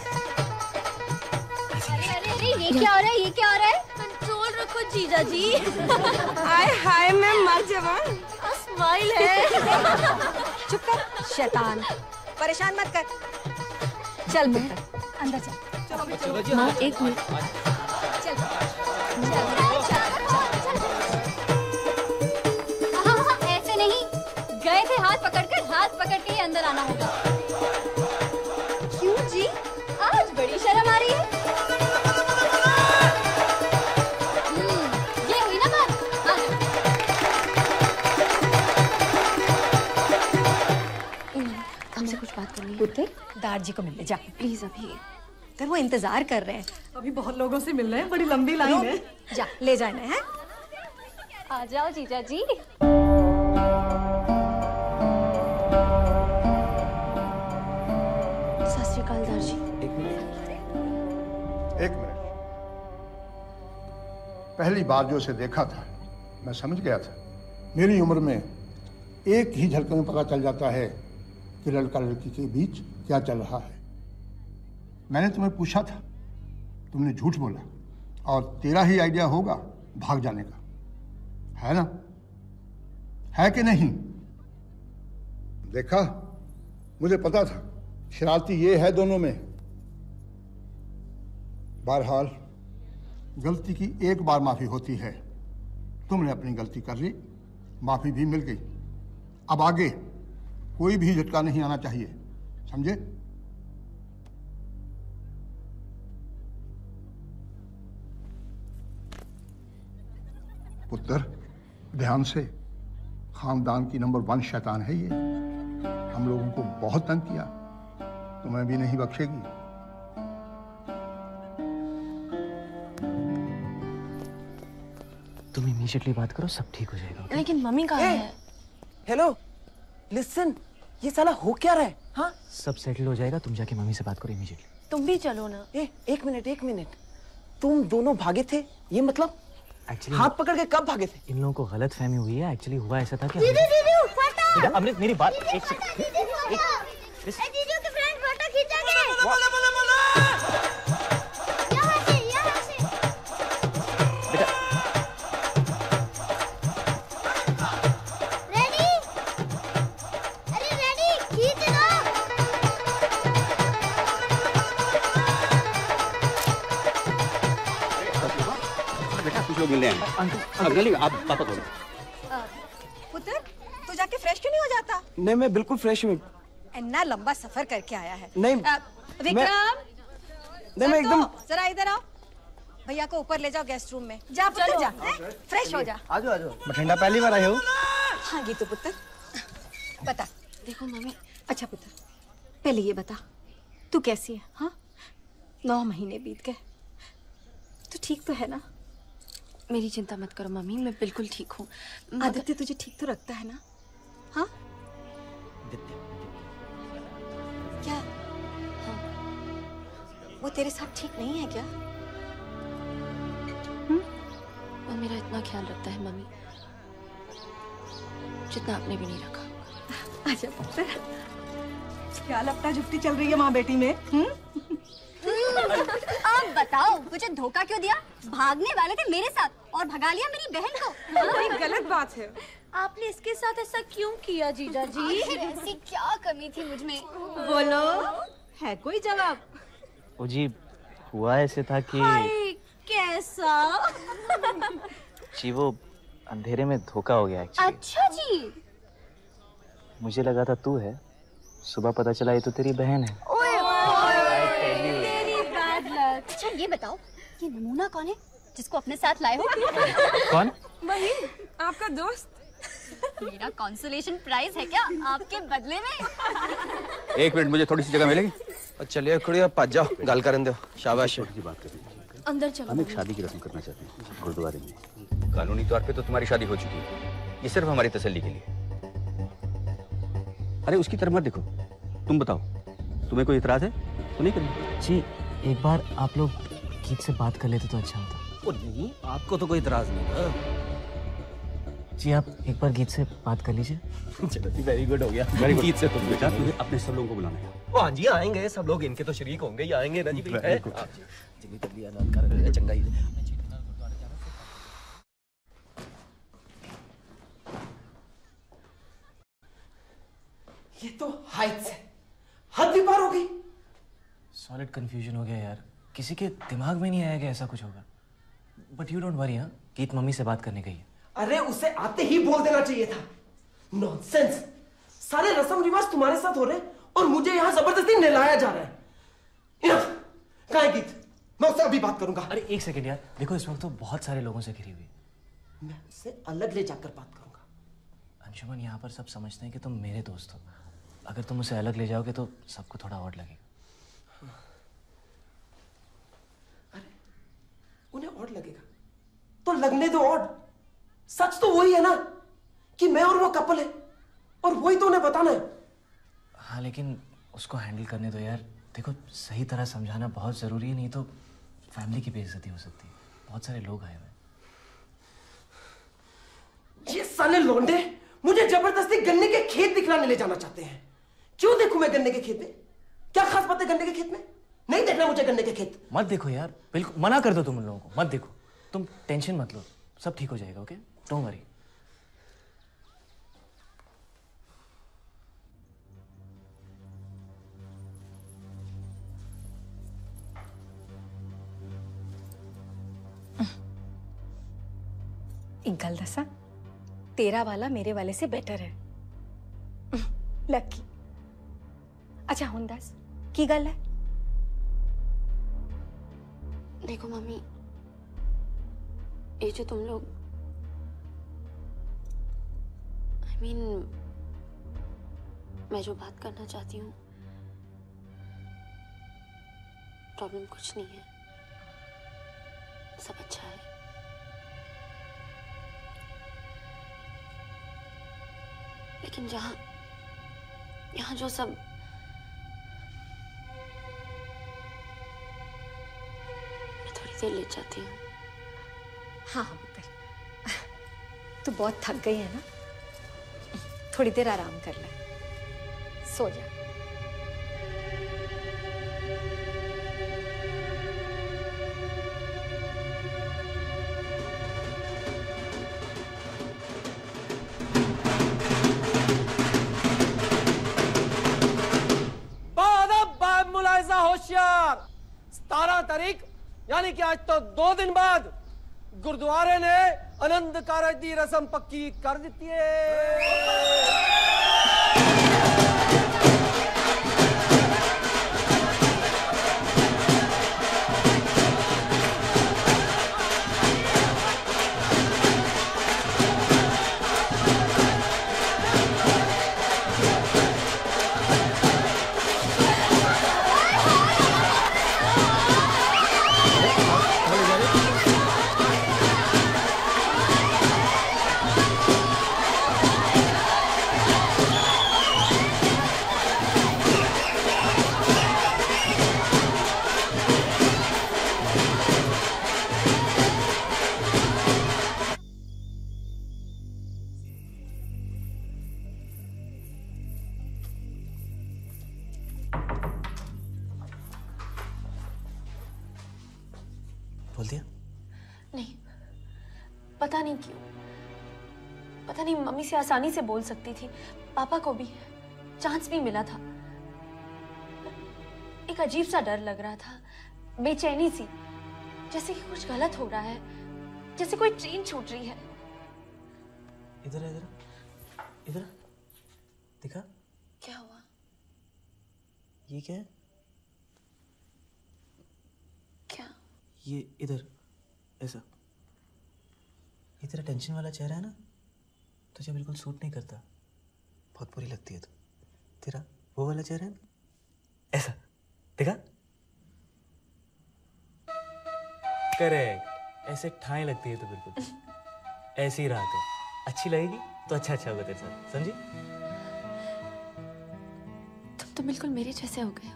अरे ये क्या हो रहा है? ये क्या हो रहा है? कंट्रोल रखो जीजा जी। हाय हाय मैं मर जावा। स्माइल है। चुप कर शैतान, परेशान मत कर। चल पुत्र, अंदर चल। चलो जी। माँ एक मिनट। चल हाँ, ऐसे नहीं। गए थे हाथ पकड़ के ही अंदर आना होगा। क्यों जी? आज बड़ी शर्म आ रही है। ये हुई ना बात। हमसे कुछ बात करनी है। पुत्र, दार जी को मिलने जा प्लीज। अभी कर, वो इंतजार कर रहे हैं। अभी बहुत लोगों से मिल रहे हैं, बड़ी लंबी लाइन है। जा ले जाना है। आ जाओ जीजा जी। सत श्री अकाल दार जी। एक मिनट। पहली बार जो उसे देखा था, मैं समझ गया था। मेरी उम्र में एक ही झलक में पता चल जाता है कि लड़का लड़की के बीच क्या चल रहा है। मैंने तुम्हें पूछा था, तुमने झूठ बोला, और तेरा ही आइडिया होगा भाग जाने का, है ना? है कि नहीं? देखा, मुझे पता था शरारती ये है दोनों में। बहरहाल गलती की एक बार माफी होती है। तुमने अपनी गलती कर ली, माफी भी मिल गई। अब आगे कोई भी झटका नहीं आना चाहिए, समझे? पुत्र, ध्यान से, खानदान की नंबर 1 शैतान है ये। हम लोगों को बहुत तंग किया, तुम्हें भी नहीं बख्शेगी। तुम इमीडिएटली बात करो, सब ठीक हो जाएगा। लेकिन मम्मी कहाँ है? हेलो, लिसन, ये साला हो क्या रहा है? हाँ, सब सेटल हो जाएगा, तुम जाके मम्मी से बात करो इमीडिएटली। तुम भी चलो ना। एक मिनट, तुम दोनों भागे थे? ये मतलब एक्चुअली हाथ पकड़ के कब भागे थे? इन लोगों को गलत फहमी हुई है। एक्चुअली हुआ ऐसा था कि दीदी, अमृत मेरी बात एक सेकंड। दीदी के फ्रेंड फोटो खींचेंगे। बेटा रेडी? अरे रेडी, खींच लो। बेटा कुछ लोग मिलने आए। अंकल आप पापा को। पुत्र, तू जाके फ्रेश क्यों नहीं हो जाता? नहीं, मैं बिल्कुल फ्रेश हूँ। इतना लंबा सफर करके आया है। नहीं, विक्रम, मैं एकदम जरा इधर आओ। भैया को ऊपर ले जाओ गेस्ट रूम में। जा पुत्र, जा, फ्रेश हो जा। आजो आजो। बठिंडा पहली बार आए हो? हाँ गीतू पुत्र, बता। देखो मम्मी। अच्छा पुत्र, पहले ये बता, तू कैसी है? हाँ, 9 महीने बीत गए, तू ठीक तो है ना? मेरी चिंता मत करो मम्मी, मैं बिल्कुल ठीक हूँ। आदित्य तुझे ठीक तो रखता है ना? हाँ? क्या? हाँ। वो तेरे साथ ठीक नहीं है क्या? वो मेरा इतना ख्याल रखता है मम्मी, जितना आपने भी नहीं रखा। आजा पुत्र, ख्याल अपना झुकती चल रही है माँ बेटी में। अब बताओ, मुझे धोखा क्यों दिया? भागने वाले थे मेरे साथ और भगा लिया मेरी बहन को। ये गलत बात है। आपने इसके साथ ऐसा क्यों किया जीजा जी? आखिर ऐसी क्या कमी थी मुझ में? बोलो, है कोई जवाब? ओ जी, हुआ ऐसे था कि हाय, कैसा? जी वो अंधेरे में धोखा हो गया एक्चुअली। अच्छा जी। मुझे लगा था तू है, सुबह पता चला ये तो तेरी बहन है। तेरी बैड लक। अच्छा ये बताओ, ये नमूना कौन है जिसको अपने साथ लाए हो? कौन? वही, आपका दोस्त। मेरा कंसोलेशन प्राइज है क्या आपके बदले में? 1 मिनट, मुझे थोड़ी सी जगह मिलेगी? चलिए कुड़िया, पा जाओ, गल करन दो। शाबाश। छोटी सी बात करनी है। अंदर चलो। हम एक शादी की रस्म करना चाहते हैं गुरुद्वारे में। कानूनी तौर पे तो तुम्हारी शादी हो चुकी है, ये सिर्फ हमारी तसल्ली के लिए। अरे उसकी तरफ मत देखो, तुम बताओ, तुम्हें कोई इतराज है तो नहीं करेंगे? जी एक बार आप लोग गीत से बात कर लेते तो अच्छा होता। ओ नहीं, आपको तो कोई इतराज नहीं ना। जी आप एक बार गीत से बात कर लीजिए। चलो जी, वेरी गुड हो गया। Very good. गीत से तुम बेटा तुझे अपने सब लोगों को बुलाना है। ओ हाँ जी, आएंगे सब लोग, इनके तो शरीक होंगे ही, आएंगे ना जी। जिंदगी कर लिया ना कर चंगा ही। ये तो हाइट्स है, हद ही पार हो गई। सॉलिड कंफ्यूजन हो गया यार, किसी के दिमाग में नहीं आया कि ऐसा कुछ होगा। बट यू डोंट वरी, हाँ गीत मम्मी से बात करने गई है। अरे उसे आते ही बोल देना चाहिए था। नॉनसेंस, सारे रस्म रिवाज तुम्हारे साथ हो रहे हैं और मुझे यहाँ जबरदस्ती नहलाया जा रहा है। कहाँ है गीत? मैं उससे अभी बात करूंगा। अरे एक सेकंड यार, देखो इस वक्त तो बहुत सारे लोगों से घिरी हुई। मैं उससे अलग ले जाकर बात करूंगा। अंशुमन, यहाँ पर सब समझते हैं कि तुम मेरे दोस्त हो, अगर तुम उसे अलग ले जाओगे तो सबको थोड़ा ऑड लगेगा। अरे उन्हें ऑड लगेगा तो लगने दो ऑड। सच तो वही है ना कि मैं और वो कपल है, और वही तो उन्हें बताना है। हाँ लेकिन उसको हैंडल करने दो यार। देखो सही तरह समझाना बहुत जरूरी है, नहीं तो फैमिली की बेइज्जती हो सकती है। बहुत सारे लोग आए हुए। ये साले लौंडे मुझे जबरदस्ती गन्ने के खेत दिखलाने ले जाना चाहते हैं। क्यों देखूं मैं गन्ने के खेत में? क्या खास बात है गन्ने के खेत में? नहीं देखना मुझे गन्ने के खेत। मत देखो यार, बिल्कुल मना कर दो तुम उन लोगों को, मत देखो। तुम टेंशन मत लो, सब ठीक हो जाएगा। Okay, don't worry. एक गल दसा, तेरा वाला मेरे वाले से बेटर है। लकी। अच्छा हुन दस की गल है? देखो मम्मी, ये जो तुम लोग मैं जो बात करना चाहती हूँ, प्रॉब्लम कुछ नहीं है, सब अच्छा है। लेकिन यहाँ जो सब मैं थोड़ी देर लेट जाती हूँ। हाँ हाँ पुत्र, तू बहुत थक गई है ना, थोड़ी देर आराम कर ले, सो जा। होशियार, 17 तारीख यानी कि आज तो 2 दिन बाद गुरुद्वारे ने आनंद कारज दी रस्म पक्की कर दी है। बोल दिया? नहीं, पता नहीं क्यों, पता नहीं मम्मी से आसानी से बोल सकती थी, पापा को भी चांस भी मिला था। एक अजीब सा डर लग रहा था, बेचैनी सी, जैसे कि कुछ गलत हो रहा है, जैसे कोई ट्रेन छूट रही है। इधर इधर इधर दिखा। क्या हुआ? ये क्या है? क्या? ये इधर ऐसा, ये तेरा टेंशन वाला चेहरा है ना, तुझे बिल्कुल सूट नहीं करता, बहुत बुरी लगती है तू। तेरा वो वाला चेहरा है ना, ऐसा देखा? करेक्ट, ऐसे ठाएं लगती है तो बिल्कुल ऐसी ही रहा कर। अच्छी लगेगी तो अच्छा अच्छा होगा तेरे साथ, समझी? तुम तो बिल्कुल मेरे जैसे हो गए हो।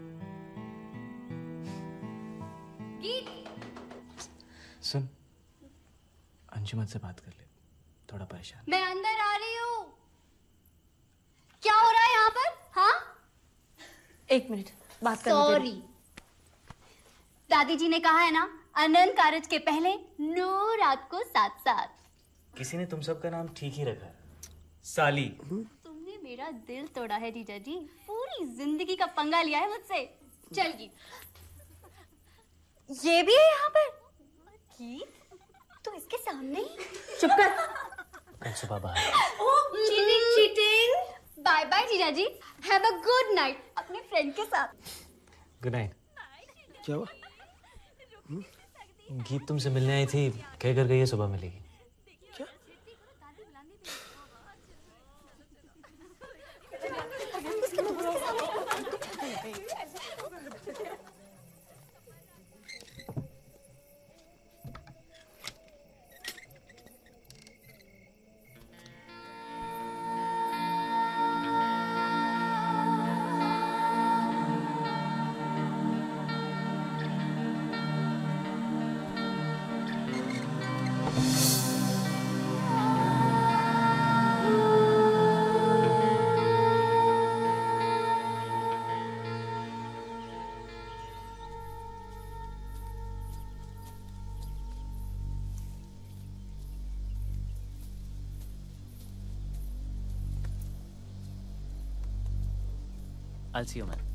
सुन, अंजुमन से बात कर ले, थोड़ा परेशान। मैं अंदर आ रही हूँ। क्या हो रहा है यहाँ पर? हाँ? एक मिनट, बात करने दे। सॉरी, दादी जी ने कहा है ना, अनंत कारज के पहले 9 रात को 7-7। किसी ने तुम सबका नाम ठीक ही रखा है, साली। तुमने मेरा दिल तोड़ा है जीजा जी, पूरी जिंदगी का पंगा लिया है मुझसे। चल ये भी है यहाँ पर? तो इसके सामने ही? चुप कर। सुबह बाहर। Cheating cheating. बाय बाय जीजा जी, हैव अ गुड नाइट अपने फ्रेंड के साथ। Good night. क्या हुआ? गीत तुमसे मिलने आई थी, कह कर गई है सुबह मिलेगी। क्या? I'll see you, man.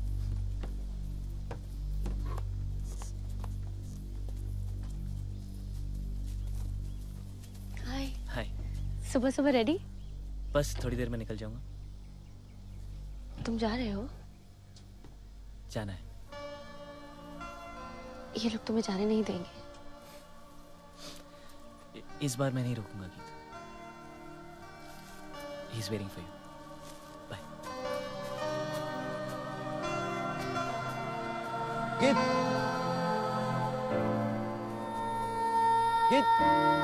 हाय। हाय। सुबह सुबह रेडी? बस थोड़ी देर में निकल जाऊंगा। तुम जा रहे हो? जाना है। ये लोग तुम्हें जाने नहीं देंगे। इस बार मैं नहीं रुकूंगा गीत। He's waiting for you. Bye. गीत। गीत।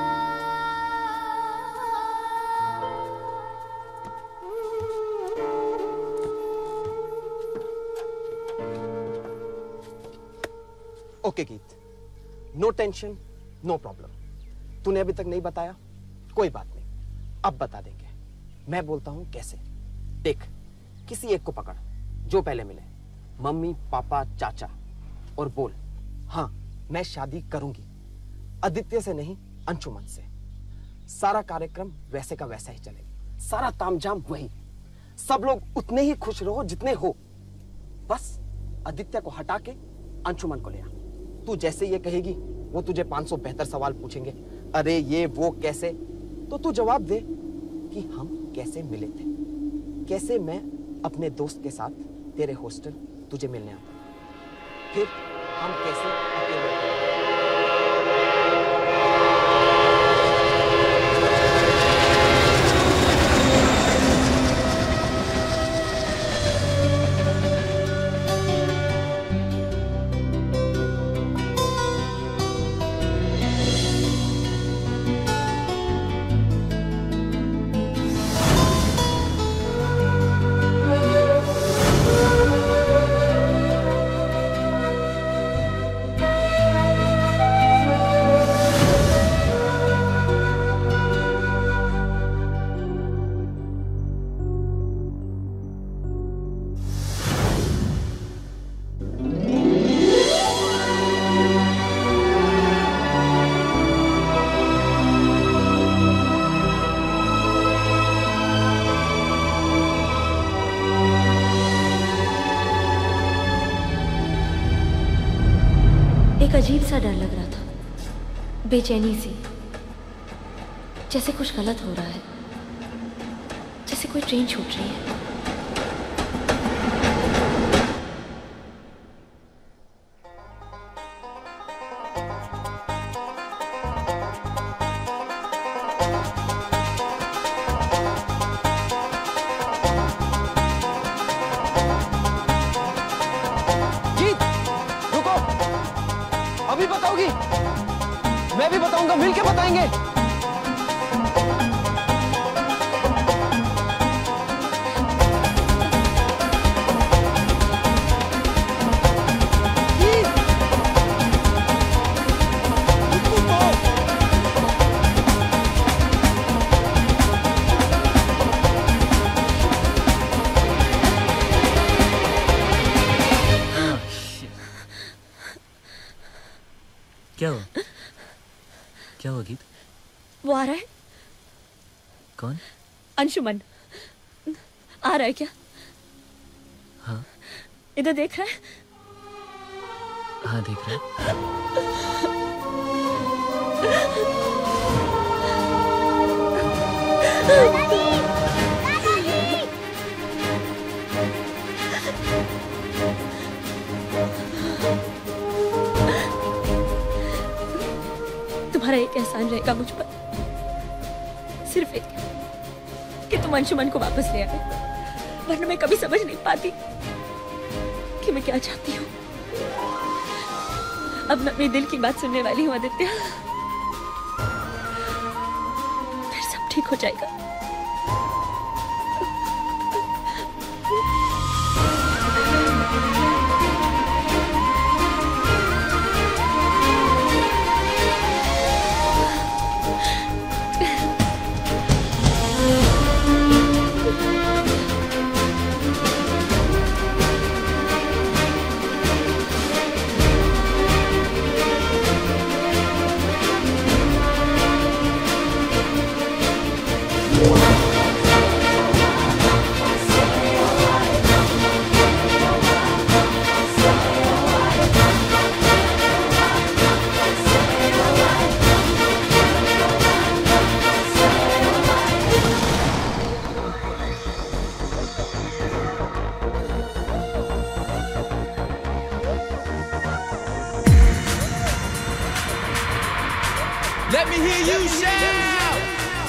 ओके गीत, नो टेंशन, नो प्रॉब्लम। तूने अभी तक नहीं बताया, कोई बात नहीं, अब बता देंगे। मैं बोलता हूं कैसे। देख, किसी एक को पकड़ जो पहले मिले, मम्मी, पापा, चाचा, और बोल, हाँ मैं शादी करूंगी, आदित्य से नहीं अंशुमन से। सारा कार्यक्रम वैसे का वैसा ही चलेगा, सारा तामझाम वही, सब लोग उतने ही खुश रहो जितने हो। बस आदित्य को हटा के अंशुमन को ले आ। तू जैसे ये कहेगी वो तुझे 500 बेहतर सवाल पूछेंगे, अरे ये वो कैसे, तो तू जवाब दे कि हम कैसे मिले थे, कैसे मैं अपने दोस्त के साथ तेरे हॉस्टल तुझे मिलने आता, फिर हम कैसे अकेले एक अजीब सा डर लग रहा था, बेचैनी सी, जैसे कुछ गलत हो रहा है, जैसे कोई ट्रेन छूट रही है। अभी बताओगी? मैं भी बताऊंगा, मिलके बताएंगे। क्या हुआ? क्या हुआ गीत? वो आ रहा है। कौन? अंशुमन आ रहा है क्या? हाँ। इधर देख रहा है? हाँ देख रहा तुम्हारा एक एहसान रहेगा मुझ पर, सिर्फ एक, कि तुम अंशुमन को वापस ले आए, वरना मैं कभी समझ नहीं पाती कि मैं क्या चाहती हूँ। अब मैं अपने दिल की बात सुनने वाली हूँ आदित्य, फिर सब ठीक हो जाएगा। Let me hear you shout.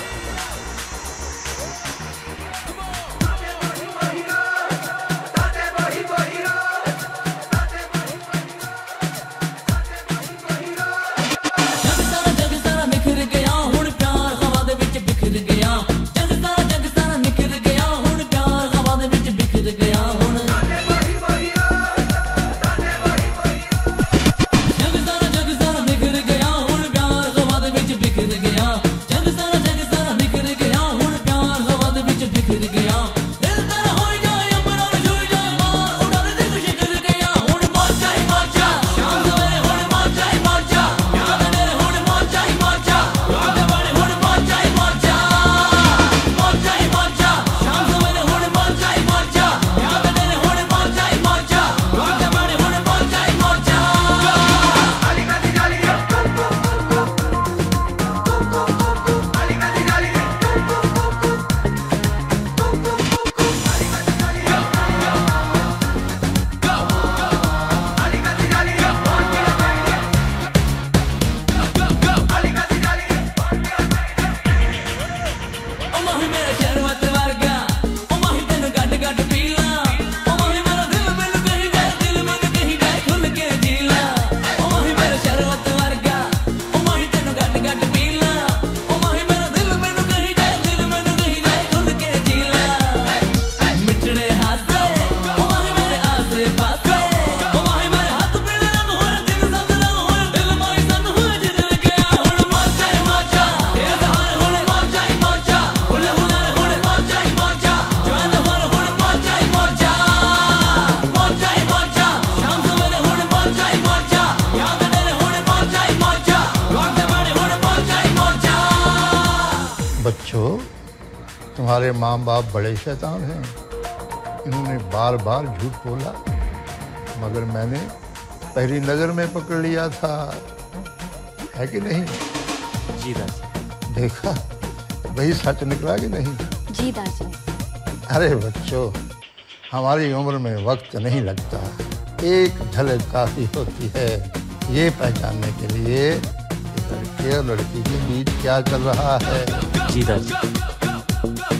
बच्चों, तुम्हारे माँ बाप बड़े शैतान हैं। इन्होंने बार बार झूठ बोला, मगर मैंने पहली नजर में पकड़ लिया था, है कि नहीं? जी दादी। देखा, वही सच निकला कि नहीं? जी दादी। अरे बच्चों, हमारी उम्र में वक्त नहीं लगता, एक झलक काफी होती है ये पहचानने के लिए कि लड़के और लड़की के बीच क्या चल रहा है। जी दादी।